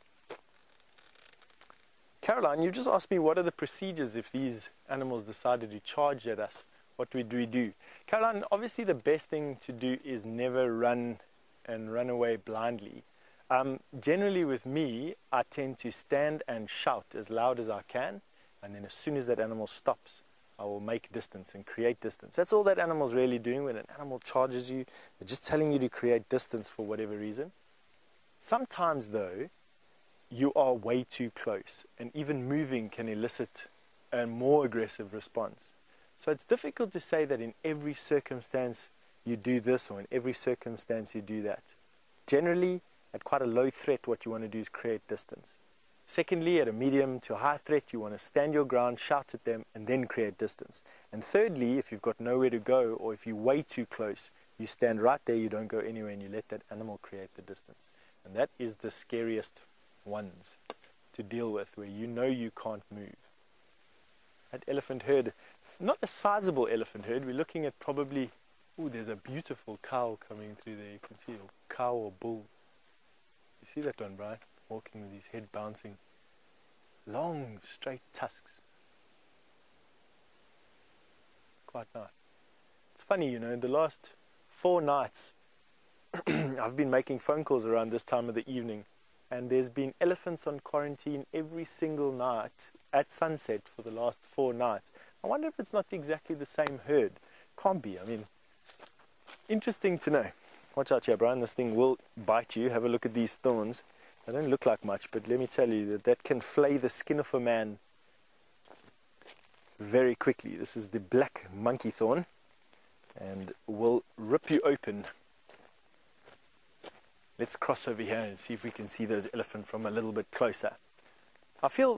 Caroline, you just asked me what are the procedures if these animals decided to charge at us. What do we do? Caroline, obviously the best thing to do is never run away blindly. Generally with me, I tend to stand and shout as loud as I can, and then as soon as that animal stops, I will make distance and create distance. That's all that animal's really doing. When an animal charges you, they're just telling you to create distance for whatever reason. Sometimes though, you are way too close, and even moving can elicit a more aggressive response. So it's difficult to say that in every circumstance you do this or in every circumstance you do that. Generally, at quite a low threat, what you want to do is create distance. Secondly, at a medium to high threat, you want to stand your ground, shout at them, and then create distance. And thirdly, if you've got nowhere to go or if you're way too close, you stand right there, you don't go anywhere, and you let that animal create the distance. And that is the scariest ones to deal with, where you know you can't move. That elephant herd, not a sizable elephant herd, we're looking at probably, oh, there's a beautiful cow coming through there. You can see a cow or bull. You see that one, Brian? Walking with his head bouncing. Long, straight tusks. Quite nice. It's funny, you know, the last 4 nights, I've been making phone calls around this time of the evening, and there's been elephants on quarantine every single night at sunset for the last 4 nights. I wonder if it's not exactly the same herd. Can't be. I mean, interesting to know. Watch out here, Brian. This thing will bite you. Have a look at these thorns. They don't look like much, but let me tell you that can flay the skin of a man very quickly. This is the black monkey thorn, and will rip you open. Let's cross over here and see if we can see those elephants from a little bit closer. I feel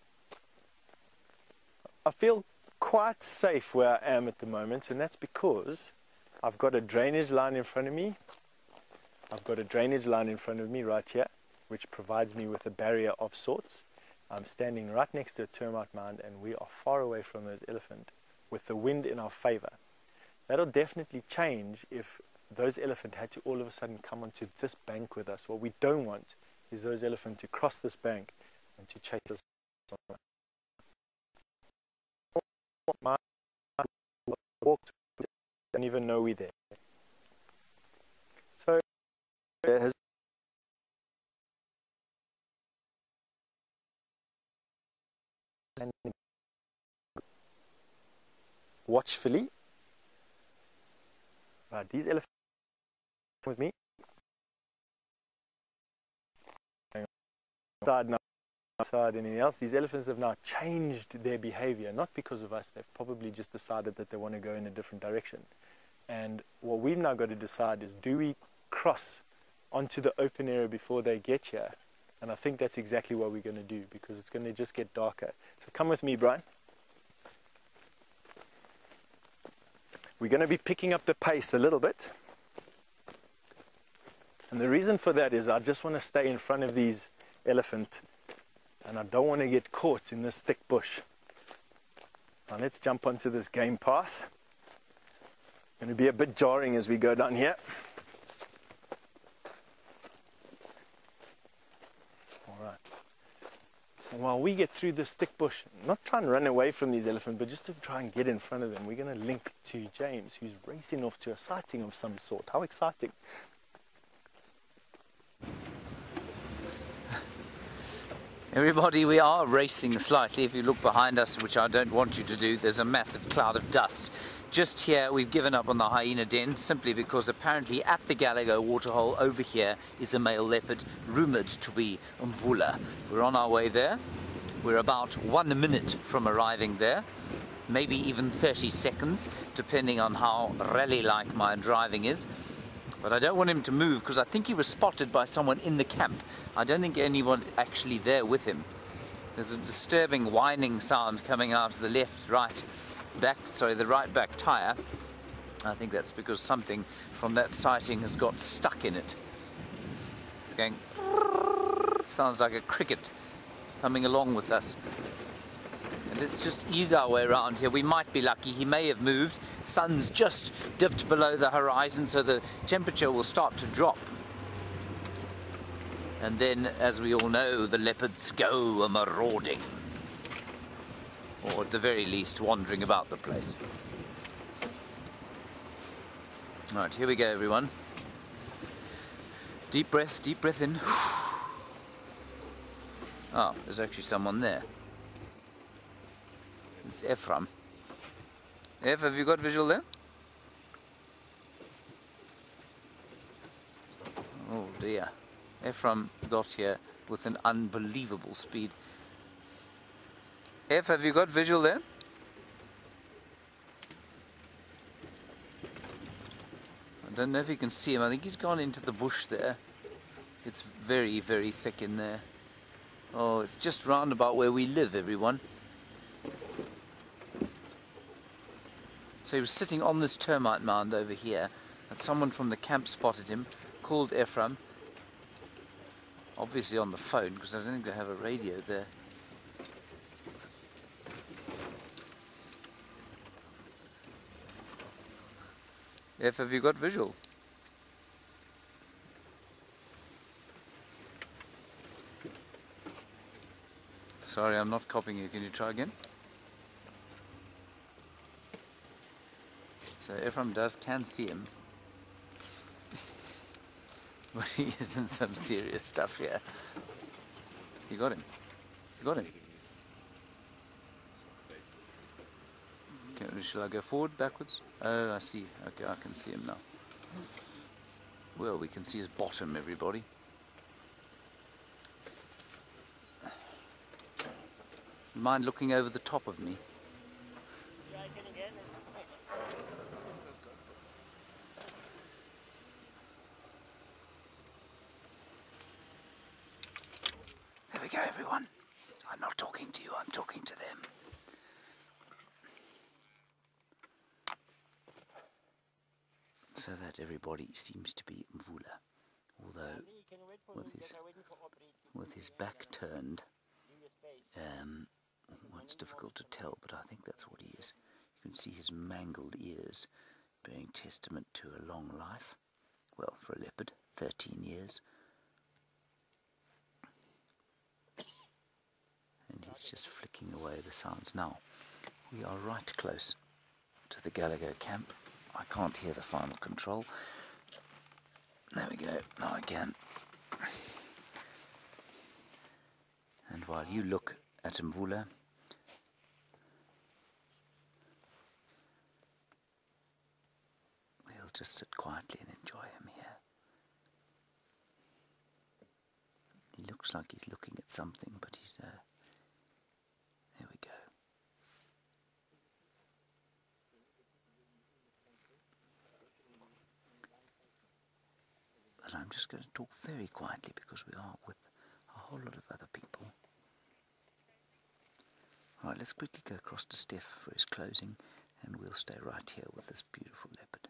quite safe where I am at the moment, and that's because I've got a drainage line in front of me. I've got a drainage line in front of me right here. which provides me with a barrier of sorts. I'm standing right next to a termite mound, and we are far away from those elephant with the wind in our favor. That'll definitely change if those elephant had to all of a sudden come onto this bank with us. What we don't want is those elephant to cross this bank and to chase us. Don't even know we're there. So watchfully. Right, these elephants with me. Side anything else. These elephants have now changed their behavior, not because of us. They've probably just decided that they want to go in a different direction. And what we've now got to decide is, do we cross onto the open area before they get here? And I think that's exactly what we're going to do, because it's going to just get darker. So come with me, Brian. We're going to be picking up the pace a little bit. And the reason for that is I just want to stay in front of these elephant, and I don't want to get caught in this thick bush. Now let's jump onto this game path. Going to be a bit jarring as we go down here. All right. And while we get through this thick bush, not try and run away from these elephants, but just to try and get in front of them, we're going to link to James, who's racing off to a sighting of some sort. How exciting! Everybody, we are racing slightly. If you look behind us, which I don't want you to do, there's a massive cloud of dust. Just here, we've given up on the hyena den simply because apparently at the Gallagher waterhole over here is a male leopard, rumoured to be Mvula. We're on our way there. We're about 1 minute from arriving there, maybe even 30 seconds, depending on how rally-like my driving is. But I don't want him to move because I think he was spotted by someone in the camp. I don't think anyone's actually there with him. There's a disturbing whining sound coming out of the the right back tire. I think that's because something from that sighting has got stuck in it. It's going, sounds like a cricket coming along with us. And let's just ease our way around here. We might be lucky. He may have moved. Sun's just dipped below the horizon, so the temperature will start to drop. And then, as we all know, the leopards go a-marauding. Or at the very least, wandering about the place. Alright, here we go, everyone. Deep breath in. Oh, there's actually someone there. It's Ephraim. Eph, have you got visual there? Oh dear. Ephraim got here with an unbelievable speed. Eph, have you got visual there? I don't know if you can see him. I think he's gone into the bush there. It's very, very thick in there. Oh, it's just round about where we live, everyone. So he was sitting on this termite mound over here, and someone from the camp spotted him, called Ephraim, obviously on the phone, because I don't think they have a radio there. Eph, have you got visual? Sorry, I'm not copying you. Can you try again? So Ephraim can see him, but he is in some serious stuff here. You got him. You got him. Okay, shall I go forward, backwards? Oh, I see. Okay, I can see him now. Well, we can see his bottom, everybody. Mind looking over the top of me? There we go, everyone. I'm not talking to you, I'm talking to them. So that everybody seems to be Mvula, although with his back turned. Well, it's difficult to tell, but I think that's what he is. You can see his mangled ears, bearing testament to a long life. Well, for a leopard, 13 years. And he's just flicking away the sounds. Now, we are right close to the Gallagher camp. I can't hear the final control. There we go, now I can. And while you look at Mvula, we'll just sit quietly and enjoy him here. He looks like he's looking at something, but he's there we go. But I'm just going to talk very quietly because we are with a whole lot of other people. Alright, let's quickly go across to Steph for his closing, and we'll stay right here with this beautiful leopard.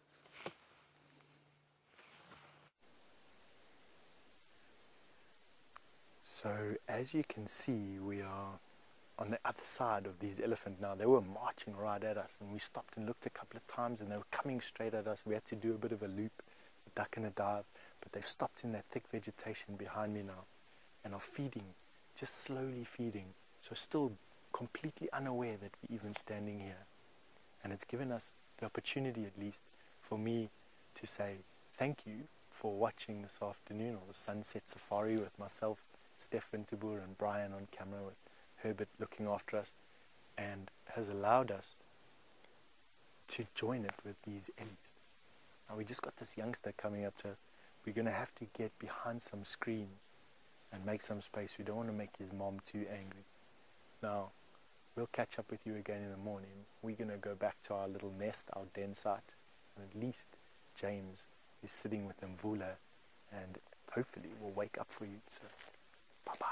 So as you can see, we are on the other side of these elephants now. They were marching right at us, and we stopped and looked a couple of times, and they were coming straight at us. We had to do a bit of a loop, a duck and a dive, but they've stopped in that thick vegetation behind me now and are feeding, just slowly feeding. So still completely unaware that we're even standing here. And it's given us the opportunity, at least for me, to say thank you for watching this afternoon, or the sunset safari with myself, Steph Winterboer, and Brian on camera, with Herbert looking after us, and has allowed us to join it with these ellies. Now we just got this youngster coming up to us. We're going to have to get behind some screens and make some space. We don't want to make his mom too angry. Now, we'll catch up with you again in the morning. We're going to go back to our little nest, our den site, and at least James is sitting with Mvula, and hopefully we'll wake up for you. So, bye-bye.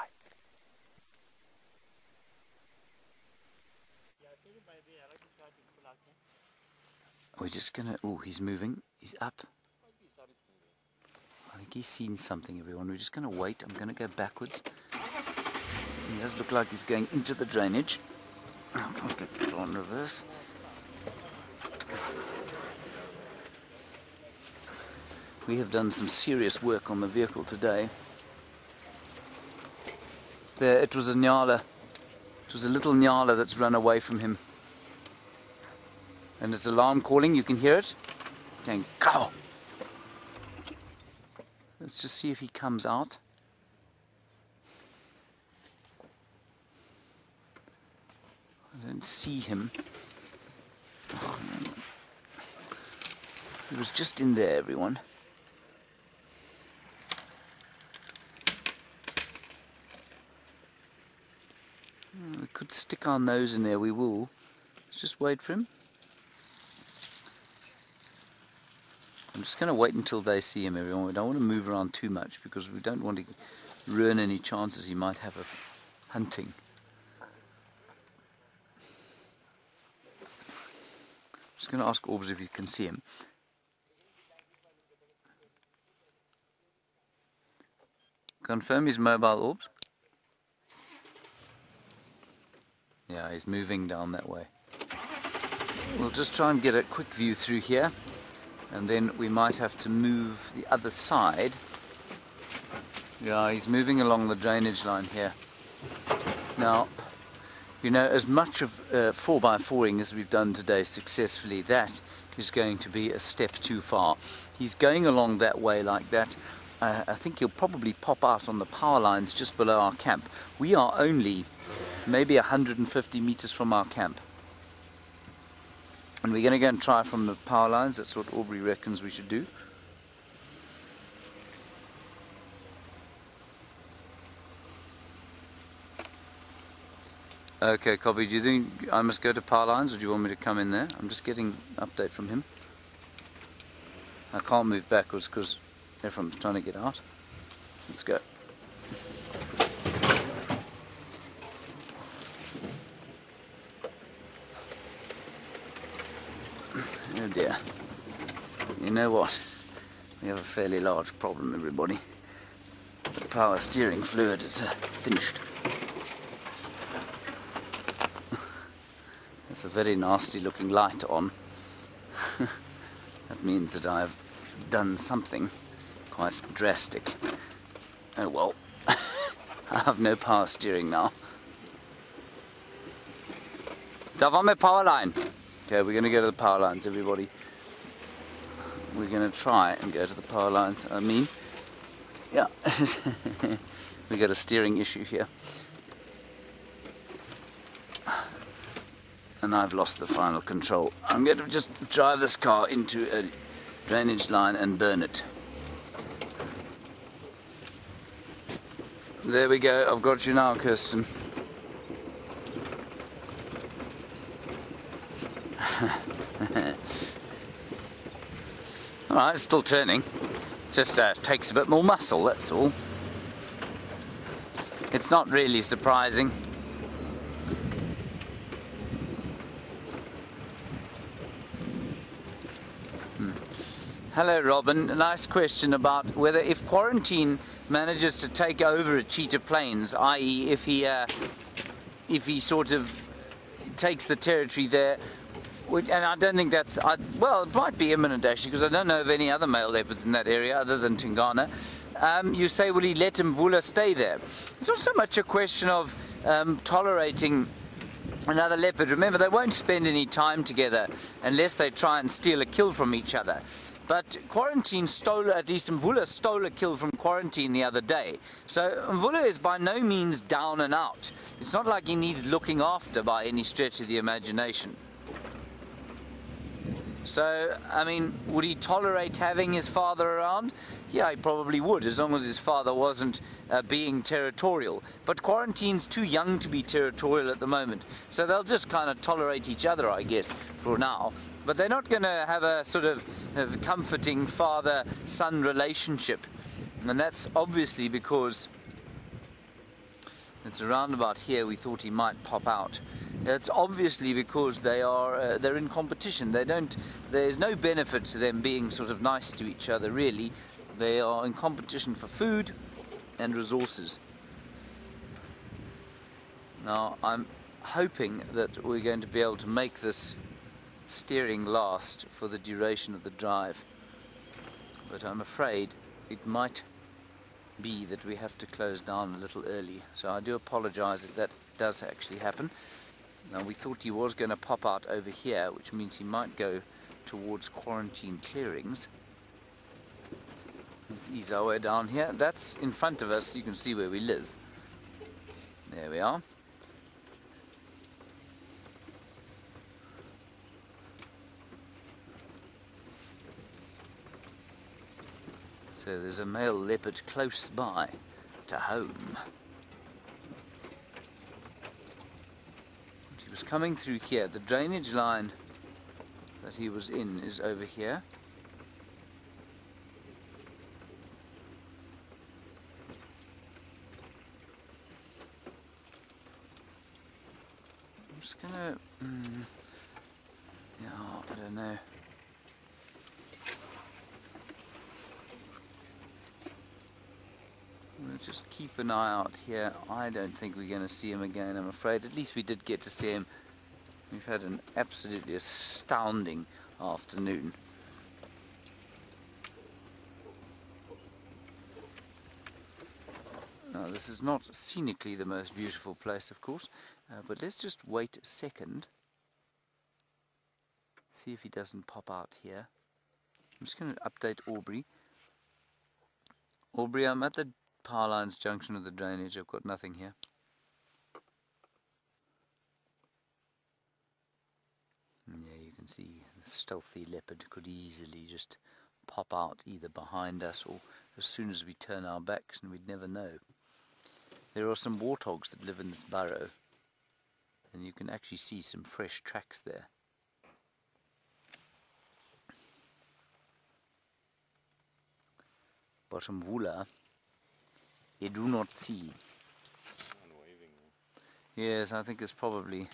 We're just going to... Oh, he's moving. He's up. I think he's seen something, everyone. We're just going to wait. I'm going to go backwards. He does look like he's going into the drainage. I can't get it on reverse. We have done some serious work on the vehicle today. There, it was a nyala. It was a little nyala that's run away from him. And it's alarm calling, you can hear it. Going, go! Let's just see if he comes out. I don't see him. Oh, no. He was just in there, everyone. We could stick our nose in there, we will. Let's just wait for him. I'm just going to wait until they see him, everyone. We don't want to move around too much because we don't want to ruin any chances he might have of hunting. I'm just going to ask Orbs if you can see him. Confirm he's mobile, Orbs. Yeah, he's moving down that way. We'll just try and get a quick view through here, and then we might have to move the other side. Yeah, he's moving along the drainage line here. Now, you know, as much of 4x4ing as we've done today successfully, that is going to be a step too far. He's going along that way like that. I think he'll probably pop out on the power lines just below our camp. We are only maybe 150 meters from our camp. And we're going to go and try from the power lines. That's what Aubrey reckons we should do. Okay, copy. Do you think I must go to power lines, or do you want me to come in there? I'm just getting an update from him. I can't move backwards because everyone's trying to get out. Let's go. Oh dear. You know what? We have a fairly large problem, everybody. The power steering fluid is finished. There's a very nasty looking light on. That means that I've done something quite drastic. Oh well, I have no power steering now. Da war my power line. Okay, we're going to go to the power lines, everybody. We're going to try and go to the power lines. Yeah, we got a steering issue here. And I've lost the final control. I'm going to just drive this car into a drainage line and burn it. There we go, I've got you now, Kirsten. Alright, it's still turning. Just takes a bit more muscle, that's all. It's not really surprising. Hello Robin, a nice question about whether if quarantine manages to take over at Cheetah Plains, i.e. if he sort of takes the territory there, and I don't think that's, well, it might be imminent actually, because I don't know of any other male leopards in that area other than Tingana. You say, will he let Mvula stay there? It's not so much a question of tolerating another leopard. Remember, they won't spend any time together unless they try and steal a kill from each other. But Quarantine stole, at least Mvula stole a kill from Quarantine the other day. So Mvula is by no means down and out. It's not like he needs looking after by any stretch of the imagination. So, I mean, would he tolerate having his father around? Yeah, he probably would, as long as his father wasn't being territorial. But Quarantine's too young to be territorial at the moment, so they'll just kind of tolerate each other, I guess, for now. But they're not going to have a sort of comforting father-son relationship. And that's obviously because it's around about here we thought he might pop out. It's obviously because they're in competition. There's no benefit to them being sort of nice to each other, really. They are in competition for food and resources. Now, I'm hoping that we're going to be able to make this steering last for the duration of the drive. But I'm afraid it might be that we have to close down a little early. So I do apologize if that does actually happen. Now, we thought he was going to pop out over here, which means he might go towards Quarantine clearings. Let's ease our way down here. That's in front of us. You can see where we live. There we are. So there's a male leopard close by to home. He was coming through here. The drainage line that he was in is over here. I'm just gonna, yeah, I don't know. We'll just keep an eye out here. I don't think we're going to see him again, I'm afraid. At least we did get to see him. We've had an absolutely astounding afternoon. Now, this is not scenically the most beautiful place, of course, but let's just wait a second. See if he doesn't pop out here. I'm just going to update Aubrey. Aubrey, I'm at the power lines junction of the drainage. I've got nothing here. Yeah, you can see the stealthy leopard could easily just pop out either behind us or as soon as we turn our backs, and we'd never know. There are some warthogs that live in this burrow, and you can actually see some fresh tracks there. Bottom Mvula, you do not see. Yes, I think it's probably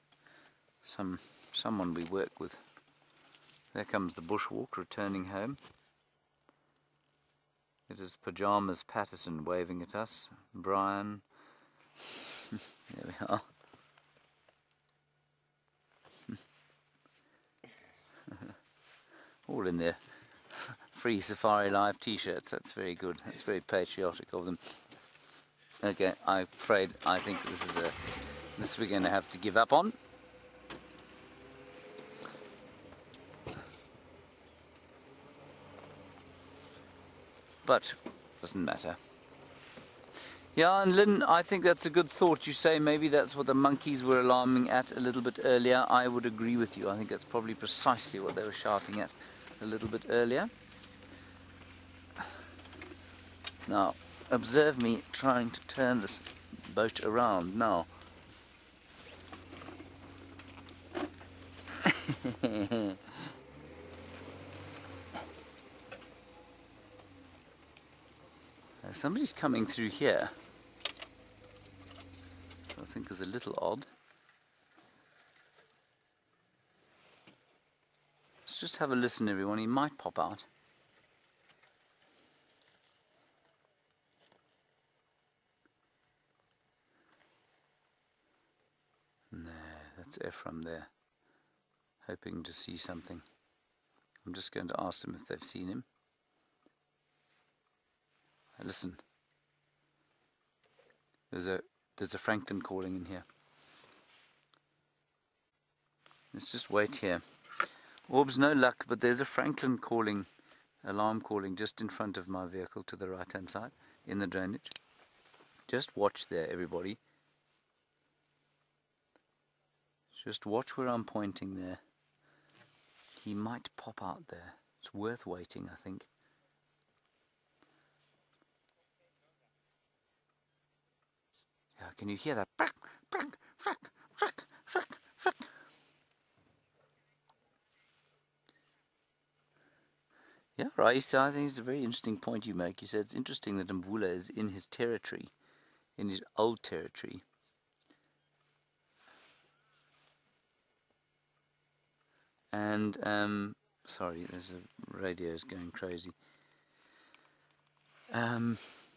someone we work with. There comes the bushwalk returning home. It is Pajamas Patterson waving at us. Brian. There we are. All in their free Safari Live t-shirts. That's very good. That's very patriotic of them. Okay, I'm afraid I think this we're going to have to give up on. But doesn't matter. Yeah, and Lynn, I think that's a good thought. You say maybe that's what the monkeys were alarming at a little bit earlier. I would agree with you. I think that's probably precisely what they were shouting at a little bit earlier. Now, observe me trying to turn this boat around now. Somebody's coming through here. I think is a little odd. Let's just have a listen, everyone. He might pop out. No, that's Ephraim there, hoping to see something. I'm just going to ask them if they've seen him. Listen. There's a Franklin calling in here. Let's just wait here. Orbs, no luck, but there's a Franklin calling, alarm calling just in front of my vehicle to the right hand side in the drainage. Just watch there, everybody. Just watch where I'm pointing there. He might pop out there. It's worth waiting, I think. Yeah, can you hear that? Frack, frack, frack, frack, frack, frack. Yeah, right. So I think it's a very interesting point you make. You said it's interesting that Mvula is in his territory, in his old territory. And, sorry, there's a radio is going crazy. And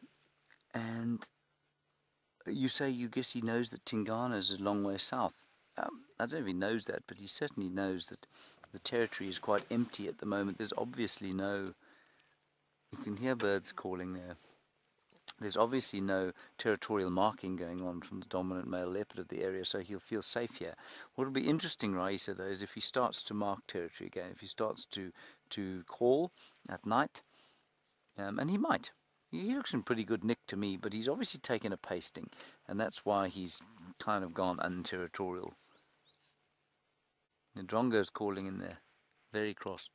you say you guess he knows that Tingana is a long way south. I don't know if he knows that, but he certainly knows that the territory is quite empty at the moment. There's obviously no... You can hear birds calling there. There's obviously no territorial marking going on from the dominant male leopard of the area, so he'll feel safe here. What will be interesting, Raisa, though, is if he starts to mark territory again, if he starts to call at night, and he might. He looks in pretty good nick to me, but he's obviously taken a pasting, and that's why he's kind of gone unterritorial. The Drongo's calling in there, very cross.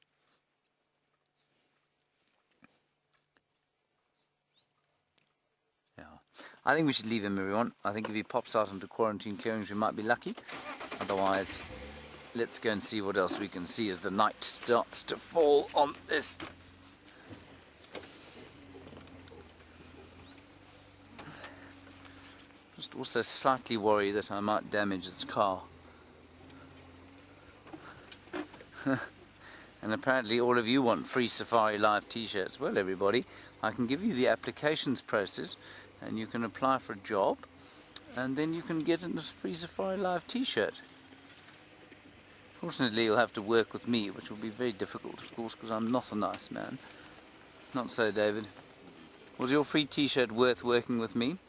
Yeah, I think we should leave him, everyone. I think if he pops out into quarantine clearings, we might be lucky. Otherwise, let's go and see what else we can see as the night starts to fall on this. Just also slightly worried that I might damage its car. And apparently all of you want free Safari Live t-shirts. Well, everybody, I can give you the applications process and you can apply for a job and then you can get a free Safari Live t-shirt. Fortunately, you'll have to work with me, which will be very difficult, of course, because I'm not a nice man. Not so, David. Was your free t-shirt worth working with me?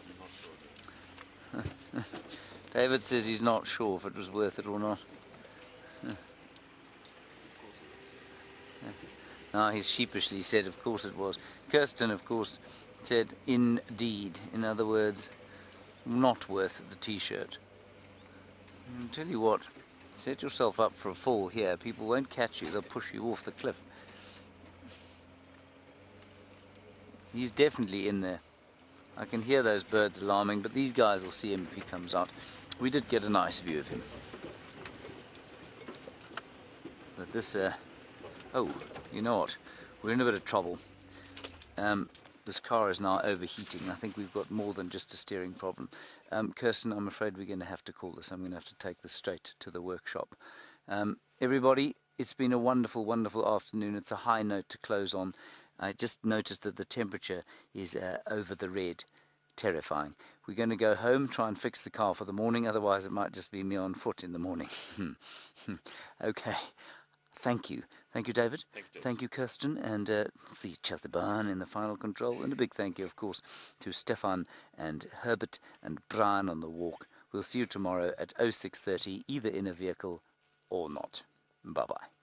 David says he's not sure if it was worth it or not. No, he sheepishly said, of course it was. Kirsten, of course, said, indeed. In other words, not worth the t-shirt. I'll tell you what, set yourself up for a fall here. People won't catch you, they'll push you off the cliff. He's definitely in there. I can hear those birds alarming, but these guys will see him if he comes out. We did get a nice view of him. But this, oh, you know what? We're in a bit of trouble. This car is now overheating. I think we've got more than just a steering problem. Kirsten, I'm afraid we're going to have to call this. I'm going to have to take this straight to the workshop. Everybody, it's been a wonderful, wonderful afternoon. It's a high note to close on. I just noticed that the temperature is over the red. Terrifying. We're going to go home, try and fix the car for the morning, otherwise it might just be me on foot in the morning. Okay. Thank you. Thank you, David. Thank you, Kirsten, and the Chatterburn in the final control. And a big thank you, of course, to Stefan and Herbert and Brian on the walk. We'll see you tomorrow at 06:30, either in a vehicle or not. Bye-bye.